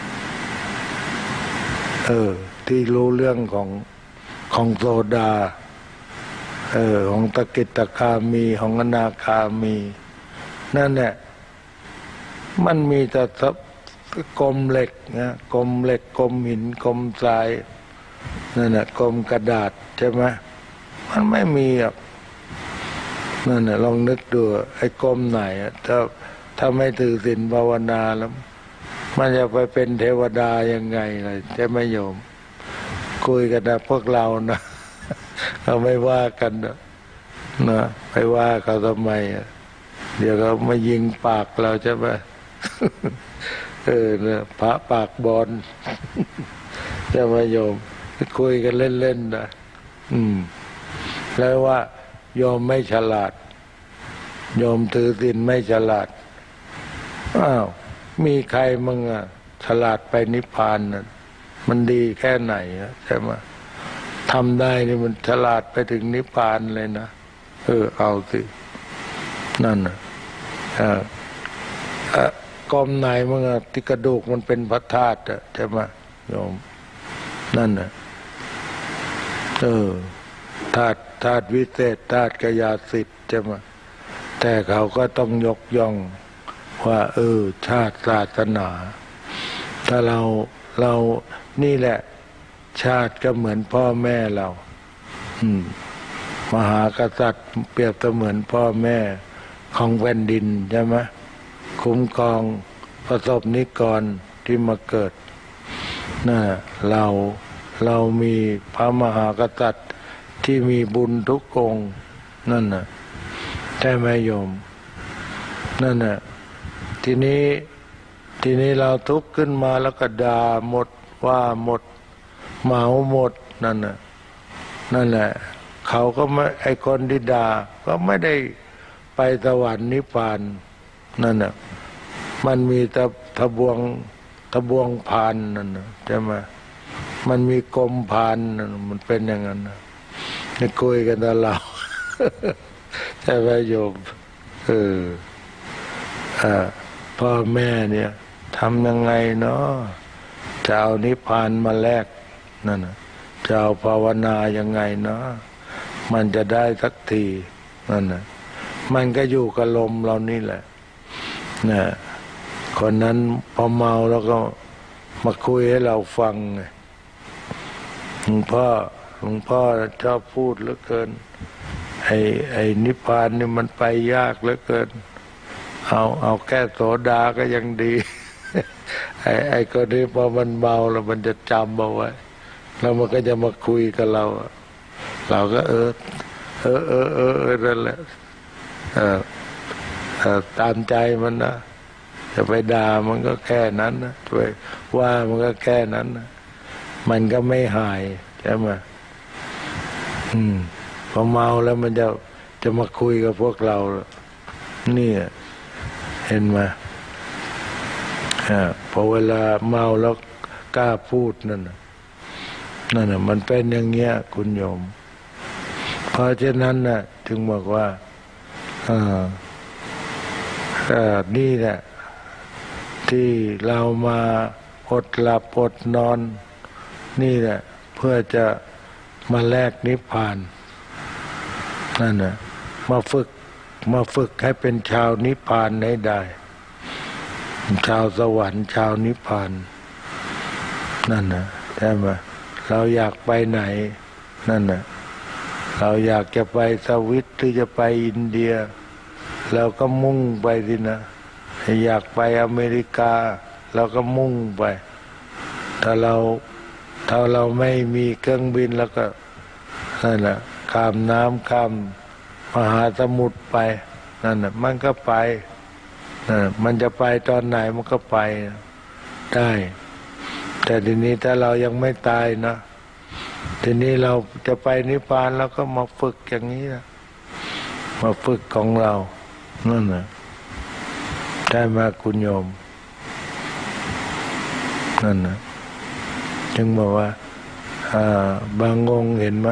Speaker 1: เออที่รู้เรื่องของของโสดาเออของตกิตคามีของอนาคามีนั่นแหละมันมีแต่กลมเหล็กนะกลมเหล็กกลมหินกลมทรายนั่นแหละกลมกระดาษใช่ไหมมันไม่มีอ่ะนั่นแหละลองนึกดูไอ้กลมไหนถ้าถ้าไม่ถือศีลภาวนาแล้วมันจะไปเป็นเทวดายังไงเลยใช่ไหมโยมคุยกันนะพวกเรานะเราไม่ว่ากันนะนะไปว่าเขาทำไมอ่ะเดี๋ยวเขามายิงปากเราใช่ไหมเออเนี่ยพระปากบอลใช่ไหมโยมคุยกันเล่นๆนะอืมแล้วว่าโยมไม่ฉลาดโยมถือศีลไม่ฉลาดอ้าวมีใครมึงอ่ะฉลาดไปนิพพานน่ะมันดีแค่ไหนอ่ะใช่ไหมทำได้นี่มันฉลาดไปถึงนิพพานเลยนะเออเอาสินั่นน่ะอ่าอ่ากรมไหนมึงอ่ะที่กระดูกมันเป็นพระธาตุอ่ะใช่ไหมโยมนั่นน่ะเออธาตุธาตุวิเศษธาตุกยาสิทธิ์ใช่ไหมแต่เขาก็ต้องยกย่องว่าเออชาติศาสนาถ้าเราเรานี่แหละชาติก็เหมือนพ่อแม่เราอืมมหากษัตริย์เปรียบเสมือนพ่อแม่ของแผ่นดินใช่ไหมคุ้มครองประสบนิกรที่มาเกิดน่ะเราเรามีพระมหากษัตริย์ที่มีบุญทุกองค์นั่นน่ะใช่ไหมโยมนั่นน่ะทีนี้ทีนี้เราทุกข์ขึ้นมาแล้วก็ด่าหมดว่าหมดเหมาหมดนั่นน่ะนั่นแหละเขาก็ไม่ไอคนที่ด่าก็ไม่ได้ไปสวรรค์นิพพานนั่นน่ะมันมีแต่ทบวงทบวงพานนั่นน่ะใช่ไหมมันมีกรมพานนั่นมันเป็นอย่างนั้นนะนี่คุยกันตลอดใช่ไหมโยมเอออ่าพ่อแม่เนี่ยทำยังไงเนาะจะเอานิพพานมาแลกนั่นน่ะจะเอาภาวนายังไงเนาะมันจะได้สักทีนั่นน่ะมันก็อยู่กับลมเรานี่แหละนะคนนั้นพอเมาแล้วก็มาคุยให้เราฟังไงหลวงพ่อหลวงพ่อชอบพูดเหลือเกินไอ้ไอ้นิพพานนี่มันไปยากเหลือเกินเอาเอาแค่โสดาก็ยังดี ไอ้ไอ้คนนี้พอมันเมาแล้วมันจะจำเอาไว้แล้วมันก็จะมาคุยกับเราเราก็เออเออเออเออเออนั่นแหละเออเออตามใจมันนะจะไปด่ามันก็แค่นั้นนะช่วยว่ามันก็แค่นั้นนะมันก็ไม่หายใช่ไหมอืมพอเมาแล้วมันจะจะมาคุยกับพวกเรานี่เห็นไหมพอเวลาเมาแล้วกล้าพูดนั่นน่ะนั่นน่ะมันเป็นอย่างเงี้ยคุณโยมเพราะฉะนั้นน่ะถึงบอกว่าอ่าอ่านี่แหละที่เรามาอดหลับอดนอนนี่แหละเพื่อจะมาแลกนิพพานนั่นน่ะมาฝึกมาฝึกให้เป็นชาวนิพพานให้ได้ชาวสวรรค์ชาวนิพพานนั่นน่ะใช่ไหมเราอยากไปไหนนั่นน่ะเราอยากจะไปสวิตหรือจะไปอินเดียเราก็มุ่งไปสินะอยากไปอเมริกาเราก็มุ่งไปถ้าเราถ้าเราไม่มีเครื่องบินแล้วก็นั่นน่ะข้ามน้ำข้ามมหาสมุทรไปนั่นน่ะมันก็ไปนั่นมันจะไปตอนไหนมันก็ไปได้แต่ทีนี้ถ้าเรายังไม่ตายนะทีนี้เราจะไปนิพพานเราก็มาฝึกอย่างนี้นะมาฝึกของเรานั่นน่ะได้มาคุณโยมนั่นน่ะจึงบอกว่าบางองค์เห็นไหม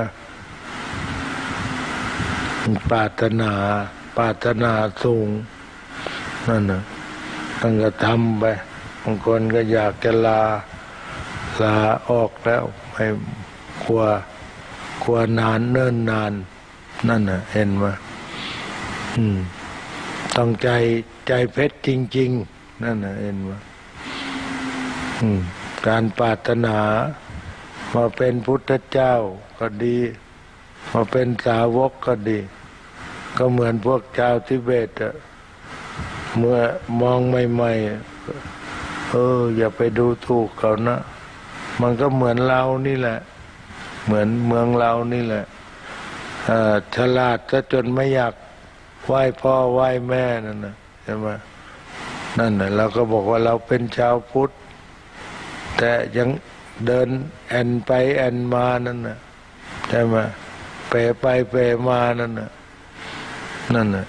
Speaker 1: ปรารถนาปรารถนาสูงนั่นน่ะต้องก็ทำไปบางคนก็อยากจะลาลาออกแล้วไม่กลัวกลัวนานเนิ่นนานนั่นน่ะเห็นไหมอืมต้องใจใจเพชรจริงๆนั่นน่ะเห็นไหมอืมการปรารถนามาเป็นพุทธเจ้าก็ดีมาเป็นสาวกก็ดีก็เหมือนพวกชาวทิเบตอะเมื่อมองใหม่ๆเอออย่าไปดูถูกเขานะมันก็เหมือนเรานี่แหละเหมือนเมืองเรานี่แหละฉลาดซะจนไม่อยากไหว้พ่อไหว้แม่นั่นนะใช่ไหมนั่นน่ะเราก็บอกว่าเราเป็นชาวพุทธแต่ยังเดินแอนไปแอนมานั่นน่ะใช่ไหมเปไปเปมานั่นน่ะนั่นน่ะ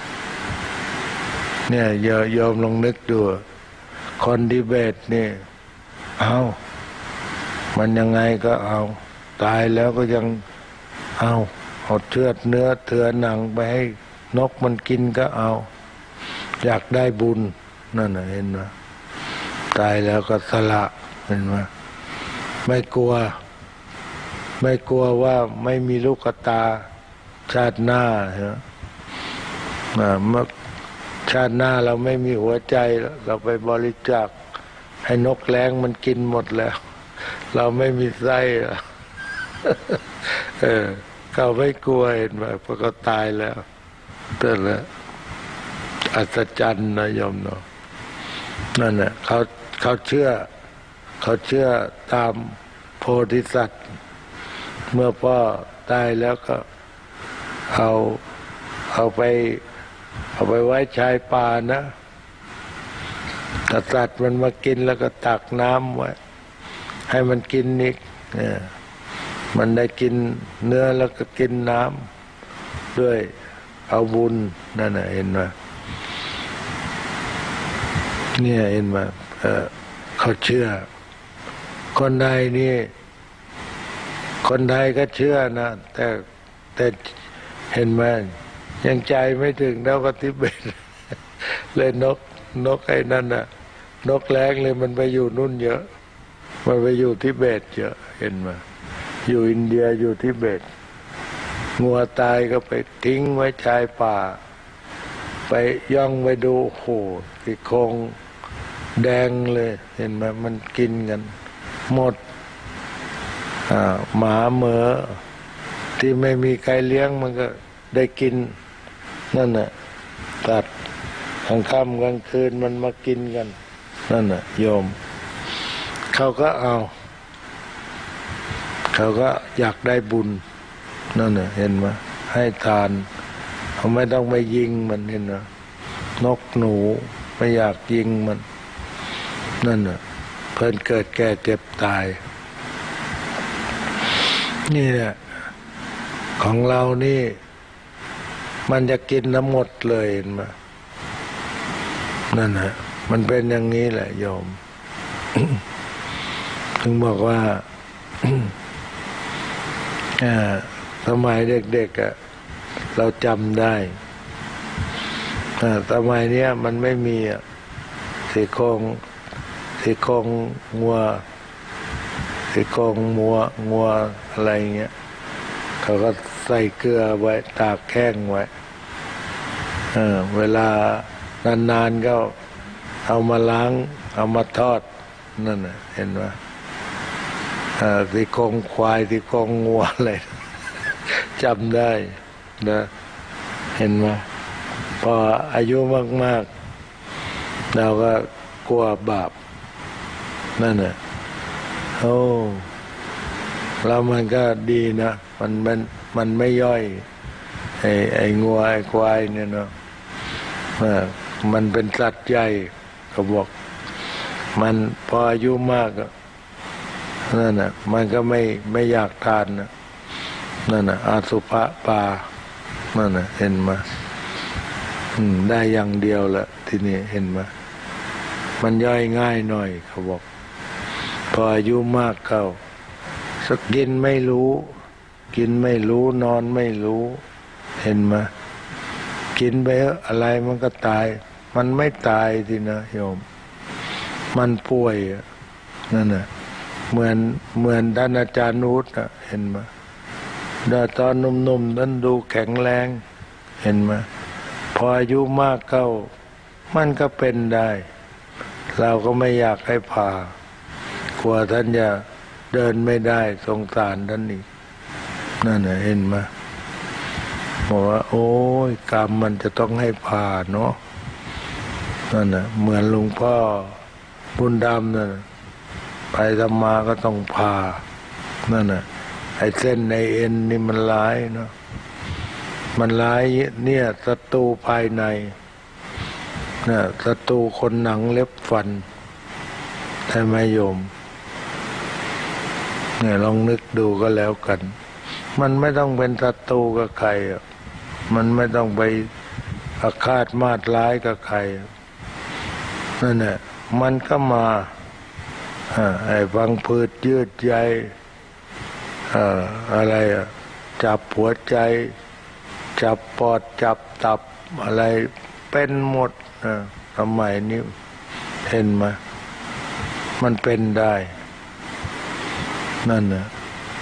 Speaker 1: เนี่ยโยมลองนึกดูคนดีเบตนี่เอามันยังไงก็เอาตายแล้วก็ยังเอาเอาเชือดเนื้อเถือหนังไปให้นกมันกินก็เอาอยากได้บุญนั่นน่ะเห็นไหมตายแล้วก็สละเห็นไหมไม่กลัวไม่กลัวว่าไม่มีลูกตาชาติหน้าเหรอเมื่อชาติหน้าเราไม่มีหัวใจเราไปบริจาคให้นกแร้งมันกินหมดแล้วเราไม่มีไส้เออเขาไม่กลัวเห็นไหมเพราะเขาตายแล้วนั่นแหละอัศจรรย์นะโยมเนาะนั่นแหละเขาเขาเชื่อเขาเชื่อตามโพธิสัตว์เมื่อพ่อตายแล้วก็เอาเอาไปเอาไปไว้ชายป่านะแต่สัตว์มันมากินแล้วก็ตักน้ำไว้ให้มันกินอีกเนี่ยมันได้กินเนื้อแล้วก็กินน้ำด้วยเอาบุญนั่นน่ะเห็นไหมเนี่ยเห็นไหมเออเขาเชื่อคนใดนี่คนไทยก็เชื่อนะแต่แต่เห็นไหมยังใจไม่ถึงเท่ากับทิเบตเลยนกนกไอ้นั่นน่ะนกแร้งเลยมันไปอยู่นู่นเยอะมันไปอยู่ทิเบตเยอะเห็นไหมอยู่อินเดียอยู่ทิเบตงัวตายก็ไปทิ้งไว้ชายป่าไปย่องไปดูโอ้โหที่โครงแดงเลยเห็นไหมมันกินกันหมดหมาเหมือที่ไม่มีใครเลี้ยงมันก็ได้กินนั่นน่ะตัดกลางค่ำกลางคืนมันมากินกันนั่นน่ะโยมเขาก็เอาเขาก็อยากได้บุญนั่นน่ะเห็นไหมให้ทานเขาไม่ต้องไปยิงมันเห็นไหมนกหนูไม่อยากยิงมันนั่นน่ะเพิ่นเกิดแก่เจ็บตายนี่แหละของเรานี่มันจะกินน้ำหมดเลยเห็นไหมนั่นฮะมันเป็นอย่างนี้แหละโยม ถึงบอกว่า สมัยเด็กๆอ่ะเราจำได้สมัยเนี้ยมันไม่มีซี่โครงซี่โครงงัวซี่โครงมัวงัวอะไรเงี้ยเขาก็ใส่เกลือไว้ตากแห้งไว้เออเวลานานๆก็เอามาล้างเอามาทอดนั่นน่ะเห็นไหมซี่โครงควายซี่โครงงัวอะไรจำได้นะเห็นไหมพออายุมากๆเราก็กลัวบาปนั่นน่ะโอ้แล้วมันก็ดีนะมันมันมันไม่ย่อยไอ้ไอ้งัวไอ้ควายเนี่ยเนาะมันเป็นสัตว์ใหญ่เขาบอกมันพออายุมากนั่นน่ะมันก็ไม่ไม่อยากทานนะนั่นน่ะอสุภะปานั่นน่ะเห็นไหมได้อย่างเดียวละทีนี้เห็นไหมมันย่อยง่ายหน่อยเขาบอกพออายุมากเข้าสักกินไม่รู้กินไม่รู้นอนไม่รู้เห็นไหมกินไปอะไรมันก็ตายมันไม่ตายทีนะโยมมันป่วยนั่นน่ะเหมือนเหมือนท่านอาจารย์นุชน่ะเห็นไหมดาตอนหนุ่มๆนั้นดูแข็งแรงเห็นไหมพออายุมากเข้ามันก็เป็นได้เราก็ไม่อยากให้ผ่ากลัวท่านจะเดินไม่ได้สงสารท่านอีกนั่นน่ะเห็นไหมบอกว่าโอ้ยกรรมมันจะต้องให้ผ่าเนาะนั่นน่ะเหมือนหลวงพ่อบุญดำนั่นไปธรรมาก็ต้องผ่านั่นน่ะไอ้เส้นในเอ็นนี่มันร้ายเนาะมันร้ายเนี่ยศัตรูภายในน่ะศัตรูคนหนังเล็บฟันใช่ไหมโยมเนี่ยลองนึกดูก็แล้วกันมันไม่ต้องเป็นศัตรูกับใครมันไม่ต้องไปอาฆาตมาตร้ายกับใครนั่นแหละมันก็มาไอ้ฟังพืชยืดใยอะไรจับหัวใจจับปอดจับตับอะไรเป็นหมดสมัยนี้เห็นไหมมันเป็นได้นั่นน่ะ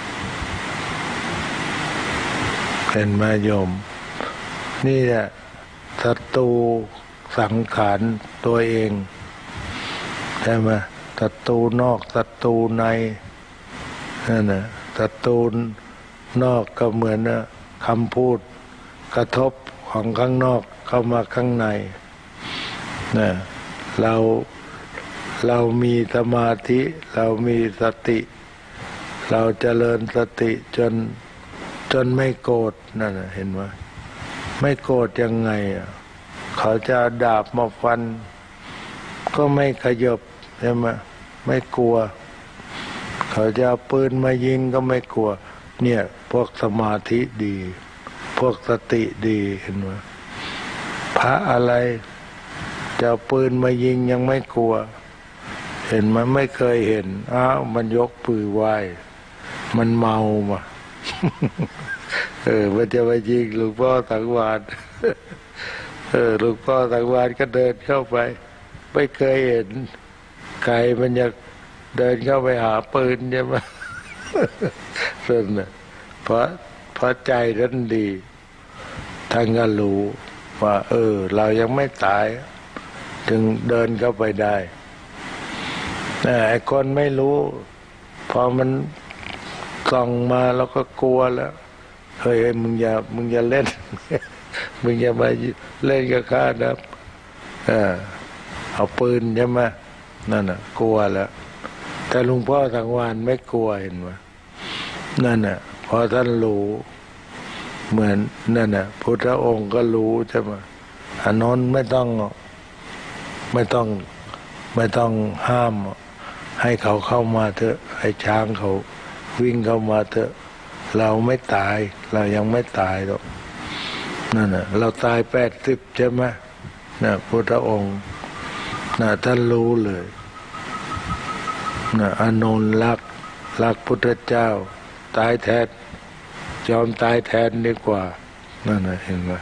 Speaker 1: เห็นไหมโยมนี่แหละศัตรูสังขารตัวเองใช่ไหมศัตรูนอกศัตรูในนั่นน่ะศัตรูนอกก็เหมือนนะคำพูดกระทบของข้างนอกเข้ามาข้างในนะเราเรามีสมาธิเรามีสติเราเจริญสติจนจนไม่โกรธนั่นน่ะเห็นไหมไม่โกรธยังไงอ่ะเขาจะดาบมาฟันก็ไม่ขยบใช่ไหมไม่กลัวเขาจะเอาปืนมายิงก็ไม่กลัวเนี่ยพวกสมาธิดีพวกสติดีเห็นไหมพระอะไรจะเอาปืนมายิงยังไม่กลัวเห็นมันไม่เคยเห็นอ้าวมันยกปืนไหว้มันเมามาเออมันจะไปยิงหลวงพ่อสังวาสเออหลวงพ่อสังวาสก็เดินเข้าไปไม่เคยเห็นใครมันจะเดินเข้าไปหาปืนใช่ไหมส่วนน่ะเพราะเพราะใจท่านดีท่านก็รู้ว่าเออเรายังไม่ตายจึงเดินเข้าไปได้แต่ไอ้คนไม่รู้พอมันส่องมาแล้วก็กลัวแล้วเฮ้ยมึงอย่ามึงอย่าเล่น มึงอย่ามาเล่นกับข้านะเออเอาปืนใช่ไหมนั่นน่ะกลัวแล้วแต่หลวงพ่อสังวาลไม่กลัวเห็นไหมนั่นน่ะพอท่านรู้เหมือนนั่นน่ะพุทธองค์ก็รู้ใช่ไหมอานนท์ไม่ต้องไม่ต้องไม่ต้องห้ามให้เขาเข้ามาเถอะให้ช้างเขาวิ่งเข้ามาเถอะเราไม่ตายเรายังไม่ตายหรอกนั่นน่ะเราตายแปดสิบใช่ไหมน่ะพุทธองค์น่ะท่านรู้เลยน่ะอานนท์รักรักพุทธเจ้าตายแทนยอมตายแทนดีกว่านั่นน่ะเห็นไหม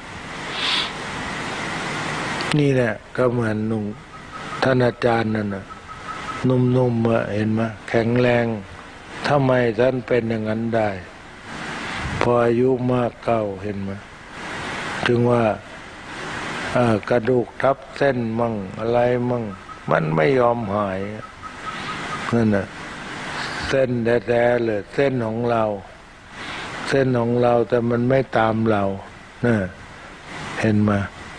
Speaker 1: นี่แหละก็เหมือนนุ่งท่านอาจารย์นั่นน่ะนุ่มๆมาเห็นไหมแข็งแรงทำไมท่านเป็นอย่างนั้นได้พออายุมากเก่าเห็นไหมถึงว่ากระดูกทับเส้นมั่งอะไรมั่งมันไม่ยอมหายนั่นน่ะเส้นแท้ๆเลยเส้นของเราเส้นของเราแต่มันไม่ตามเราเนี่ยเห็นไหม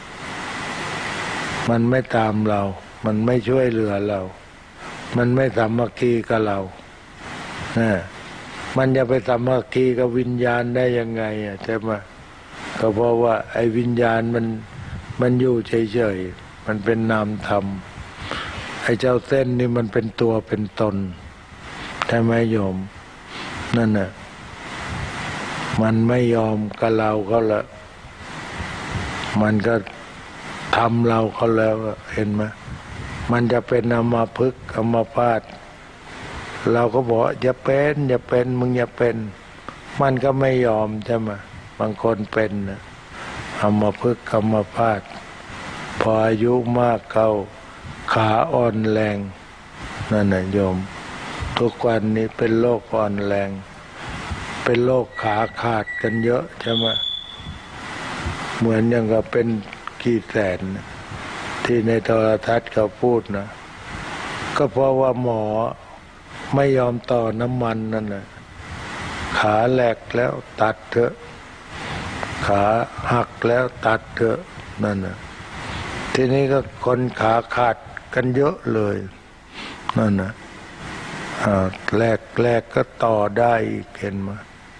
Speaker 1: มันไม่ตามเรามันไม่ช่วยเหลือเรามันไม่สามัคคีกับเราเนี่ยมันจะไปสามัคคีกับวิญญาณได้ยังไงอ่ะใช่ไหมก็เพราะว่าไอ้วิญญาณมันมันอยู่เฉยๆมันเป็นนามธรรมไอ้เจ้าเส้นนี่มันเป็นตัวเป็นตนใช่ไหมโยมนั่นน่ะมันไม่ยอมกับเราเขาละมันก็ทำเราเขาแล้วเห็นไหมมันจะเป็นอัมพฤกษ์อัมพาตเราก็บอกอย่าเป็นอย่าเป็นมึงอย่าเป็นมันก็ไม่ยอมใช่ไหมบางคนเป็นอัมพฤกษ์อัมพาตพออายุมากเข้าขาอ่อนแรงนั่นน่ะโยมทุกวันนี้เป็นโรคอ่อนแรงเป็นโรคขาขาดกันเยอะใช่ไหมเหมือนอย่างกับเป็นกี่แสนที่ในโทรทัศน์เขาพูดนะก็เพราะว่าหมอไม่ยอมต่อน้ำมันนั่นแหละขาแหลกแล้วตัดเถอะขาหักแล้วตัดเถอะนั่นน่ะทีนี้ก็คนขาขาดกันเยอะเลยนั่นน่ะแรกแรกก็ต่อได้อีกเห็นไหม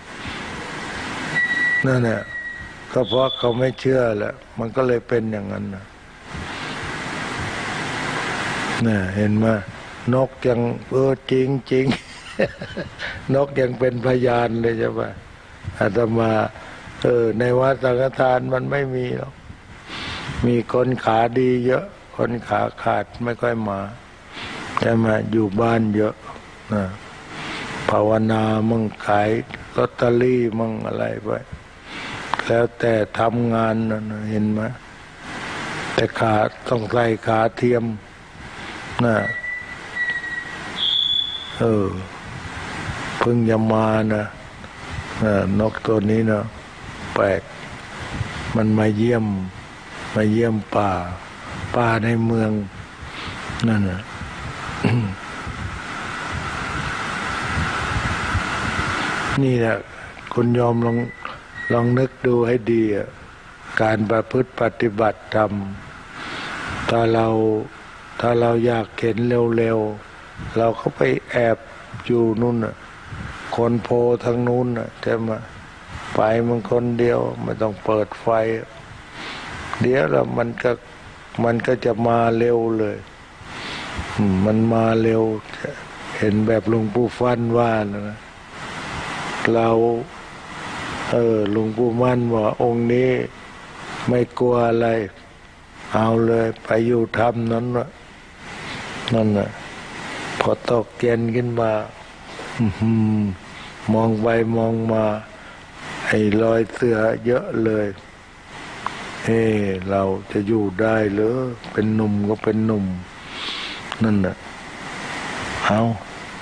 Speaker 1: นั่นแหละก็เพราะเขาไม่เชื่อแหละมันก็เลยเป็นอย่างนั้นนะน่ะเห็นไหมนกยังเออจริงจริง นกยังเป็นพยานเลยใช่ไหมอาตมาเออในวัดสังฆทานมันไม่มีหรอกมีคนขาดีเยอะคนขาขาดไม่ค่อยมาใช่ไหมอยู่บ้านเยอะนะภาวนามั่งขายลอตเตอรี่มั่งอะไรไปแล้วแต่ทำงานนะเห็นไหมแต่ขาต้องใส่ขาเทียมนะเออเพิ่งจะมานะนกตัวนี้นะแปลกมันมาเยี่ยมมาเยี่ยมป่าป่าในเมืองนั่นนะ นี่แหละคุณยอมลองลองนึกดูให้ดีการประพฤติปฏิบัติธรรมถ้าเราถ้าเราอยากเห็นเร็วๆเราก็ไปแอบอยู่นู่นน่ะคนโพทางนู้นน่ะใช่ไหมไปมันคนเดียวไม่ต้องเปิดไฟเดี๋ยวแล้วมันก็มันก็จะมาเร็วเลยมันมาเร็วเห็นแบบหลวงปู่ฟั่นว่านะเราเออหลวงปู่มั่นว่าองค์นี้ไม่กลัวอะไรเอาเลยไปอยู่ธรรมนั้นวะนั่นน่ะพอตกเย็นขึ้นมามองไปมองมาไอ้รอยเสือเยอะเลยเฮ้เราจะอยู่ได้หรือเป็นหนุ่มก็เป็นหนุ่มนั่นน่ะเอา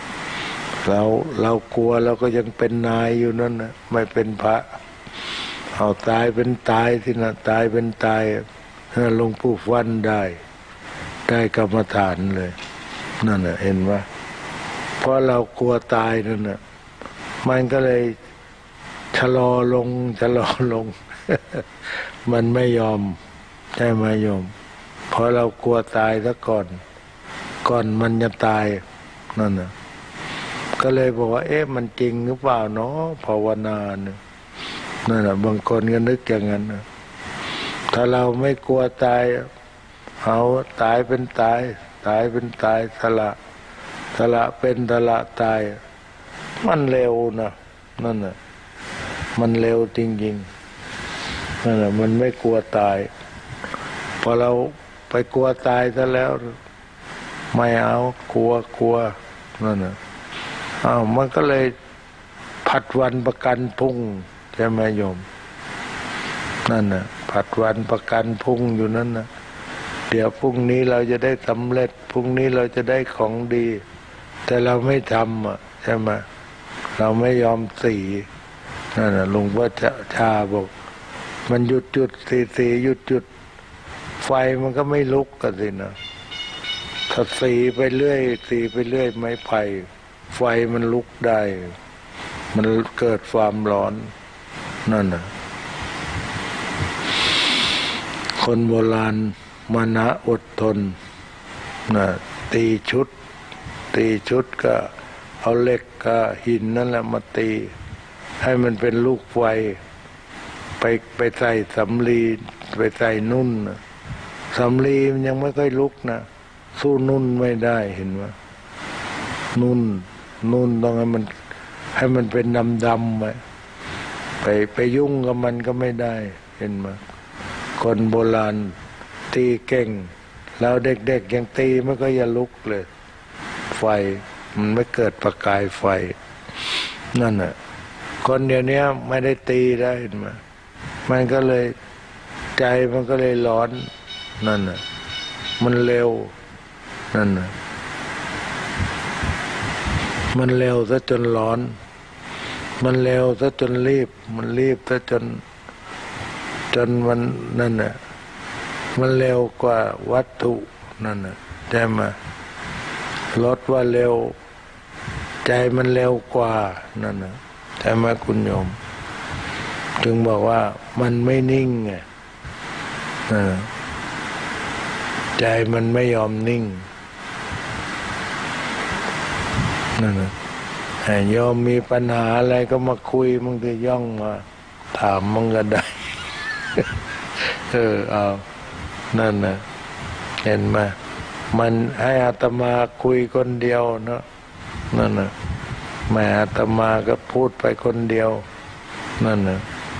Speaker 1: เราเรากลัวเราก็ยังเป็นนายอยู่นั่นนะไม่เป็นพระเอาตายเป็นตายที่นะตายเป็นตายหลวงปู่ฟันได้ได้กรรมฐานเลยนั่นน่ะเห็นว่าเพราะเรากลัวตายนั่นน่ะมันก็เลยชะลอลงชะลอลง มันไม่ยอมใช่ไหมโยมเพราะเรากลัวตายซะก่อนก่อนมันจะตายนั่นน่ะก็เลยบอกว่าเอ๊ะมันจริงหรือเปล่าเนาะภาวนาเนี่ยนั่นน่ะบางคนก็นึกอย่างนั้นนะถ้าเราไม่กลัวตายเอาตายเป็นตายตายเป็นตายสละสละเป็นสละตายมันเร็วนะนั่นน่ะมันเร็วจริงๆนั่นน่ะมันไม่กลัวตายพอเราไปกลัวตายซะแล้วไม่เอากลัวกลัวนั่นน่ะอ้าวมันก็เลยผัดวันประกันพรุ่งใช่ไหมโยมนั่นน่ะผัดวันประกันพรุ่งอยู่นั่นน่ะเดี๋ยวพรุ่งนี้เราจะได้สำเร็จพรุ่งนี้เราจะได้ของดีแต่เราไม่ทำอ่ะใช่ไหมเราไม่ยอมสีนั่นน่ะหลวงพ่อชาบอกมันหยุดหยุดสีสีหยุดหยุดไฟมันก็ไม่ลุกกันสินะถ้าสีไปเรื่อยสีไปเรื่อยไม้ไผ่ไฟมันลุกได้มันเกิดความร้อนนั่นน่ะคนโบราณมานะอดทนนะตีชุดตีชุดก็เอาเหล็กกับหินนั่นแหละมาตีให้มันเป็นลูกไฟไปไปใส่สำลีไปใส่นุ่นนะสำลีมันยังไม่ค่อยลุกนะสู้นุ่นไม่ได้เห็นไหมนุ่นนุ่นต้องให้มันให้มันเป็นดำดำไปไปไปยุ่งกับมันก็ไม่ได้เห็นไหมคนโบราณตีเก่งแล้วเด็กๆยังตีมันก็อย่าลุกเลยไฟมันไม่เกิดประกายไฟนั่นน่ะคนเดี๋ยวนี้ไม่ได้ตีได้เห็นไหมมันก็เลยใจมันก็เลยร้อนนั่นน่ะมันเร็วนั่นน่ะมันเร็วซะจนร้อนมันเร็วซะจนรีบมันรีบซะจนจนมันนั่นน่ะมันเร็วกว่าวัตถุนั่นน่ะใช่ไหมรถว่าเร็วใจมันเร็วกว่านั่นน่ะใช่ไหมคุณโยมจึงบอกว่ามันไม่นิ่งไงใจมันไม่ยอมนิ่งนั่นน่ะโยมมีปัญหาอะไรก็มาคุยมึงจะย่องมาถามมึงก็ได้ เออเอานั่นน่ะเห็นไหมมันให้อาตมาคุยคนเดียวเนาะนั่นน่ะแม่อาตมาก็พูดไปคนเดียวนั่นน่ะ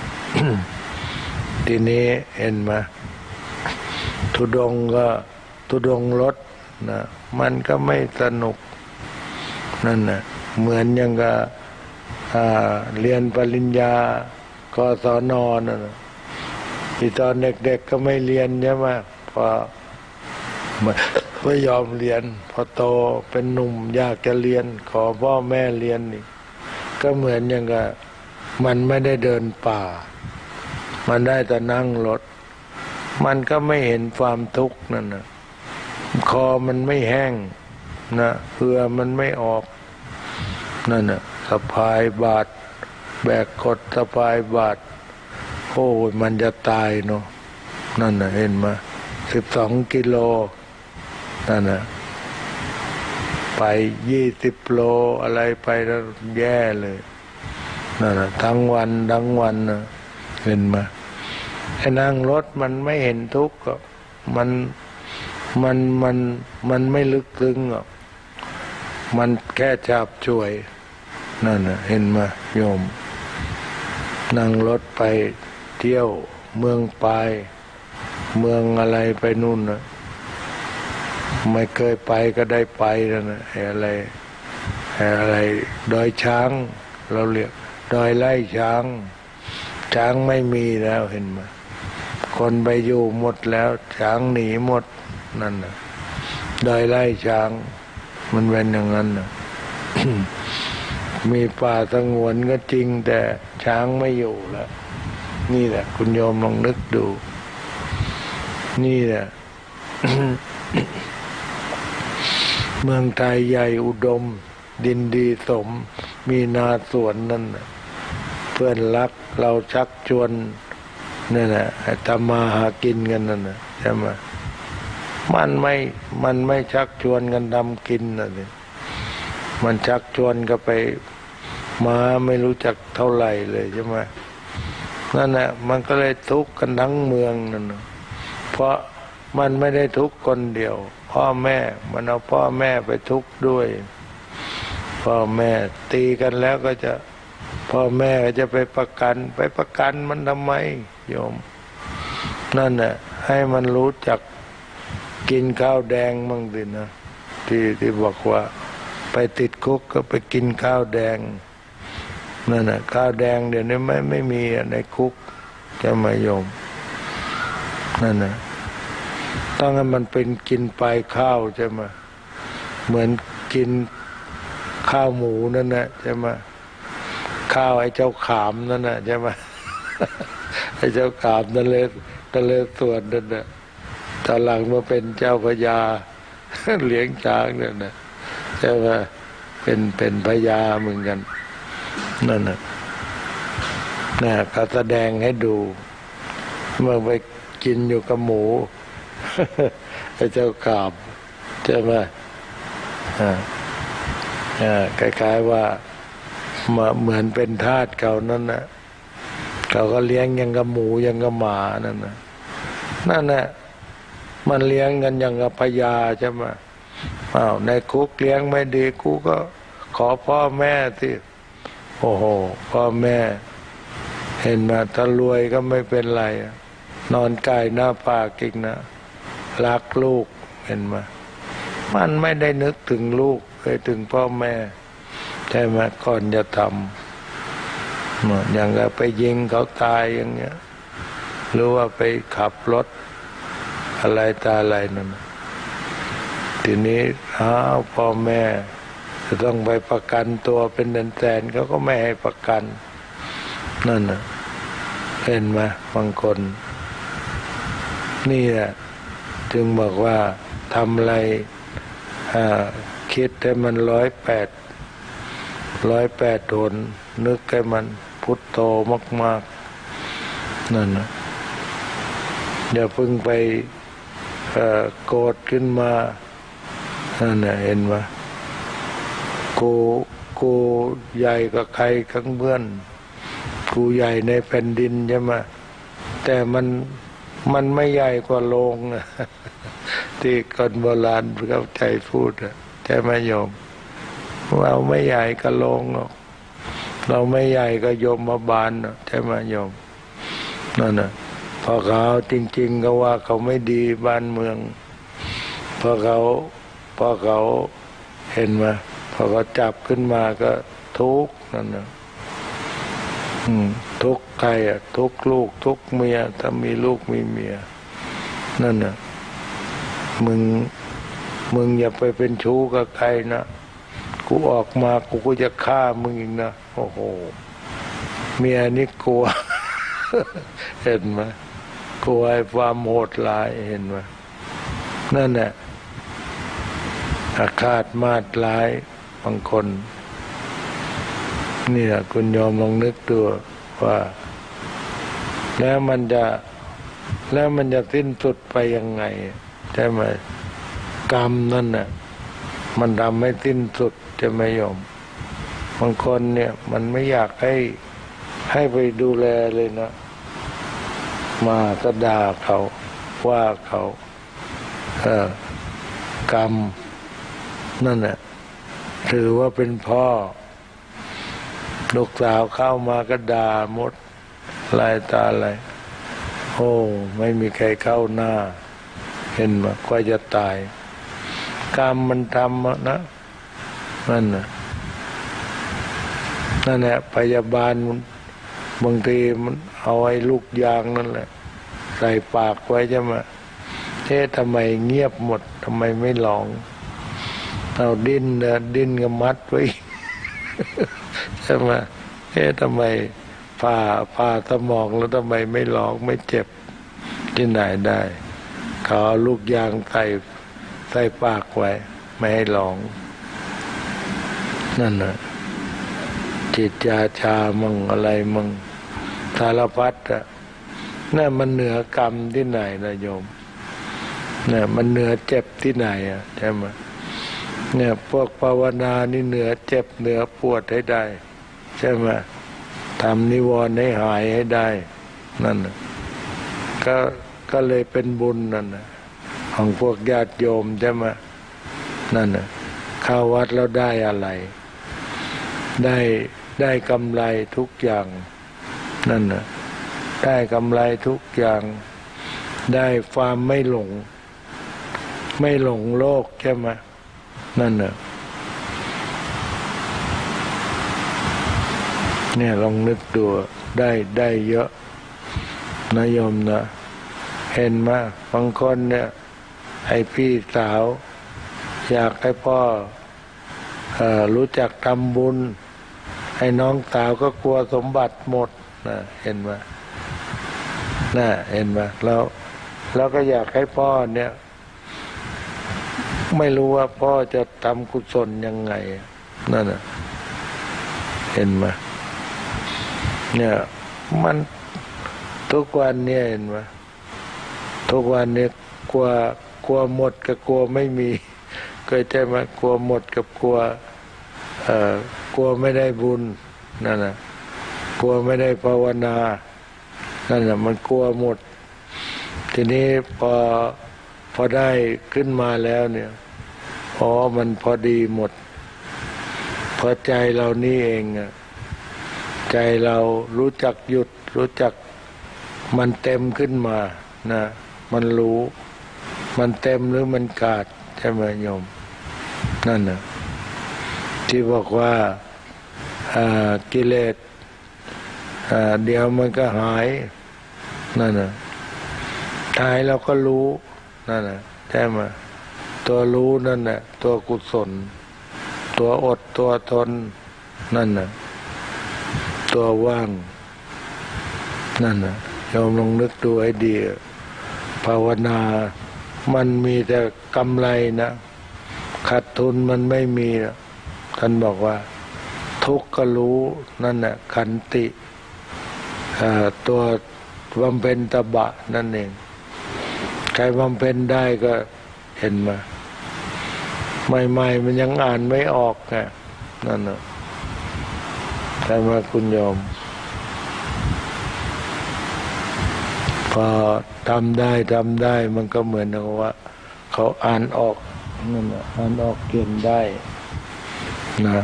Speaker 1: ทีนี้เห็นไหมทุดงก็ทุดงรถนะมันก็ไม่สนุกนั่นน่ะเหมือนอย่างกับเรียนปริญญากศนนั่นน่ะที่ตอนเด็กๆก็ไม่เรียนใช่ไหมพอไม่ยอมเรียนพอโตเป็นหนุ่มอยากจะเรียนขอพ่อแม่เรียนนี่ก็เหมือนอย่างกับมันไม่ได้เดินป่ามันได้แต่นั่งรถมันก็ไม่เห็นความทุกข์นั่นนะคอมันไม่แห้งนะเหือมันไม่ออกนั่นน่ะสะพายบาตรแบกกดสะพายบาตรโอ้ยมันจะตายเนาะนั่นน่ะเห็นไหมสิบสองกิโลนั่นน่ะไปยี่สิบโลอะไรไปแล้วแย่เลยนั่นน่ะทั้งวันทั้งวันนะเห็นไหมไอ้นั่งรถมันไม่เห็นทุกข์ก็มันมันมันมันไม่ลึกซึ้งหรอกมันแค่จับช่วยนั่นน่ะเห็นไหมโยมนั่งรถไปเที่ยวเมืองปายเมืองอะไรไปนู่นนะไม่เคยไปก็ได้ไปแล้วนะอะไรอะไรดอยช้างเราเรียกดอยไล่ช้างช้างไม่มีแล้วเห็นไหมคนไปอยู่หมดแล้วช้างหนีหมดนั่นน่ะดอยไล่ช้างมันเป็นอย่างนั้นน่ะ มีป่าสงวนก็จริงแต่ช้างไม่อยู่แล้วนี่แหละคุณโยมลองนึกดูนี่แหละ เมืองไทยใหญ่อุดมดินดีสมมีนาสวนนั่นนะเพื่อนรักเราชักชวนนี่นแหละทำมาหากินกันนั่นนะใช่ไหมมันไม่มันไม่ชักชวนกันทำกินนะนี่มันชักชวนก็ไปมาไม่รู้จักเท่าไหร่เลยใช่ไหมนั่นแหละมันก็เลยทุกข์กันทั้งเมืองนั่นนะเพราะมันไม่ได้ทุกข์คนเดียวพ่อแม่มันเอาพ่อแม่ไปทุกข์ด้วยพ่อแม่ตีกันแล้วก็จะพ่อแม่ก็จะไปประกันไปประกันมันทำไมโยมนั่นน่ะให้มันรู้จักกินข้าวแดงมั่งสินะที่ที่บอกว่าไปติดคุกก็ไปกินข้าวแดงนั่นน่ะข้าวแดงเดี๋ยวนี้ไม่ไม่มีในคุกจะมาโยมนั่นน่ะต้องให้มันเป็นกินปลายข้าวใช่ไหมเหมือนกินข้าวหมูนั่นนะใช่ไหมข้าวไอ้เจ้าขามนั่นนะใช่ไหม ไอ้เจ้าขามนั่นเลยนั่นเลยส่วนนั่นนะตอนหลังมาเป็นเจ้าพญา เลี้ยงช้างนั่นนะใช่ไหมเป็นเป็นพญาเหมือนกันนั่นนะน่ะก็แสดงให้ดูเมื่อไปกินอยู่กับหมู ไอ้เจ้ากาบใช่ไหมอ่าอ่าคล้ายๆว่ามาเหมือนเป็นทาสเขานั่นนะเขาก็เลี้ยงยังกับหมูยังกับหมานั่นนะนั่นแหละมันเลี้ยงกันอย่างกับพญาใช่ไหมอ้าวในคุกเลี้ยงไม่ดีกูก็ขอพ่อแม่ที่โอ้โหพ่อแม่เห็นมาถ้ารวยก็ไม่เป็นไรนอนกายหน้าผากอีกนะรักลูกเห็นไหมมันไม่ได้นึกถึงลูกเคยถึงพ่อแม่ใช่ไหมก่อนจะทำอย่างก็ไปยิงเขาตายอย่างเงี้ยหรือว่าไปขับรถอะไรตาอะไรนั่นทีนี้อ้าวพ่อแม่จะต้องไปประกันตัวเป็นแสนๆเขาก็ไม่ให้ประกันนั่นน่ะเห็นไหมบางคนนี่แหละจึงบอกว่าทำอะไรคิดให้มันร้อยแปดร้อยแปดโหนนึกให้มันพุทโธมากๆนั่นนะอย่าเพิ่งไปโกรธขึ้นมานั่นนะเห็นไหมกูกูใหญ่กว่าใครข้างเบื้อนกูใหญ่ในแผ่นดินใช่ไหมแต่มันมันไม่ใหญ่กว่าโลงนะที่คนโบราณเข้าใจพูดใช่ไหมโยมเราไม่ใหญ่ก็โลงหรอกเราไม่ใหญ่ก็โยมมาบานใช่ไหมโยมนั่นน่ะพอเขาจริงๆก็ว่าเขาไม่ดีบ้านเมืองพอเขาพอเขาเห็นไหมพอเขาจับขึ้นมาก็ทุกข์นั่นน่ะทุกข์ใครอ่ะทุกข์ลูกทุกข์เมียถ้ามีลูกมีเมียนั่นน่ะมึงมึงอย่าไปเป็นชู้กับใครนะกูออกมากูก็จะฆ่ามึงอีกนะโอ้โหเมียนี่กลัว เห็นไหมกลัวไอ้ความโหดร้ายเห็นไหมนั่นแหละอาฆาตมาตร้ายบางคนนี่แหละคุณยอมลองนึกดูว่าแล้วมันจะแล้วมันจะสิ้นสุดไปยังไงใช่ไหมกรรมนั่นน่ะมันทำให้สิ้นสุดจะไม่ยอมบางคนเนี่ยมันไม่อยากให้ให้ไปดูแลเลยนะมาก็ด่าเขาว่าเขาเออกรรมนั่นน่ะถือว่าเป็นพ่อลูกสาวเข้ามาก็ด่าหมดลายตาอะไรโอ้ไม่มีใครเข้าหน้าเห็นไหมก็จะตายกรรมมันทำนะนั่นน่ะนั่นแหละพยาบาลบางทีมันเอาไอ้ลูกยางนั่นแหละใส่ปากไว้ใช่ไหมเอ๊ะทำไมเงียบหมดทำไมไม่ร้องเอาดิ้นเนดิ้นก็มัดไว้ ใช่ไหมเอ๊ะทำไมผ่าผ่าสมองแล้วทำไมไม่ร้องไม่เจ็บที่ไหนได้เขาเอาลูกยางใส่ใส่ปากไว้ไม่ให้ร้องนั่นน่ะจิตยาชามั่งอะไรมั่งสารพัดอ่ะนั่นมันเหนือกรรมที่ไหนนะโยมเนี่ยมันเหนือเจ็บที่ไหนอ่ะใช่ไหมเนี่ยพวกภาวนานี่เหนือเจ็บเหนือปวดให้ได้ใช่ไหมทำนิวรณ์ให้หายให้ได้นั่นก็ก็เลยเป็นบุญนั่นนะของพวกญาติโยมใช่ไหมนั่นน่ะเข้าวัดแล้วได้อะไรได้ได้กำไรทุกอย่างนั่นน่ะได้กำไรทุกอย่างได้ความไม่หลงไม่หลงโลกใช่ไหมนั่นน่ะเนี่ยลองนึกดูได้ได้เยอะนะโยมนะเห็นไหมบางคนเนี่ยไอ้พี่สาวอยากให้พ่อเอ่อรู้จักทำบุญไอ้น้องสาวก็กลัวสมบัติหมดนะเห็นไหมน่ะเห็นไหมแล้วแล้วก็อยากให้พ่อเนี่ยไม่รู้ว่าพ่อจะทำกุศลยังไงนั่นน่ะเห็นไหมเนี่ยมันทุกวันเนี่ยเห็นไหมทุกวันเนี่ยกลัวกลัวหมดกับกลัวไม่มีเคยใช่ไหมกลัวหมดกับกลัวเอ่อกลัวไม่ได้บุญนั่นน่ะกลัวไม่ได้ภาวนานั่นน่ะมันกลัวหมดทีนี้พอพอได้ขึ้นมาแล้วเนี่ยอ๋อมันพอดีหมดพอใจเรานี่เองอ่ะใจเรารู้จักหยุดรู้จักมันเต็มขึ้นมานะมันรู้มันเต็มหรือมันขาดใช่ไหมโยมนั่นน่ะที่บอกว่ากิเลสเดี๋ยวมันก็หายนั่นน่ะหายเราก็รู้นั่นน่ะใช่ไหมตัวรู้นั่นน่ะตัวกุศลตัวอดตัวทนนั่นน่ะตัวว่างนั่นน่ะโยมลองนึกดูให้ดีภาวนามันมีแต่กำไรนะขาดทุนมันไม่มีท่านบอกว่าทุกข์ก็รู้นั่นน่ะขันติตัวบำเพ็ญตบะนั่นเองใครบำเพ็ญได้ก็เห็นมาใหม่ๆมันยังอ่านไม่ออกไงนั่นน่ะใช่ไหมคุณโยมพอทำได้ทำได้มันก็เหมือนกับว่าเขาอ่านออกนั่นน่ะอ่านออกเขียนได้นะ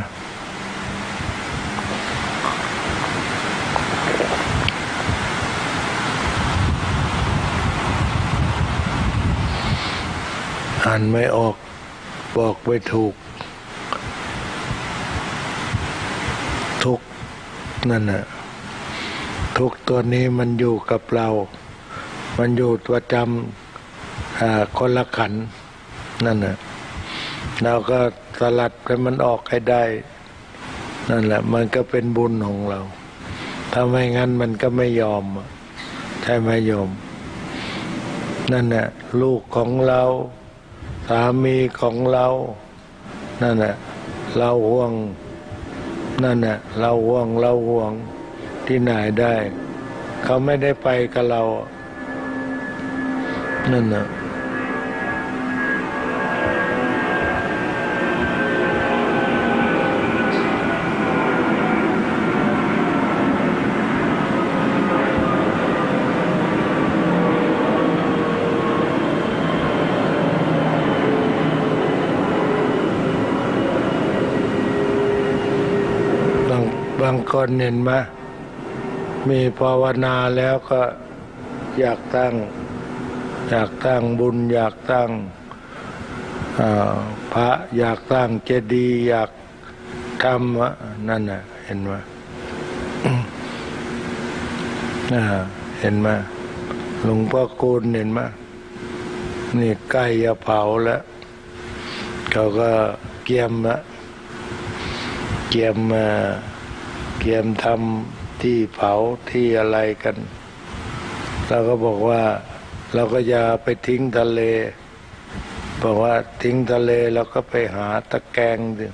Speaker 1: อ่านไม่ออกบอกไม่ถูกทุกนั่นน่ะทุกตัวนี้มันอยู่กับเรามันอยู่ตัวจำคนละขันนั่นน่ะเราก็สลัดให้มันออกให้ได้นั่นแหละมันก็เป็นบุญของเราถ้าไม่งั้นมันก็ไม่ยอมใช่ไหมโยมนั่นน่ะลูกของเราสามีของเรานั่นน่ะเราห่วงนั่นน่ะเราห่วงเราห่วงที่ไหนได้เขาไม่ได้ไปกับเรานั่นน่ะบางคนเห็นไหมมีภาวนาแล้วก็อยากตั้งอยากตั้งบุญอยากตั้งพระอยากตั้งเจดีย์อยากทำนั่นน่ะเห็นไหม เห็นไหมหลวงพ่อคูณเห็นไหมนี่ใกล้จะเผาแล้วเขาก็เกียมละเกียมมาเกียมทำที่เผาที่อะไรกันเราก็บอกว่าเราก็อย่าไปทิ้งทะเลบอกว่าทิ้งทะเลเราก็ไปหาตะแกรงดิ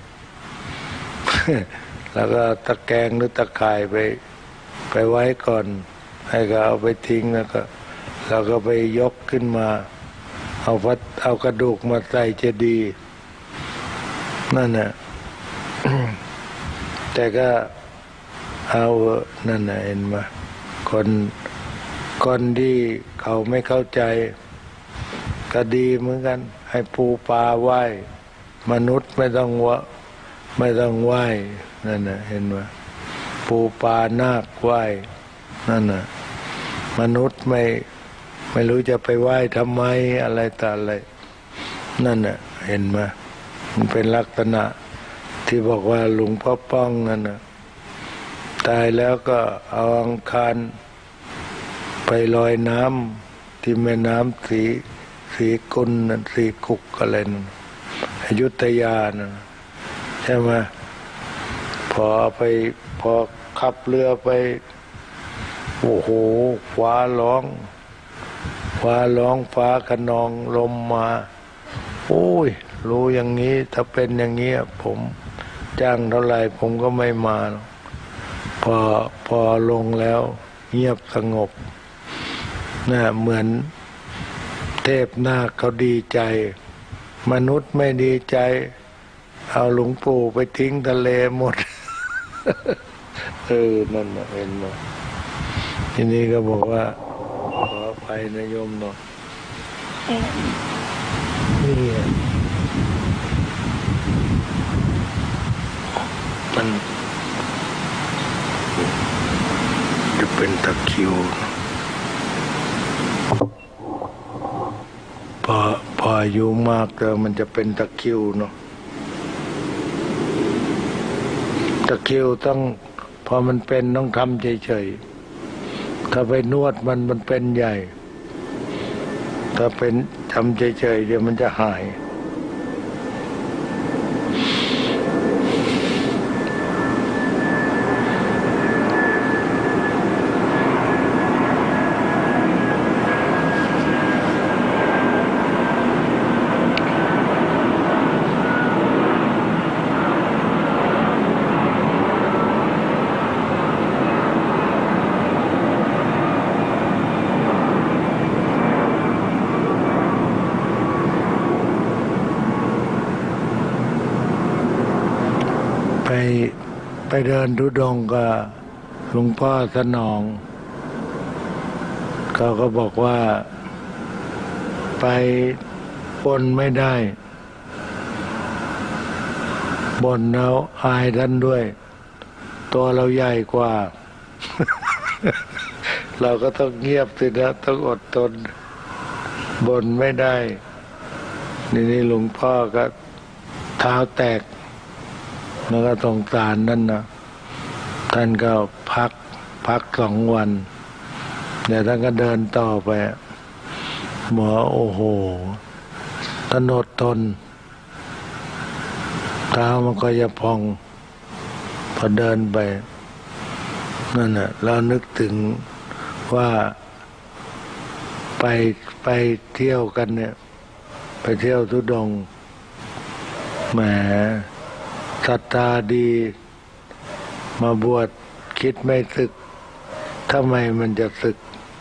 Speaker 1: แล้วก็ตะแกรงหรือตะข่ายไปไปไว้ก่อนให้ก็เอาไปทิ้งแล้วก็เราก็ไปยกขึ้นมาเอาพัดเอากระดูกมาใส่เจดีย์นั่นน่ะ แต่ก็เอานั่นน่ะเห็นไหมคนคนที่เขาไม่เข้าใจก็ดีเหมือนกันให้ปูปลาไหว้มนุษย์ไม่ต้องวะไม่ต้องไหว้นั่นน่ะเห็นไหมปูปลานาคไหว้นั่นน่ะมนุษย์ไม่ไม่รู้จะไปไหว้ทำไมอะไรต่ออะไรนั่นน่ะเห็นไหมมันเป็นลักษณะที่บอกว่าหลวงพ่อป้องนั่นน่ะตายแล้วก็เอาอังคารไปลอยน้ำที่แม่น้ำสีสีกุลนั่นสีกุกอะไรนั่นอยุธยานะใช่ไหมพอไปพอขับเรือไปโอ้โหฟ้าร้องฟ้าร้องฟ้าคะนองลมมาโอ้ยรู้อย่างนี้ถ้าเป็นอย่างนี้ผมจ้างเท่าไหร่ผมก็ไม่มาพอพอลงแล้วเงียบสงบน่ะเหมือนเทพนาคเขาดีใจมนุษย์ไม่ดีใจเอาหลวงปู่ไปทิ้งทะเลหมด เออนั่นเห็นไหมทีนี้ก็บอกว่าขออภัยนะโยมเนาะนี่มันจะเป็นตะคริวพอพออายุมากแล้วมันจะเป็นตะคริวเนาะตะคริวต้องพอมันเป็นต้องทำเฉยๆถ้าไปนวดมันมันเป็นใหญ่ถ้าเป็นทำเฉยๆเดี๋ยวมันจะหายไปไปเดินธุดงค์กับหลวงพ่อสนองเขาก็บอกว่าไปปนไม่ได้บ่นแล้วอายท่านด้วยตัวเราใหญ่กว่า เราก็ต้องเงียบสินะต้องอดทนบ่นไม่ได้นี่นี่หลวงพ่อก็เท้าแตกแล้วก็สงสารนั่นนะท่านก็พักพักสองวันเดี๋ยวท่านก็เดินต่อไปหมอโอ้โหท่านอดทนเท้ามันก็จะพองพอเดินไปนั่นน่ะเรานึกถึงว่าไปไปเที่ยวกันเนี่ยไปเที่ยวธุดงค์แหมศรัทธาดีมาบวชคิดไม่สึกทำไมมันจะสึก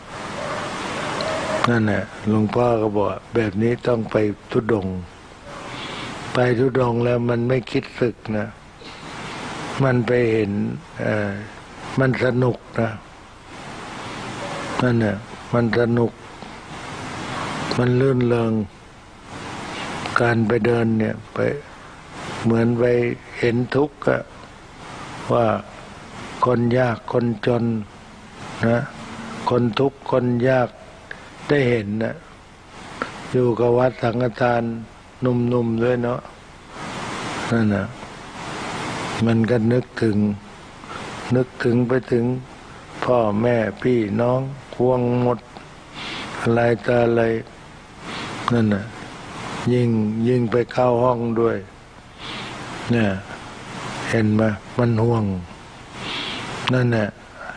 Speaker 1: นั่นแหละหลวงพ่อก็บอกแบบนี้ต้องไปธุดงค์ไปธุดงค์แล้วมันไม่คิดสึกนะมันไปเห็นเอ่อมันสนุกนะนั่นแหละมันสนุกมันลื่นเริงการไปเดินเนี่ยไปเหมือนไปเห็นทุกข์อะว่าคนยากคนจนนะคนทุกข์คนยากได้เห็นนะอยู่กับวัดสังฆทานหนุ่มๆด้วยเนาะนั่นนะมันก็นึกถึงนึกถึงไปถึงพ่อแม่พี่น้องควงหมดอะไรต่ออะไรนั่นนะยิ่งยิ่งไปเข้าห้องด้วยเนี่ยเห็นไหมมันห่วงนั่นแหละ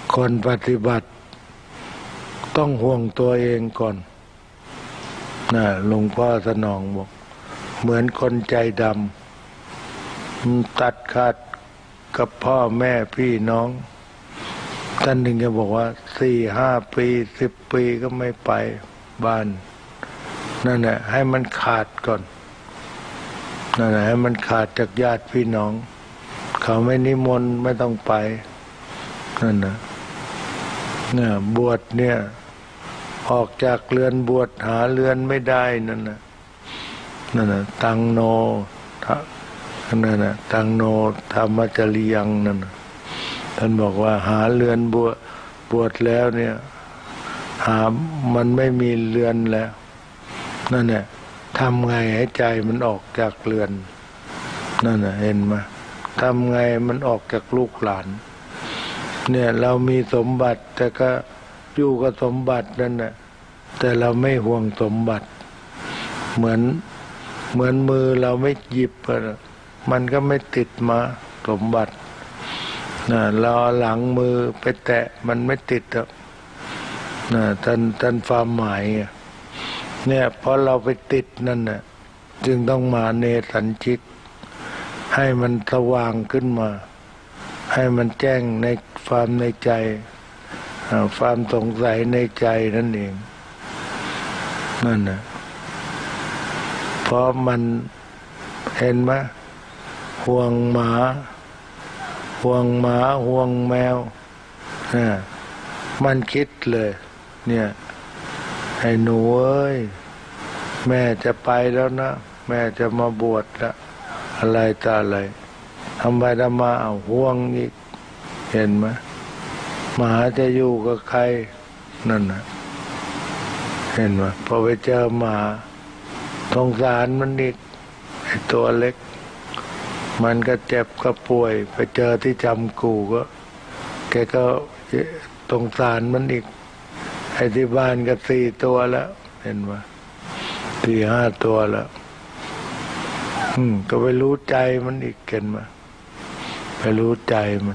Speaker 1: คนปฏิบัติต้องห่วงตัวเองก่อนนะหลวงพ่อสนองบอกเหมือนคนใจดำตัดขาดกับพ่อแม่พี่น้องท่านหนึ่งจะบอกว่าสี่ห้าปีสิบปีก็ไม่ไปบ้านนั่นแหละให้มันขาดก่อนนั่นแหละให้มันขาดจากญาติพี่น้องเขาไม่นิมนต์ไม่ต้องไปนั่นนะเนี่ยบวชเนี่ยออกจากเรือนบวชหาเรือนไม่ได้นั่นนะนั่นนะตังโนนั่นนะตังโนธรรมจริยังนั่นนะท่านบอกว่าหาเรือนบวชบวชแล้วเนี่ยหามันไม่มีเรือนแล้วนั่นแหละทำไงให้ใจมันออกจากเรือนนั่นน่ะเห็นไหมทำไงมันออกจากลูกหลานเนี่ยเรามีสมบัติแต่ก็อยู่กับสมบัตินั่นน่ะแต่เราไม่ห่วงสมบัติเหมือนเหมือนมือเราไม่หยิบมันก็ไม่ติดมาสมบัตินะเราหลังมือไปแตะมันไม่ติดอ่ะนะท่านท่านความหมายเนี่ยเพราะเราไปติดนั่นน่ะจึงต้องมาเนสัญชิตให้มันสว่างขึ้นมาให้มันแจ้งในความในใจความสงสัยในใจนั่นเองนั่นน่ะเพราะมันเห็นไหมห่วงหมาห่วงหมาห่วงแมวนะมันคิดเลยเนี่ยให้หนูเอ้ยแม่จะไปแล้วนะแม่จะมาบวชละอะไรต่ออะไรทำไปทำมาเอาห่วงอีกเห็นไหมหมาจะอยู่กับใครนั่นนะเห็นไหมพอไปเจอหมาสงสารมันอีกไอ้ตัวเล็กมันก็เจ็บก็ป่วยไปเจอที่จำกูก็แกก็สงสารมันอีกไอ้ที่บ้านก็สี่ตัวแล้วเห็นไหมสี่ห้าตัวแล้วอืมก็ไปรู้ใจมันอีกเห็นไหมไปรู้ใจมัน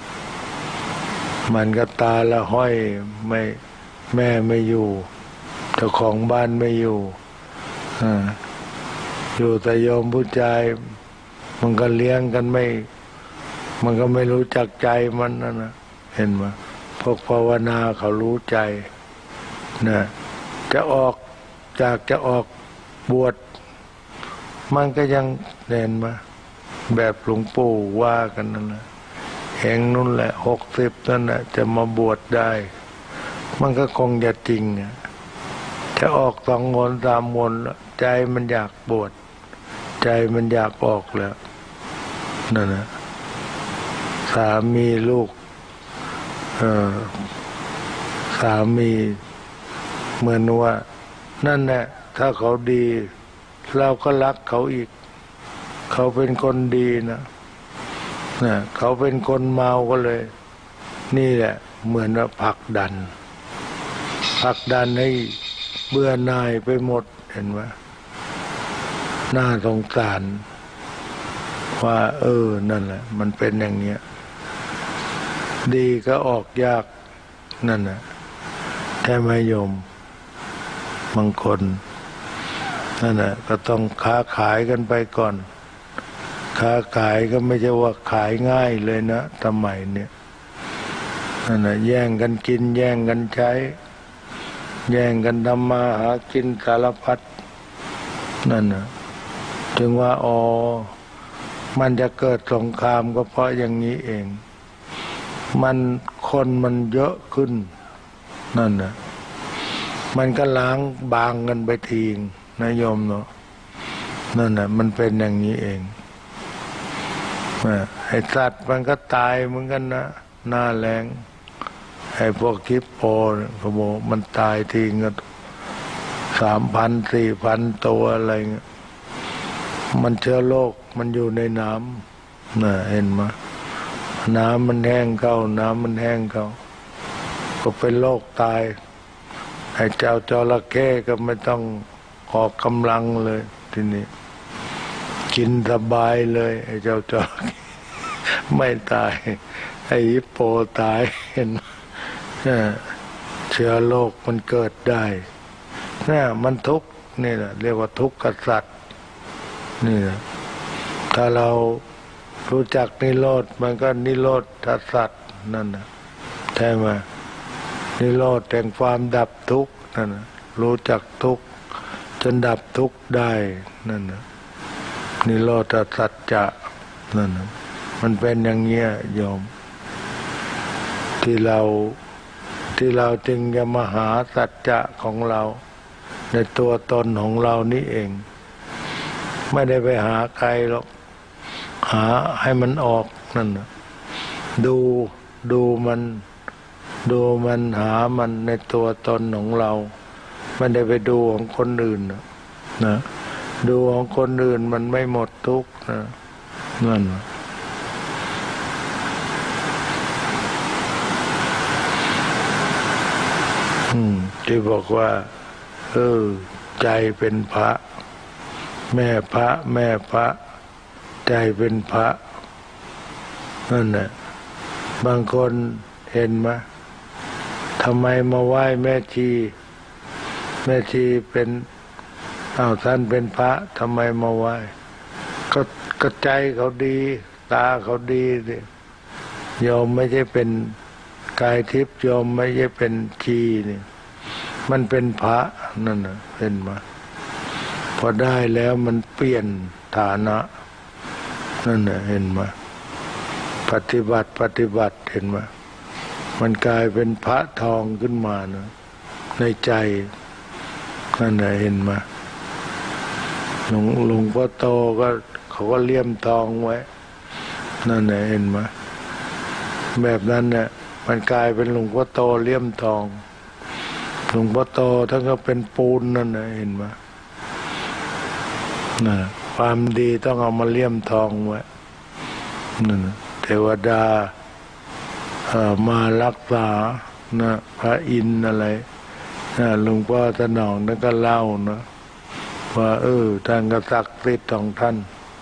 Speaker 1: มันก็ตาละห้อยไม่แม่ไม่อยู่เจ้าของบ้านไม่อยู่อ่าอยู่แต่โยมผู้ชายมันก็เลี้ยงกันไม่มันก็ไม่รู้จักใจมันนั่นนะเห็นไหมพวกภาวนาเขารู้ใจนะจะออกจากจะออกบวชมันก็ยังเห็นไหมแบบหลวงปู่ว่ากันนั่นนะเองนู่นแหละหกสิบนั่นแหละจะมาบวชได้มันก็คงจะจริงอ่ะจะออกสองมนสามมนใจมันอยากบวชใจมันอยากออกแล้วนั่นนะสามีลูกเออสามีเหมือนว่านั่นแหละถ้าเขาดีเราก็รักเขาอีกเขาเป็นคนดีนะนะเขาเป็นคนเมาก็เลยนี่แหละเหมือนว่าผลักดันผลักดันให้เบื่อหน่ายไปหมดเห็นไหมน่าสงสารว่าเออนั่นแหละมันเป็นอย่างเงี้ยดีก็ออกยากนั่นน่ะแค่ไม่ยมบางคนนั่นน่ะก็ต้องค้าขายกันไปก่อนค้าขายก็ไม่ใช่ว่าขายง่ายเลยนะสมัยเนี่ยนั่นน่ะแย่งกันกินแย่งกันใช้แย่งกันทำมาหากินสารพัดนั่นน่ะถึงว่าอ๋อมันจะเกิดสงครามก็เพราะอย่างนี้เองมันคนมันเยอะขึ้นนั่นน่ะมันก็ล้างบางกันไปทีนะโยมเนาะนั่นน่ะมันเป็นอย่างนี้เองไอ้สัตว์มันก็ตายเหมือนกันนะหน้าแรงไอ้พวกคิปโปเขาบอกมันตายทีก็สามพันสี่พันตัวอะไรเงี้ยมันเชื้อโรคมันอยู่ในน้ำน่ะเห็นไหมน้ำมันแห้งเข้าน้ำมันแห้งเข้าก็เป็นโรคตายไอ้เจ้าจระเข้ก็ไม่ต้องออกกำลังเลยทีนี้กินสบายเลยไอ้เจ้าจระเข้ไม่ตายไอ้ฮิปโปตายเห็นเชื้อโรคมันเกิดได้เนี่ยมันทุกข์นี่แหละเรียกว่าทุกข์กษัตริย์นี่นะถ้าเรารู้จักนิโรธมันก็นิโรธสัตว์นั่นนะใช่ไหมนิโรธแห่งความดับทุกข์นั่นนะรู้จักทุกข์จนดับทุกข์ได้นั่นนะนิโรธสัจจะนั่นนะมันเป็นอย่างเงี้ยโยมที่เราที่เราจึงจะมาหาสัจจะของเราในตัวตนของเรานี่เองไม่ได้ไปหาใครหรอกหาให้มันออกนั่นนะดูดูมันดูมันหามันในตัวตนของเราไม่ได้ไปดูของคนอื่นนะนะดูของคนอื่นมันไม่หมดทุกข์นะนั่นนะอืมที่บอกว่าเออใจเป็นพระแม่พระแม่พระใจเป็นพระนั่นแหละบางคนเห็นไหมทำไมมาไหว้แม่ชีแม่ชีเป็นอ้าวท่านเป็นพระทำไมมาไหว้ก็ก็ใจเขาดีตาเขาดีสิโยมไม่ใช่เป็นกายทิพย์โยมไม่ใช่เป็นชีนี่มันเป็นพระนั่นน่ะเห็นไหมพอได้แล้วมันเปลี่ยนฐานะนั่นน่ะเห็นไหมปฏิบัติปฏิบัติเห็นไหมมันกลายเป็นพระทองขึ้นมานะในใจนั่นน่ะเห็นไหมหลวงหลวงพ่อโตก็เขาก็เลี่ยมทองไว้นั่นน่ะเห็นไหมแบบนั้นเนี่ยมันกลายเป็นหลวงพ่อโตเลี่ยมทองหลวงพ่อโตท่านก็เป็นปูนนั่นน่ะเห็นไหมน่ะความดีต้องเอามาเลี่ยมทองไว้นั่นเทวดาเอ่อมารักษานะพระอินทร์อะไรนะหลวงพ่อสนองนั่นก็เล่านะว่าเออท่านก็ศักดิ์สิทธิ์ของท่าน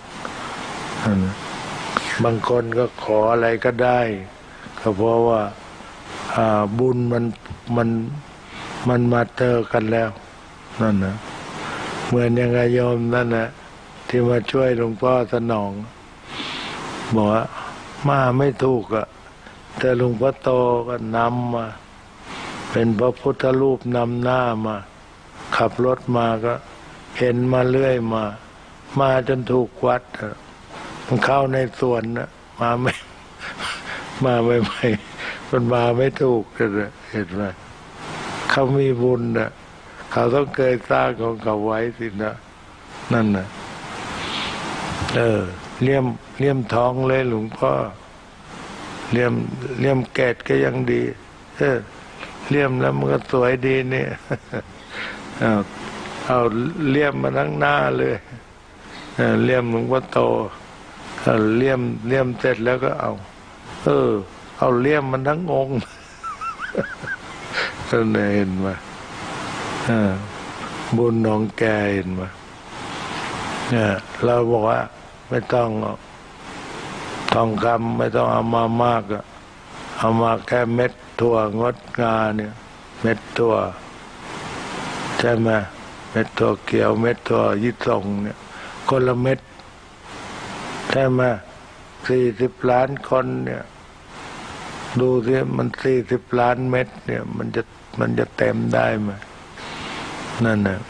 Speaker 1: บางคนก็ขออะไรก็ได้ก็เพราะว่าบุญมันมันมันมาเจอกันแล้วนั่นนะเหมือนอย่างไงโยมนั่นนะที่มาช่วยหลวงพ่อสนองบอกว่ามาไม่ถูกอะแต่หลวงพ่อโตก็นำมาเป็นพระพุทธรูปนำหน้ามาขับรถมาก็เห็นมาเรื่อยมามาจนถูกวัดมันเข้าในสวนนะมาไม่มาไม่ไม่มันมาไม่ถูกเลยเห็นไหมเขามีบุญนะเขาต้องเคยสร้างของเขาไว้สินะนั่นนะเออเลี่ยมเลี่ยมทองเลยหลวงพ่อเลี่ยมเลี่ยมแกดก็ยังดีเออเลี่ยมแล้วมันก็สวยดีเนี่ยเอาเอาเลี่ยมมาทั้งหน้าเลยเออเลี่ยมหลวงพ่อโตเลี่ยมเลี่ยมเสร็จแล้วก็เอาเออเอาเลี่ยมมันทั้งองค์ก็เห็นมาบุญน้องแกเห็นมาเนี่ยเราบอกว่าไม่ต้องทองคำไม่ต้องเอามามากอะเอามาแค่เม็ดถั่วงดงาเนี่ยเม็ดถั่วใช่ไหมเม็ดถั่วเขียวเม็ดถั่วยิสงเนี่ยคนละเม็ดใช่ไหมสี่สิบล้านคนเนี่ยดูสิมันสี่สิบล้านเม็ดเนี่ยมันจะมันจะเต็มได้ไหมนั่นน่ะ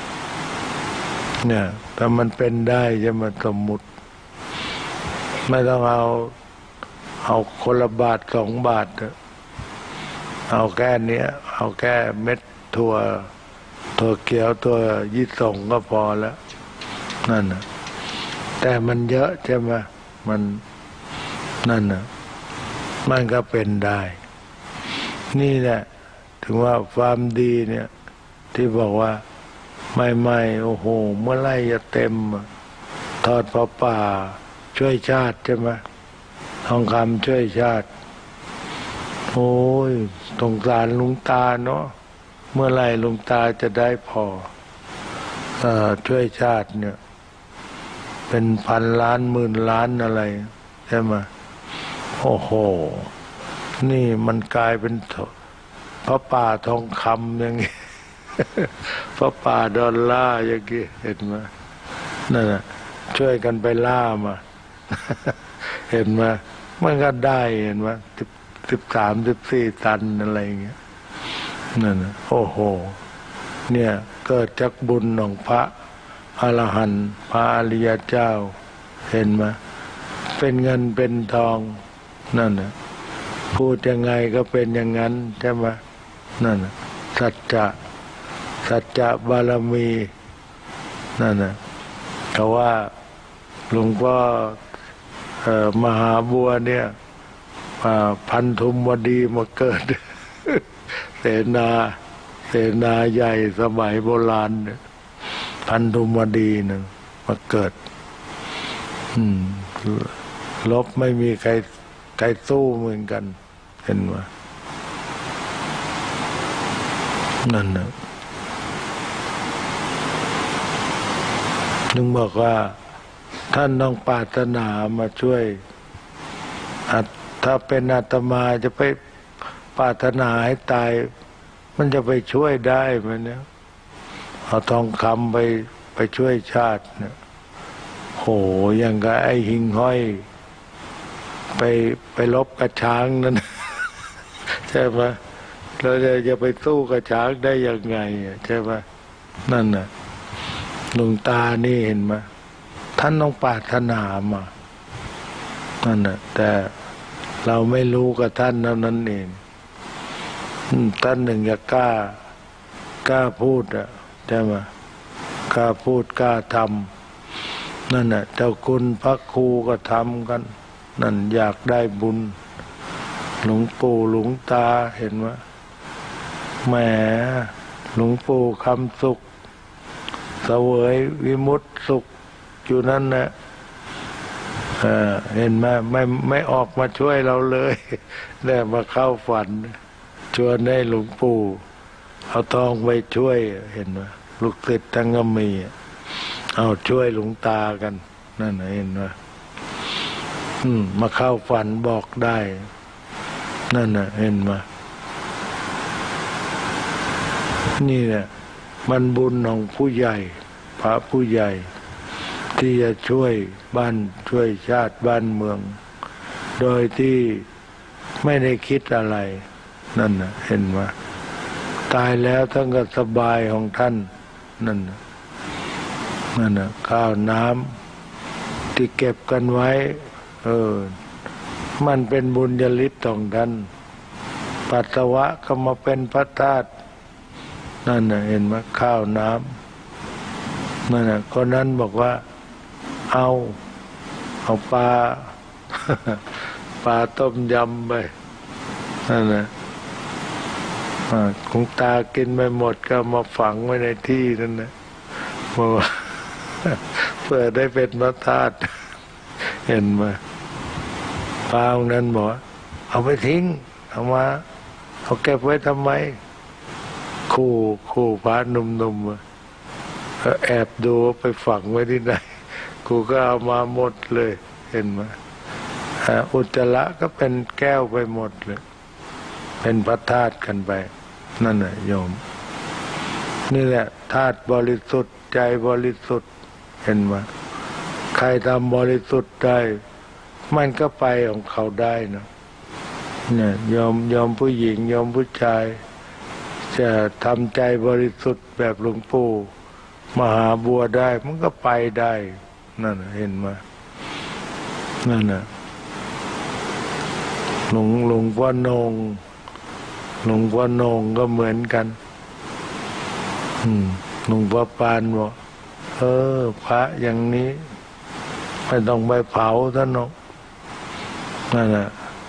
Speaker 1: เนี่ยถ้ามันเป็นได้จะมาสมมุติไม่ต้องเอาเอาคนละบาทสองบาทเอาแค่นี้เอาแค่เม็ดถั่วถั่วเขียวถั่วยี่สงก็พอแล้วนั่นน่ะแต่มันเยอะใช่ไหมมันนั่นน่ะมันก็เป็นได้นี่แหละถึงว่าความดีเนี่ยที่บอกว่าไม่ไม่โอ้โหเมื่อไรจะเต็มทอดพระป่าช่วยชาติใช่ไหมทองคำช่วยชาติโอ้ยสงสารลุงตาเนาะเมื่อไรลุงตาจะได้พอเอ่อช่วยชาติเนี่ยเป็นพันล้านหมื่นล้านอะไรใช่ไหมโอ้โหนี่มันกลายเป็นพระป่าทองคำอย่างนี้ พระป่าดอลลาร์อย่างนี้เห็นไหมนั่นน่ะช่วยกันไปล่ามา เห็นไหมมันก็ได้เห็นไหมสิบสิบสามสิบสี่ตันอะไรอย่างเงี้ยนั่นน่ะโอ้โหเนี่ยเกิดจากบุญของพระอรหันต์พระอริยเจ้าเห็นไหมเป็นเงินเป็นทองนั่นน่ะพูดยังไงก็เป็นอย่างนั้นใช่ไหมนั่นน่ะสัจจะสัจจะบารมีนั่นน่ะเขาว่าหลวงพ่อมหาบัวเนี่ยพันธุมวดีมาเกิด เสนาเสนาใหญ่สมัยโบราณพันธุมวดีหนึ่งมาเกิดลบไม่มีใครใครสู้เหมือนกันเห็นไหมนั่นนะนึงบอกว่าท่านต้องปรารถนามาช่วยถ้าเป็นอาตมาจะไปปรารถนาให้ตายมันจะไปช่วยได้ไหมเนี่ยเอาทองคำไปไปช่วยชาติเนี่ยโหยังกับไอ้หิ่งห้อยไปไปลบกระช้างนั่น ใช่ไหมเราจะไปสู้กระช้างได้ยังไงใช่ไหมนั่นน่ะหลวงตานี่เห็นไหมท่านต้องปรารถนามานั่นน่ะแต่เราไม่รู้กับท่านนั้นเองท่านหนึ่งจะกล้ากล้าพูดอ่ะใช่ไหมกล้าพูดกล้าทำนั่นน่ะเจ้าคุณพระครูก็ทำกันนั่นอยากได้บุญหลวงปู่หลวงตาเห็นไหมแหมหลวงปู่คำสุขเสวยวิมุตติสุขอยู่นั่นนะเออเห็นไหมไม่ไม่ออกมาช่วยเราเลยแต่มาเข้าฝันชวนให้หลวงปู่เอาทองไปช่วยเห็นไหมลูกศิษย์ทั้งก็มีเอาช่วยหลวงตากันนั่นเห็นไหมอืมมาเข้าฝันบอกได้นั่นน่ะเห็นไหมนี่แหละมันบุญของผู้ใหญ่พระผู้ใหญ่ที่จะช่วยบ้านช่วยชาติบ้านเมืองโดยที่ไม่ได้คิดอะไรนั่นน่ะเห็นไหมตายแล้วท่านก็สบายของท่านนั่นน่ะนั่นน่ะข้าวน้ำที่เก็บกันไว้เออมันเป็นบุญญาฤทธิ์ของท่านปัสสาวะก็มาเป็นพระธาตุนั่นน่ะเห็นไหมข้าวน้ำนั่นน่ะคนนั้นบอกว่าเอาเอาปลา ปลาต้มยำไปนั่นน่ะคงตากินไม่หมดก็มาฝังไว้ในที่นั่นนะเพราะว่า เพื่อได้เป็นพระธาตุเห็นไหมปลาองค์นั้นบอกเอาไปทิ้งเอามาเอาเก็บไว้ทำไมคู่คู่พระหนุ่มๆแอบดูไปฝังไว้ที่ไหนกูก็เอามาหมดเลยเห็นไหมอุจจาระก็เป็นแก้วไปหมดเลยเป็นพระธาตุกันไปนั่นแหละโยมนี่แหละธาตุบริสุทธิ์ใจบริสุทธิ์เห็นไหมใครทำบริสุทธิ์ได้มันก็ไปของเขาได้นะเนี่ยโยมโยมผู้หญิงโยมผู้ชายจะทำใจบริสุทธิ์แบบหลวงปู่มหาบัวได้มันก็ไปได้นั่นเห็นไหมนั่นน่ะหลวงหลวงพ่อนงหลวงพ่อนงก็เหมือนกันหลวงพ่อปานบอกเออพระอย่างนี้ไม่ต้องไปเผาท่านหรอกนั่นน่ะ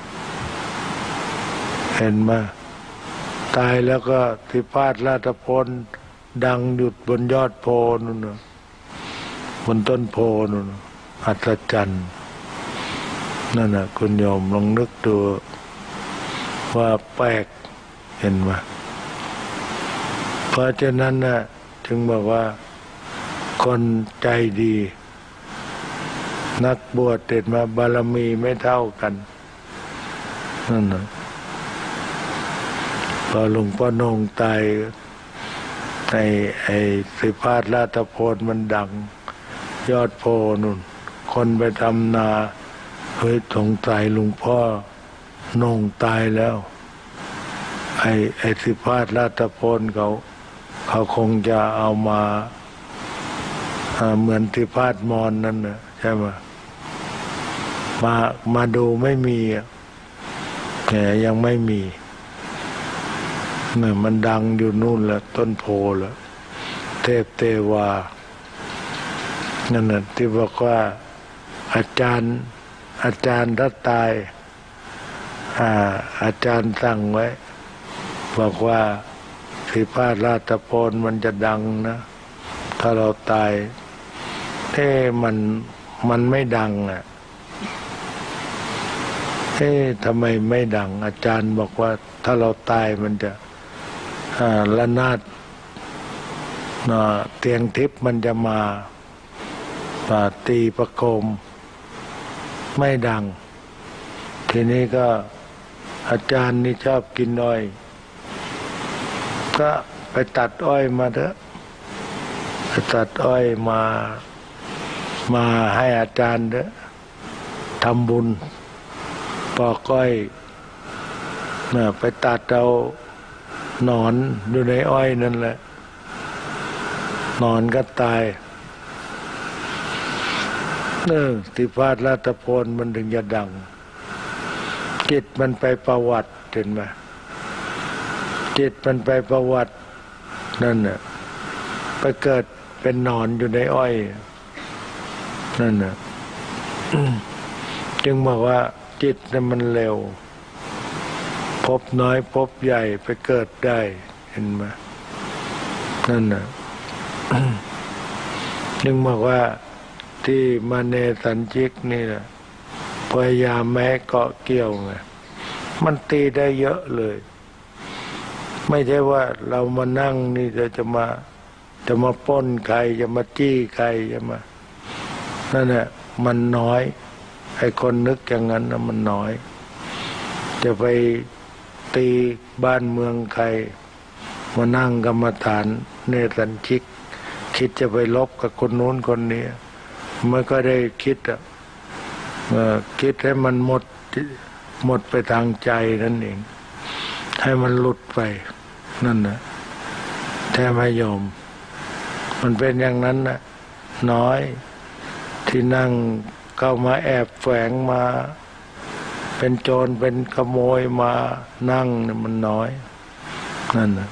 Speaker 1: เห็นไหมตายแล้วก็ที่พาดราชพลดังหยุดบนยอดโพนู่นนะบนต้นโพนู่นอัศจรรย์นั่นน่ะคุณโยมลองนึกดูว่าแปลกเห็นไหมเพราะฉะนั้นน่ะจึงบอกว่าคนใจดีนักบวชเด็ดมาบารมีไม่เท่ากันนั่นน่ะพพอหลวงพ่อนงตายในไอ้สิพาสราตโพนมันดังยอดโพนุ่นคนไปทำนาเฮ้ยสงสัยหลวงพ่อนงตายแล้วไอ้ไอ้สิพาสราตโพนเขาเขาคงจะเอามาเหมือนสิพาสมอนนั่นนะใช่ไหมมามาดูไม่มีแกยังไม่มีเนี่ยมันดังอยู่นู่นแหละต้นโพละเทพเทวานั่นน่ะที่บอกว่าอาจารย์อาจารย์ถ้าตายอ่าอาจารย์สั่งไว้บอกว่าสิพาสราตโพนมันจะดังนะถ้าเราตายเอ๊ะมันมันไม่ดังอ่ะเอ๊ะทำไมไม่ดังอาจารย์บอกว่าถ้าเราตายมันจะอ่าระนาดนะเตียงทิพย์มันจะมาปาตีประโคมไม่ดังทีนี้ก็อาจารย์นี่ชอบกินอ้อยก็ไปตัดอ้อยมาเถอะไปตัดอ้อยมามาให้อาจารย์เถอะทำบุญปอกอ้อยน่ะไปตัดเอาหนอนอยู่ในอ้อยนั่นแหละหนอนก็ตายเออสิพาสราตโพนมันถึงจะดังจิตมันไปประวัติเห็นไหมจิตมันไปประวัตินั่นน่ะไปเกิดเป็นหนอนอยู่ในอ้อยนั่นน่ะ จึงบอกว่าจิตนั้นมันเร็วพบน้อยพบใหญ่ไปเกิดได้เห็นไหมนั่นน่ะ จึงบอกว่าที่มาเนสัญชิกนี่แหละพยายามแม้เกาะเกี่ยวไงมันตีได้เยอะเลยไม่ใช่ว่าเรามานั่งนี่จะจะมาจะมาปล้นใครจะมาจี้ใครจะมานั่นแหละมันน้อยไอ้คนนึกอย่างนั้นนะมันน้อยจะไปตีบ้านเมืองใครมานั่งกรรมฐานเนสัญชิกคิดจะไปลบกับคนนู้นคนนี้ไม่ก็ได้คิดอ่ะคิดให้มันหมดหมดไปทางใจนั่นเองให้มันหลุดไปนั่นนะแท้ไม่ยอมมันเป็นอย่างนั้นนะน้อยที่นั่งเข้ามาแอบแฝงมาเป็นโจรเป็นขโมยมานั่งเนี่ยมันน้อยนั่นนะ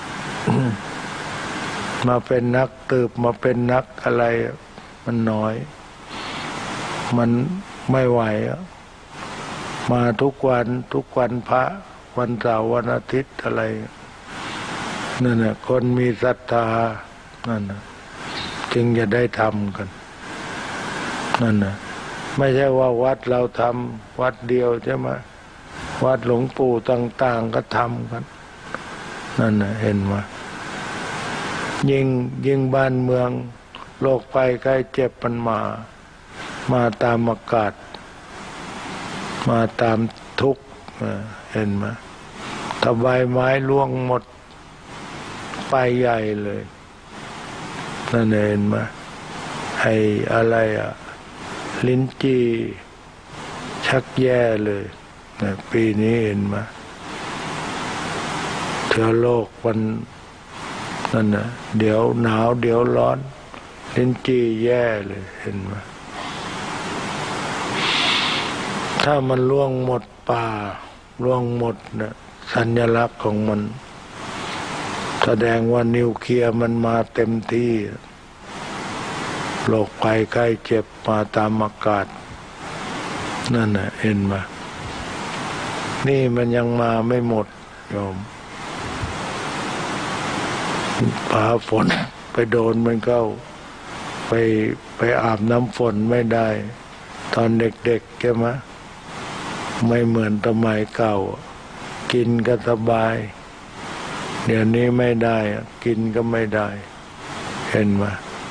Speaker 1: มาเป็นนักตืบมาเป็นนักอะไรมันน้อยมันไม่ไหวมาทุกวันทุกวันพระวันเสาร์วันอาทิตย์อะไรนั่นน่ะคนมีศรัทธานั่นน่ะจึงจะได้ทำกันนั่นน่ะไม่ใช่ว่าวัดเราทำวัดเดียวใช่ไหมวัดหลวงปู่ต่างๆก็ทำกันนั่นน่ะเห็นไหมยิ่งยิ่งบ้านเมืองโรคภัยไข้เจ็บมันมามาตามอากาศมาตามทุกข์เห็นไหมถ้าใบไม้ร่วงหมดไปใหญ่เลยนั่นเห็นไหมไอ้อะไรอ่ะลิ้นจี่ชักแย่เลยนะปีนี้เห็นไหมเชื้อโรคมันนั่นนะเดี๋ยวหนาวเดี๋ยวร้อนลิ้นจี่แย่เลยเห็นไหมถ้ามันล่วงหมดป่าล่วงหมดนะสัญลักษณ์ของมันแสดงว่านิวเคลียร์มันมาเต็มที่โรคภัยไข้เจ็บมาตามอากาศนั่นน่ะเห็นไหมนี่มันยังมาไม่หมดโยมฟ้าฝนไปโดนมันเข้าไปไปอาบน้ำฝนไม่ได้ตอนเด็กๆใช่ไหมไม่เหมือนสมัยเก่ากินก็สบายเดี๋ยวนี้ไม่ได้กินก็ไม่ได้เห็นไหม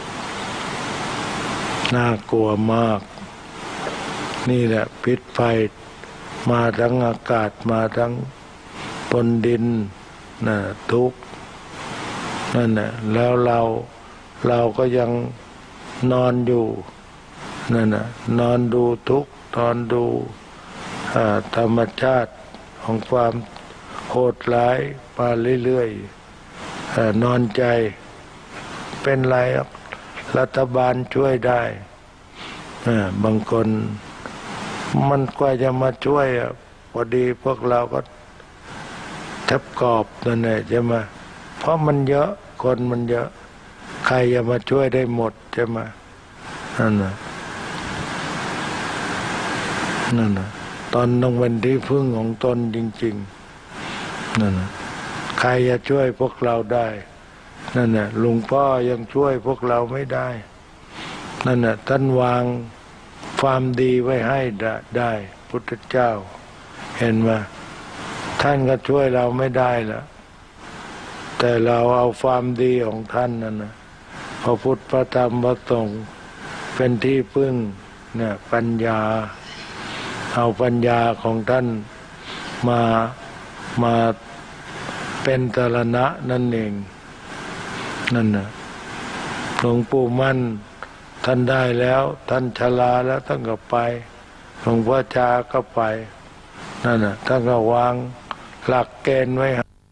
Speaker 1: น่ากลัวมากนี่แหละพิษภัยมาทั้งอากาศมาทั้งบนดินน่ะทุกข์นั่นน่ะแล้วเราเราก็ยังนอนอยู่นั่นน่ะนอนดูทุกข์นอนดูธรรมชาติของความโหดร้ายมาเรื่อยๆนอนใจเป็นไรรัฐบาลช่วยได้บางคนมันกว่าจะมาช่วยพอดีพวกเราก็แทบกรอบนั่นแหละใช่ไหมเพราะมันเยอะคนมันเยอะใครจะมาช่วยได้หมดใช่ไหมนั่นน่ะนั่นน่ะตอนต้องเป็นที่พึ่งของตนจริงๆนั่นน่ะใครจะช่วยพวกเราได้นั่นน่ะหลวงพ่อยังช่วยพวกเราไม่ได้นั่นน่ะท่านวางความดีไว้ให้ได้พุทธเจ้าเห็นไหมท่านก็ช่วยเราไม่ได้ละแต่เราเอาความดีของท่านนั่นนะพระพุทธพระธรรมพระสงฆ์เป็นที่พึ่งเนี่ยปัญญาเอาปัญญาของท่านมามาเป็นสรณะนั่นเองนั่นน่ะหลวงปู่มั่นท่านได้แล้วท่านชราแล้วท่านก็ไปหลวงพ่อชาก็ไปนั่นน่ะท่านก็วางหลักเกณฑ์ไว้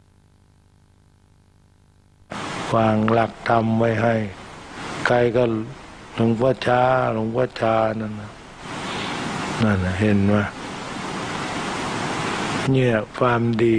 Speaker 1: วางหลักธรรมไว้ให้ใครก็หลวงพ่อชาหลวงพ่อชานั่นน่ะนั่นน่ะเห็นไหมเนี่ยความดี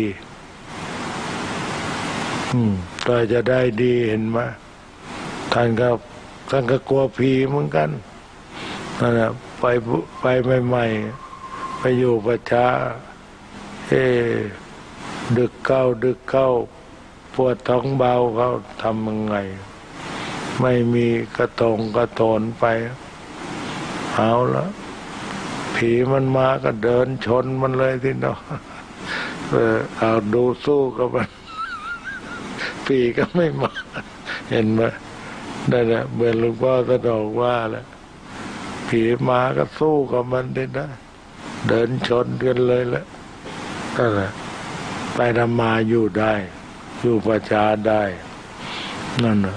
Speaker 1: อืมต่อจะได้ดีเห็นไหมท่านก็ท่านก็กลัวผีเหมือนกันนั่นแหละไปไปใหม่ๆไปอยู่ประชาเอดึกเข้าดึกเข้าปวดท้องเบาเขาทำยังไงไม่มีกระตงกระโตนไปเอาละผีมันมาก็เดินชนมันเลยทีเนาะเออเอาดูสู้กับมันผีก็ไม่มาเห็นไหมได้แหละเมื่อหลวงพ่อก็บอกว่าแหละผีมาก็สู้กับมันได้นะเดินชนกันเลยแหละนั่นแหละไปทำมาอยู่ได้อยู่ประชาได้นั่นน่ะ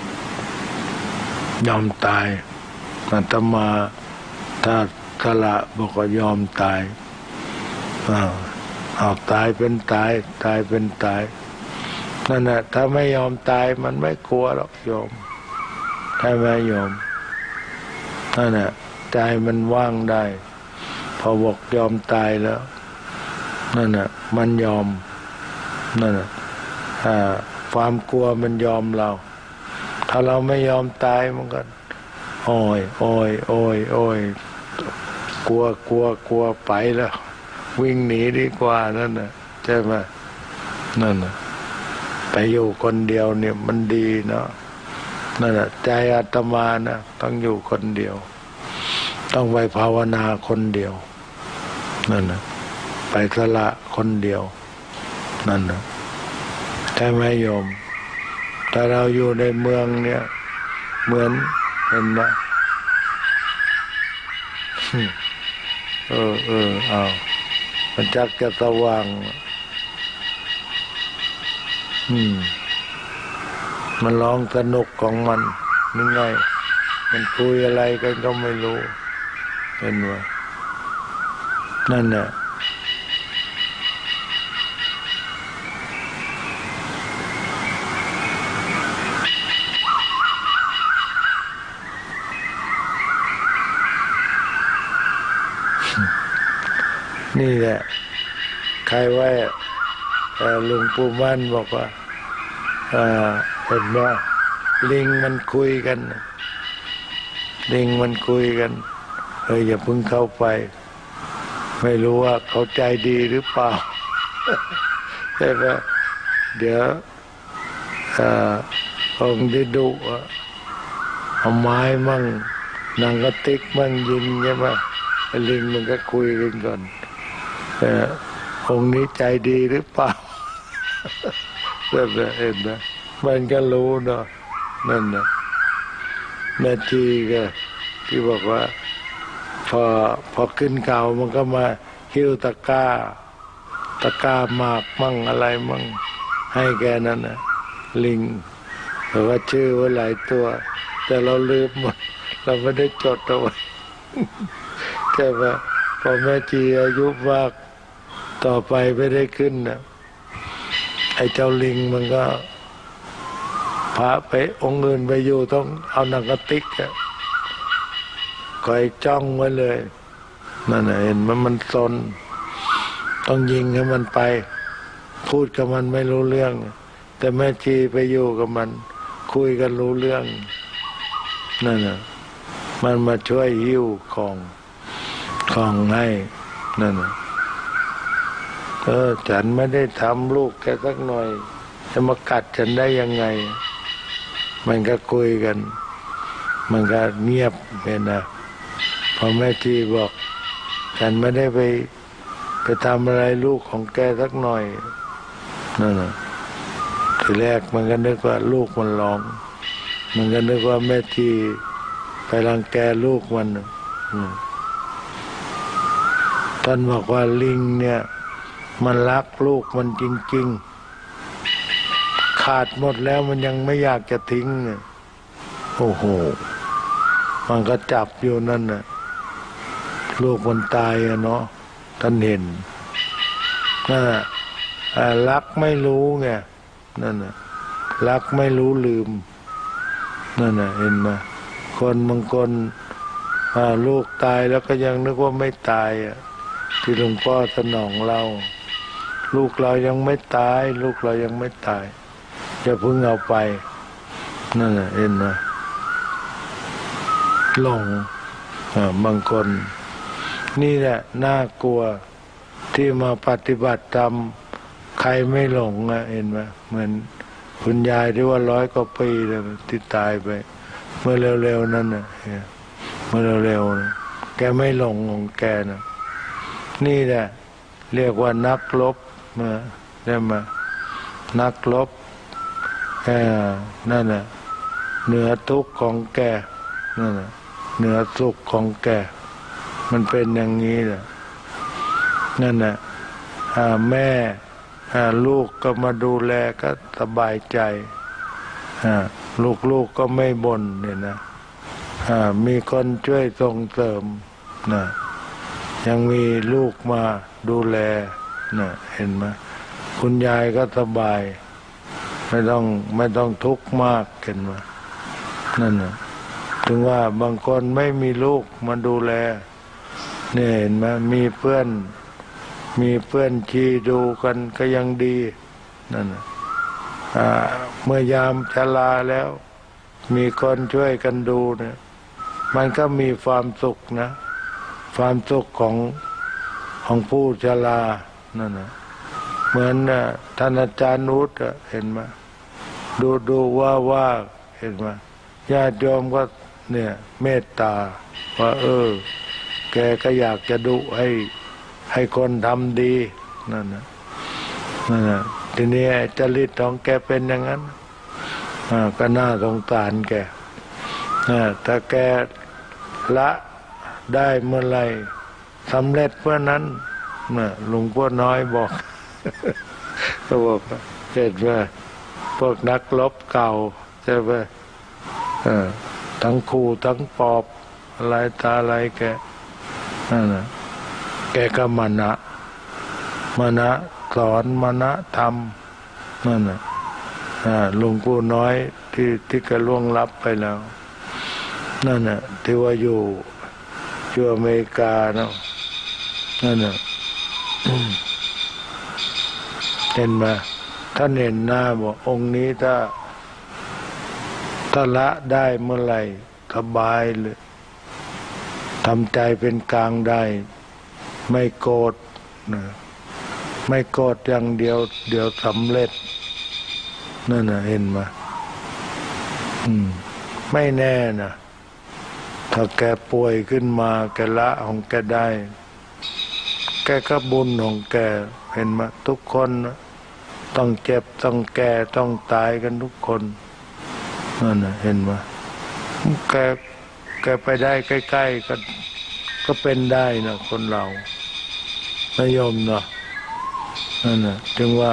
Speaker 1: ยอมตายอาตมาถ้าสละบอกว่ายอมตายอ้าวเอาตายเป็นตายตายเป็นตายนั่นน่ะถ้าไม่ยอมตายมันไม่กลัวหรอกโยมใช่ไหมโยมนั่นน่ะใจมันว่างได้พอบอกยอมตายแล้วนั่นน่ะมันยอมนั่นน่ะความกลัวมันยอมเราถ้าเราไม่ยอมตายมันก็โอ้ยโอ้ยโอ้ยโอ้ยกลัวกลัวกลัวไปแล้ววิ่งหนีดีกว่านั่นน่ะใช่ไหมนั่นน่ะไปอยู่คนเดียวเนี่ยมันดีเนาะนั่นแหละใจอาตมานะต้องอยู่คนเดียวต้องไปภาวนาคนเดียวนั่นนะไปสละคนเดียวนั่นนะใช่ไหมโยมถ้าเราอยู่ในเมืองเนี่ยเหมือนเห็นไหมเออเออเอามันจักจะสว่างอืมมันร้องสนุกของมันนี่ไงมันคุยอะไรกันก็ไม่รู้เป็นว่านั่นน่ะนี่แหละใครว่าหลวงปู่มั่นบอกว่าเห็นว่าลิงมันคุยกันลิงมันคุยกันเอออย่าเพิ่งเข้าไปไม่รู้ว่าเขาใจดีหรือเปล่าใช่ไหมเดี๋ยวองค์ที่ดุเอาไม้มั่งนางกระติกมั่งยิงใช่ไหมลิงมันก็คุยกันก่อนองค์นี้ใจดีหรือเปล่าเห็นไหมมันก็รู้เนาะนั่นนะแม่ชีก็ที่บอกว่าพอพอขึ้นเก่ามันก็มาหิ้วตะกร้าตะกร้าหมากมั่งอะไรมั่งให้แกนั้นนะลิงแต่ว่าชื่อไว้หลายตัวแต่เราลืมหมดเราไม่ได้จดเอาไว้แค่ว่าพอแม่ชีอายุมากต่อไปไม่ได้ขึ้นนะไอ้เจ้าลิงมันก็พาไปองค์อื่นไปอยู่ต้องเอาหนังกระติกอะคอยจ้องไว้เลยนั่นเห็นมันมันซนต้องยิงให้มันไปพูดกับมันไม่รู้เรื่องแต่แม่ชีไปอยู่กับมันคุยกันรู้เรื่องนั่นน่ะมันมาช่วยหิ้วของของให้นั่นน่ะเออฉันไม่ได้ทำลูกแกสักหน่อยจะมากัดฉันได้ยังไงมันก็คุยกันมันก็เงียบเห็นนะพอแม่ชีบอกฉันไม่ได้ไปไปทำอะไรลูกของแกสักหน่อยนั่นน่ะทีแรกมันก็นึกว่าลูกมันร้องมันก็นึกว่าแม่ชีไปรังแกลูกมันท่านบอกว่าลิงเนี่ยมันรักลูกมันจริงๆขาดหมดแล้วมันยังไม่อยากจะทิ้งโอ้โหมันก็จับอยู่นั่นน่ะลูกมันตายอะเนาะท่านเห็นนั่นน่ะรักไม่รู้ไงนั่นน่ะรักไม่รู้ลืมนั่นน่ะเห็นไหมคนบางคนลูกตายแล้วก็ยังนึกว่าไม่ตายอ่ะที่หลวงพ่อสนองเราลูกเรายังไม่ตายลูกเรายังไม่ตายจะพึ่งเอาไปนั่นน่ะเห็นไหมหลงบางคนนี่แหละน่ากลัวที่มาปฏิบัติธรรมใครไม่หลงอ่ะเห็นไหมเหมือนคุณยายที่ว่าร้อยกว่าปีเลยที่ตายไปเมื่อเร็วๆนั่นน่ะเมื่อเร็วๆนะแกไม่หลงของแกนะนี่แหละเรียกว่านักรบมาได้มานักรบแค่นั่นน่ะเหนือทุกข์ของแกนั่นน่ะเหนือสุขของแกมันเป็นอย่างนี้แหละนั่นน่ะแม่ลูกก็มาดูแลก็สบายใจลูกๆก็ไม่บ่นเนี่ยนะมีคนช่วยส่งเสริมนะยังมีลูกมาดูแลนะเห็นไหมคุณยายก็สบายไม่ต้องไม่ต้องทุกข์มากเห็นไหมนั่นนะถึงว่าบางคนไม่มีลูกมาดูแลเนี่ยเห็นไหมมีเพื่อนมีเพื่อนชีดูกันก็ยังดีนั่นนะเมื่อยามชราแล้วมีคนช่วยกันดูเนี่ยมันก็มีความสุขนะความสุขของของผู้ชรานั่นนะเหมือนท่านอาจารย์นุชเห็นไหมดูดูว่าว่าเห็นไหมญาติโยมก็เนี่ยเมตตาว่าเออแกก็อยากจะดูให้ให้คนทำดีนั่นนะนั่นนะทีนี้จริตของแกเป็นอย่างนั้นก็น่าสงสารแกถ้าแกละได้เมื่อไรสำเร็จเมื่อนั้นหลวงพ่อน้อยบอกเขาบอกเห็นว่าพวกนักรบเก่าใช่ไหมทั้งขู่ทั้งปอบอะไรตาอะไรแกนั่นนะแกก็มานะมานะสอนมานะธรรมนั่นน่ะหลวงปู่น้อยที่ที่แกล่วงลับไปแล้วนั่นน่ะที่ว่าอยู่อยู่อเมริกาเนาะนั่นน่ะเห็นไหมท่านเห็นหน้าบอกองค์นี้ถ้าถ้าละได้เมื่อไหร่สบายเลยทำใจเป็นกลางได้ไม่โกรธนะไม่โกรธอย่างเดียวเดี๋ยวสำเร็จนั่นน่ะเห็นไหมอืมไม่แน่นะถ้าแกป่วยขึ้นมาแกละของแกได้แกก็บุญของแกเห็นไหมทุกคนต้องเจ็บต้องแก่ต้องตายกันทุกคนนั่นน่ะเห็นไหมแกแกไปได้ใกล้ๆก็ก็เป็นได้นะคนเราไม่ยอมเนาะนั่นน่ะจึงว่า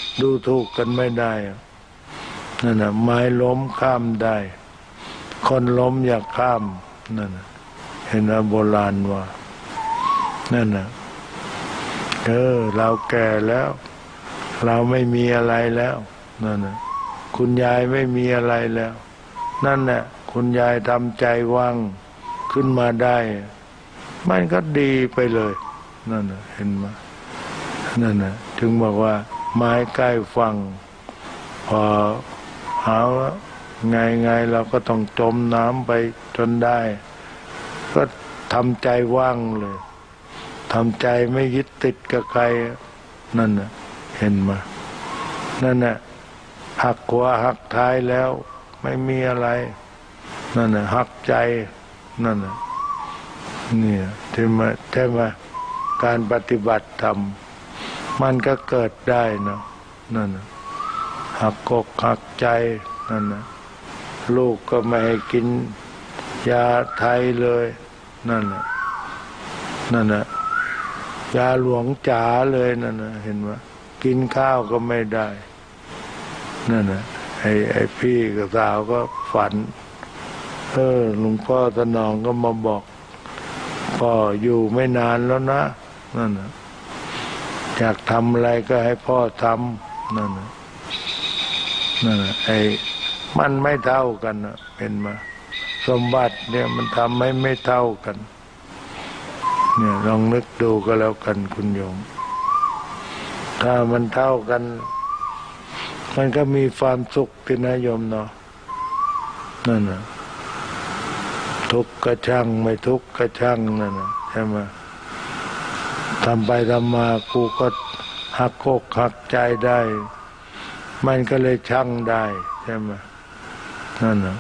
Speaker 1: ดูถูกกันไม่ได้นั่นน่ะไม้ล้มข้ามได้คนล้มอย่าข้ามนั่นน่ะเห็นโบราณว่านั่นน่ะเออเราแก่แล้วเราไม่มีอะไรแล้วนั่นน่ะคุณยายไม่มีอะไรแล้วนั่นน่ะคุณยายทำใจว่างขึ้นมาได้มันก็ดีไปเลยนั่นน่ะเห็นไหมนั่นน่ะถึงบอกว่าไม้ใกล้ฝั่งพอเอาไงไงเราก็ต้องจมน้ำไปจนได้ก็ทำใจว่างเลยทำใจไม่ยึดติดกับใครนั่นน่ะเห็นไหมนั่นน่ะหักหัวหักท้ายแล้วไม่มีอะไรนั่นน่ะหักใจนั่นน่ะเนี่ยที่มาใช่ไหมการปฏิบัติธรรมมันก็เกิดได้เนาะนั่นน่ะหักกกหักใจนั่นน่ะลูกก็ไม่ให้กินยาไทยเลยนั่นน่ะนั่นน่ะยาหลวงจ๋าเลยนั่นน่ะเห็นไหมกินข้าวก็ไม่ได้นั่นน่ะไอ้ไอ้พี่กับสาวก็ฝันเออหลวงพ่อตะนองก็มาบอกพ่ออยู่ไม่นานแล้วนะนั่นน่ะอยากทำอะไรก็ให้พ่อทำนั่นน่ะนั่นน่ะไอ้มันไม่เท่ากันนะเป็นมาสมบัติเนี่ยมันทำให้ไม่เท่ากันเนี่ยลองนึกดูก็แล้วกันคุณโยมถ้ามันเท่ากันมันก็มีความสุขที่นะโยมเนาะนั่นน่ะทุกข์ก็ช่างไม่ทุกข์ก็ช่างนั่นน่ะใช่ไหมทำไปทำมากูก็หักอกหักใจได้มันก็เลยช่างได้ใช่ไหมนั่นน่ะ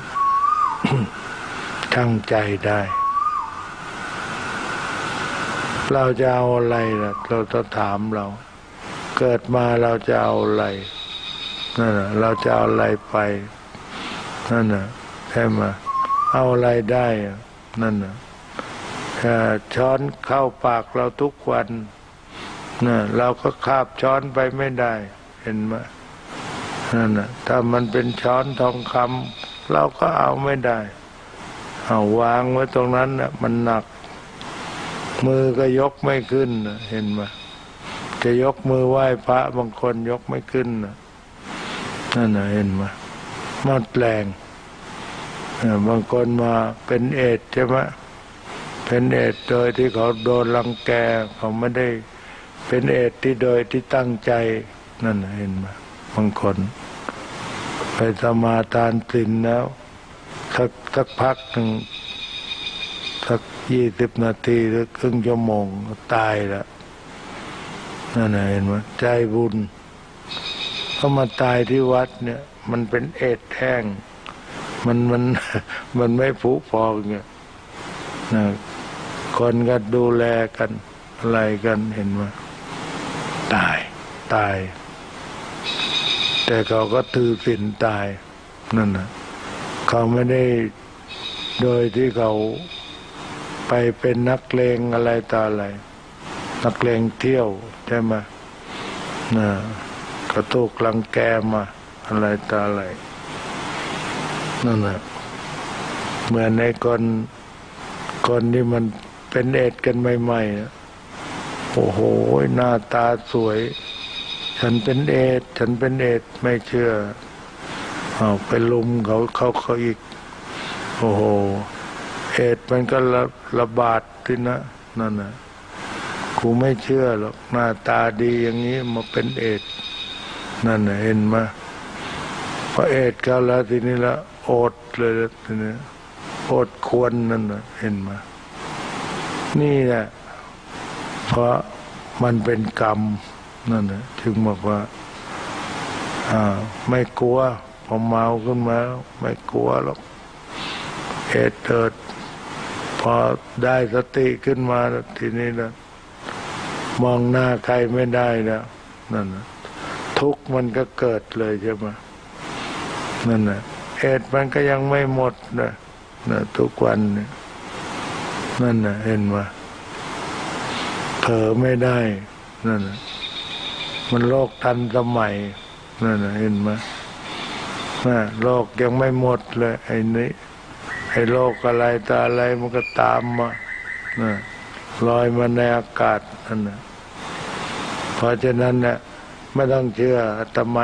Speaker 1: ช่างใจได้เราจะเอาอะไรล่ะเราต้องถามเราเกิดมาเราจะเอาอะไรนั่นน่ะเราจะเอาอะไรไปนั่นน่ะใช่ไหมเอาอะไรได้นั่นน่ะช้อนเข้าปากเราทุกวันน่ะเราก็คาบช้อนไปไม่ได้เห็นไหมนั่นน่ะถ้ามันเป็นช้อนทองคำเราก็เอาไม่ได้เอาวางไว้ตรงนั้นน่ะมันหนักมือก็ยกไม่ขึ้นนะเห็นไหมจะยกมือไหว้พระบางคนยกไม่ขึ้นนะนั่นนะเห็นไหมหมดแรงบางคนมาเป็นเอดใช่ไหมเป็นเอดโดยที่เขาโดนรังแกเขาไม่ได้เป็นเอดที่โดยที่ตั้งใจนั่นนะเห็นไหมบางคนไปสมาทานศีลแล้วสักสักพักหนึ่งสักยี่สิบนาทีหรือครึ่งชั่วโมงตายแล้วนั่นเห็นไหมใจบุญเขามาตายที่วัดเนี่ยมันเป็นเอดแห้งมันมันมันไม่ผุพองเนี่ยนะคนก็ดูแลกันอะไรกันเห็นไหมตายตายแต่เขาก็ถือศีลตายนั่นนะเขาไม่ได้โดยที่เขาไปเป็นนักเลงอะไรต่ออะไรนักเลงเที่ยวใช่ไหมนะก็ถูกรังแกมาอะไรต่ออะไรนั่นแหละเหมือนในคนคนที่มันเป็นเอดกันใหม่ๆโอ้โหหน้าตาสวยฉันเป็นเอดฉันเป็นเอดไม่เชื่อเอาไปลุมเขาเขาเขาอีกโอ้โหเอดมันก็ระระบาดที่นะนั่นน่ะกูไม่เชื่อหรอกหน้าตาดีอย่างนี้มาเป็นเอดนั่นน่ะเห็นไหมพอเอดเขาแล้วทีนี้ละโอดเลยทีนี้โอดควรนั่นน่ะเห็นไหมนี่แหละเพราะมันเป็นกรรมนั่นน่ะถึงบอกว่าอ่าไม่กลัวพอเมาขึ้นมาไม่กลัวหรอกเอดเกิดพอได้สติขึ้นมาทีนี้นะมองหน้าใครไม่ได้แล้วนั่นนะทุกข์มันก็เกิดเลยใช่ไหมนั่นนะเอดมันก็ยังไม่หมดนะนะทุกวันเนี่ยนั่นนะเห็นไหมเผลอไม่ได้นั่นนะมันโลกทันสมัยนั่นนะเห็นไหมนะโลกยังไม่หมดเลยไอ้นี้ไอ้โลกอะไรตาอะไรมันก็ตามมานะลอยมาในอากาศนั่นนะเพราะฉะนั้นเนี่ยไม่ต้องเชื่ออาตมา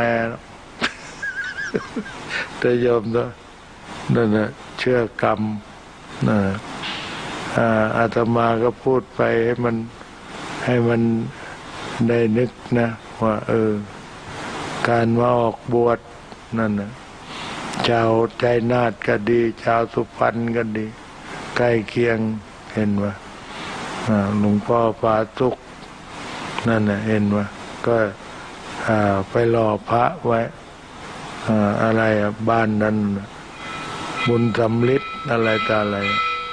Speaker 1: แต่โยมนะนั่นนะเชื่อกรรมนะอาตมาก็พูดไปให้มันให้มันได้นึกนะว่าเออการมาออกบวชนั่นนะชาวใจนาฏก็ดีชาวสุพรรณก็ดีใกล้เคียงเห็นว่าหลวงพ่อปาตุกนั่นนะเห็นว่าก็ไปหล่อพระไว้อะไรบ้านนั้นบุญสำลิดอะไรต่ออะไร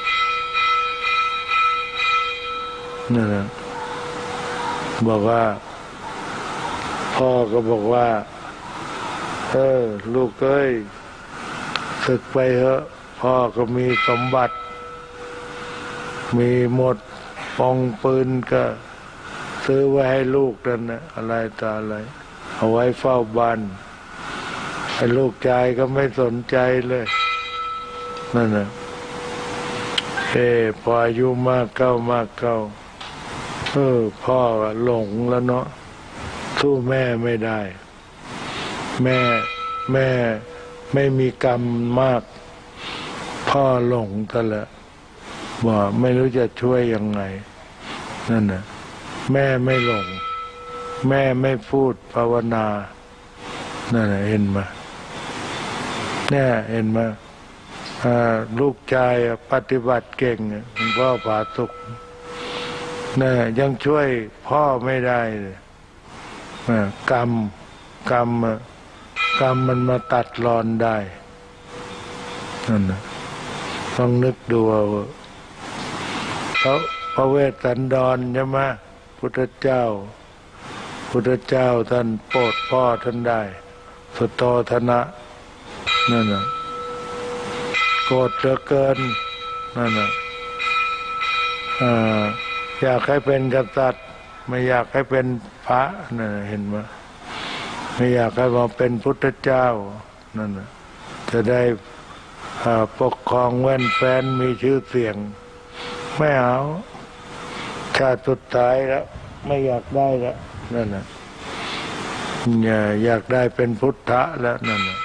Speaker 1: นั่นนะบอกว่าพ่อก็บอกว่าเออลูกเอ้ยศึกไปเถอะพ่อก็มีสมบัติมีหมดปองปืนก็ซื้อไว้ให้ลูกนั่นนะอะไรต่ออะไรเอาไว้เฝ้าบ้านไอ้ลูกชายก็ไม่สนใจเลยนั่นนะเออพออายุมากเข้ามากเข้าเออพ่อหลงแล้วเนาะสู้แม่ไม่ได้แม่แม่ไม่มีกรรมมากพ่อหลงซะแล้วบอกไม่รู้จะช่วยยังไงนั่นน่ะแม่ไม่หลงแม่ไม่พูดภาวนานั่นน่ะเห็นไหมเนี่ยเห็นไหมลูกชายปฏิบัติเก่งหลวงพ่อผาสุกเนี่ยยังช่วยพ่อไม่ได้เลยกรรมกรรมกรรมมันมาตัดรอนได้นั่นนะต้องนึกดูเอาเพราะพระเวสสันดรใช่ไหมพุทธเจ้าพุทธเจ้าท่านโปรดพ่อท่านได้สุโธทนะนั่นนะโกรธเหลือเกินนั่นนะอ่าอยากให้เป็นกษัตริย์ไม่อยากให้เป็นพระนั่นเห็นไหมไม่อยากให้มาเป็นพุทธเจ้านั่นนะจะได้ปกครองแว่นแฟนมีชื่อเสียงไม่เอาชาติสุดท้ายแล้วไม่อยากได้แล้วนั่นนะอย่าอยากได้เป็นพุทธะแล้วนั่นนะ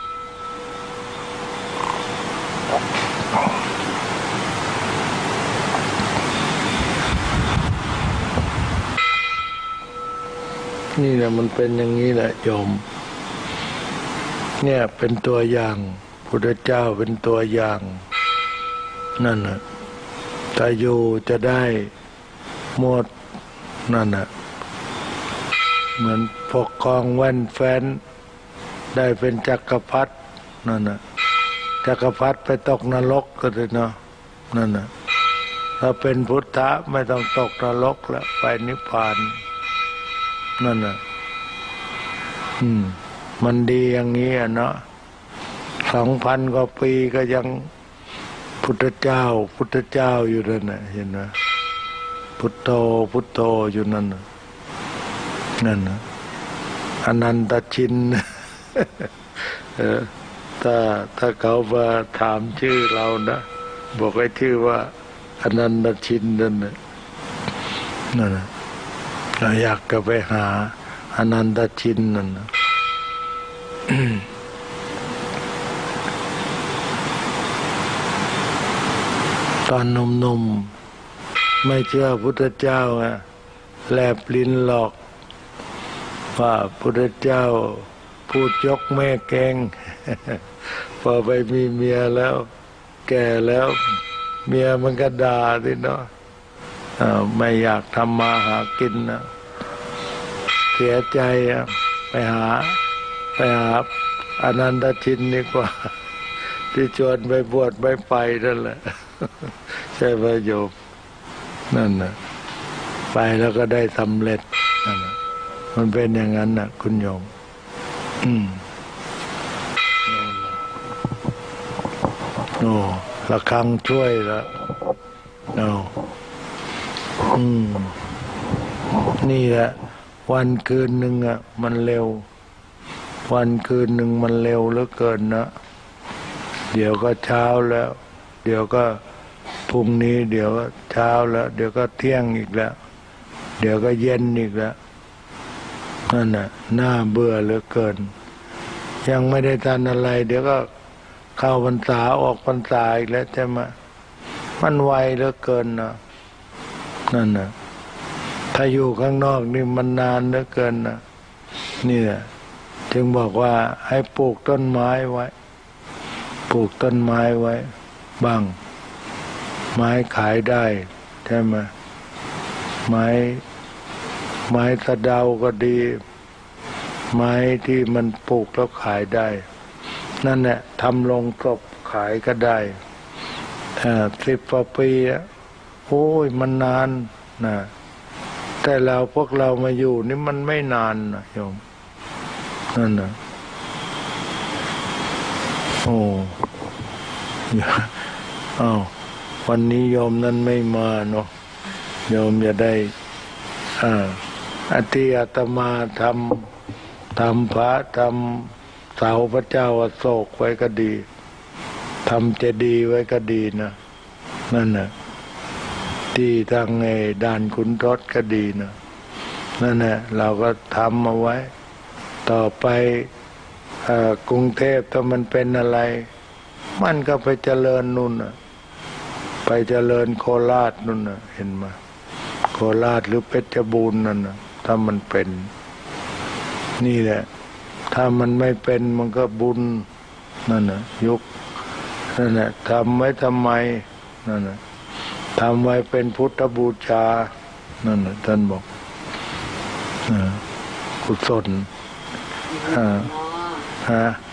Speaker 1: นี่แหละมันเป็นอย่างนี้แหละโยมเนี่ยเป็นตัวอย่างพุทธเจ้าเป็นตัวอย่างนั่นน่ะถ้าอยู่จะได้หมดนั่นน่ะเหมือนปกครองแว่นแฟนได้เป็นจักรพรรดินั่นน่ะจักรพรรดิไปตกนรกก็ได้เนาะนั่นน่ะถ้าเป็นพุทธะไม่ต้องตกนรกแล้วไปนิพพานนั่นน่ะอืมมันดีอย่างนี้อ่ะเนาะสองพันกว่าปีก็ยังพุทธเจ้าพุทธเจ้าอยู่นั่นน่ะเห็นไหมพุทโธพุทโธอยู่นั่นน่ะนั่นน่ะอนันตชิน เออถ้าถ้าเขามาถามชื่อเรานะบอกให้ชื่อว่าอนันตชินนั่นน่ะนั่นน่ะเราอยากจะไปหาอนันตชินนั่นนะ ตอนหนุ่มๆไม่เชื่อพุทธเจ้าอ่ะแลบลิ้นหลอกว่าพุทธเจ้าพูดยกแม่แกง พอไปมีเมียแล้วแก่แล้วเมียมันก็ด่าสิเนาะไม่อยากทำมาหากินนะเสียใจอ่ะไปหาไปหาอนันตชินดีกว่าที่ชวนไปบวชไม่ไปนั่นแหละ ใช่ไหมโยมนั่นนะไปแล้วก็ได้สำเร็จนั่นนะมันเป็นอย่างนั้นนะคุณโยมอืมโอ้ระฆังช่วยแล้วโอ้อืมนี่แหละวันคืนหนึ่งอ่ะมันเร็ววันคืนหนึ่งมันเร็วเหลือเกินนะเดี๋ยวก็เช้าแล้ว เดี๋ยวก็พรุ่งนี้เดี๋ยวก็เช้าแล้วเดี๋ยวก็เที่ยงอีกแล้วเดี๋ยวก็เย็นอีกแล้วนั่นน่ะน่าเบื่อเหลือเกินยังไม่ได้ทานอะไรเดี๋ยวก็เข้าพรรษาออกพรรษาอีกแล้วใช่ไหมมันไวเหลือเกินนะนั่นน่ะถ้าอยู่ข้างนอกนี่มันนานเหลือเกินนะนี่แหละจึงบอกว่าให้ปลูกต้นไม้ไว้ปลูกต้นไม้ไว้บ้างไม้ขายได้ใช่ไหมไม้ไม้สะเดาก็ดีไม้ที่มันปลูกแล้วขายได้นั่นแหละทำลงศพขายก็ได้สิบกว่าปีอ่ะโอ้ยมันนานนะแต่เราพวกเรามาอยู่นี่มันไม่นานนะโยมนั่นนะโอ้อ้าววันนี้โยมนั้นไม่มาเนาะโยมจะได้อ่าอาทิอาตมาทำทำพระทำเสาพระเจ้าอโศกไว้ก็ดีทำเจดีย์ไว้ก็ดีนะนั่นน่ะที่ทางไอ้ด่านขุนทดก็ดีนะนั่นแหละเราก็ทำเอาไว้ต่อไปกรุงเทพถ้ามันเป็นอะไรมันก็ไปเจริญนู่นน่ะไปเจริญโคราชนู่นน่ะเห็นไหมโคราชหรือเพชรบูรณ์นั่นน่ะถ้ามันเป็นนี่แหละถ้ามันไม่เป็นมันก็บุญนั่นน่ะยุคนั่นน่ะทำไว้ทำไมนั่นน่ะทำไว้เป็นพุทธบูชานั่นน่ะท่านบอกกุศลฮะ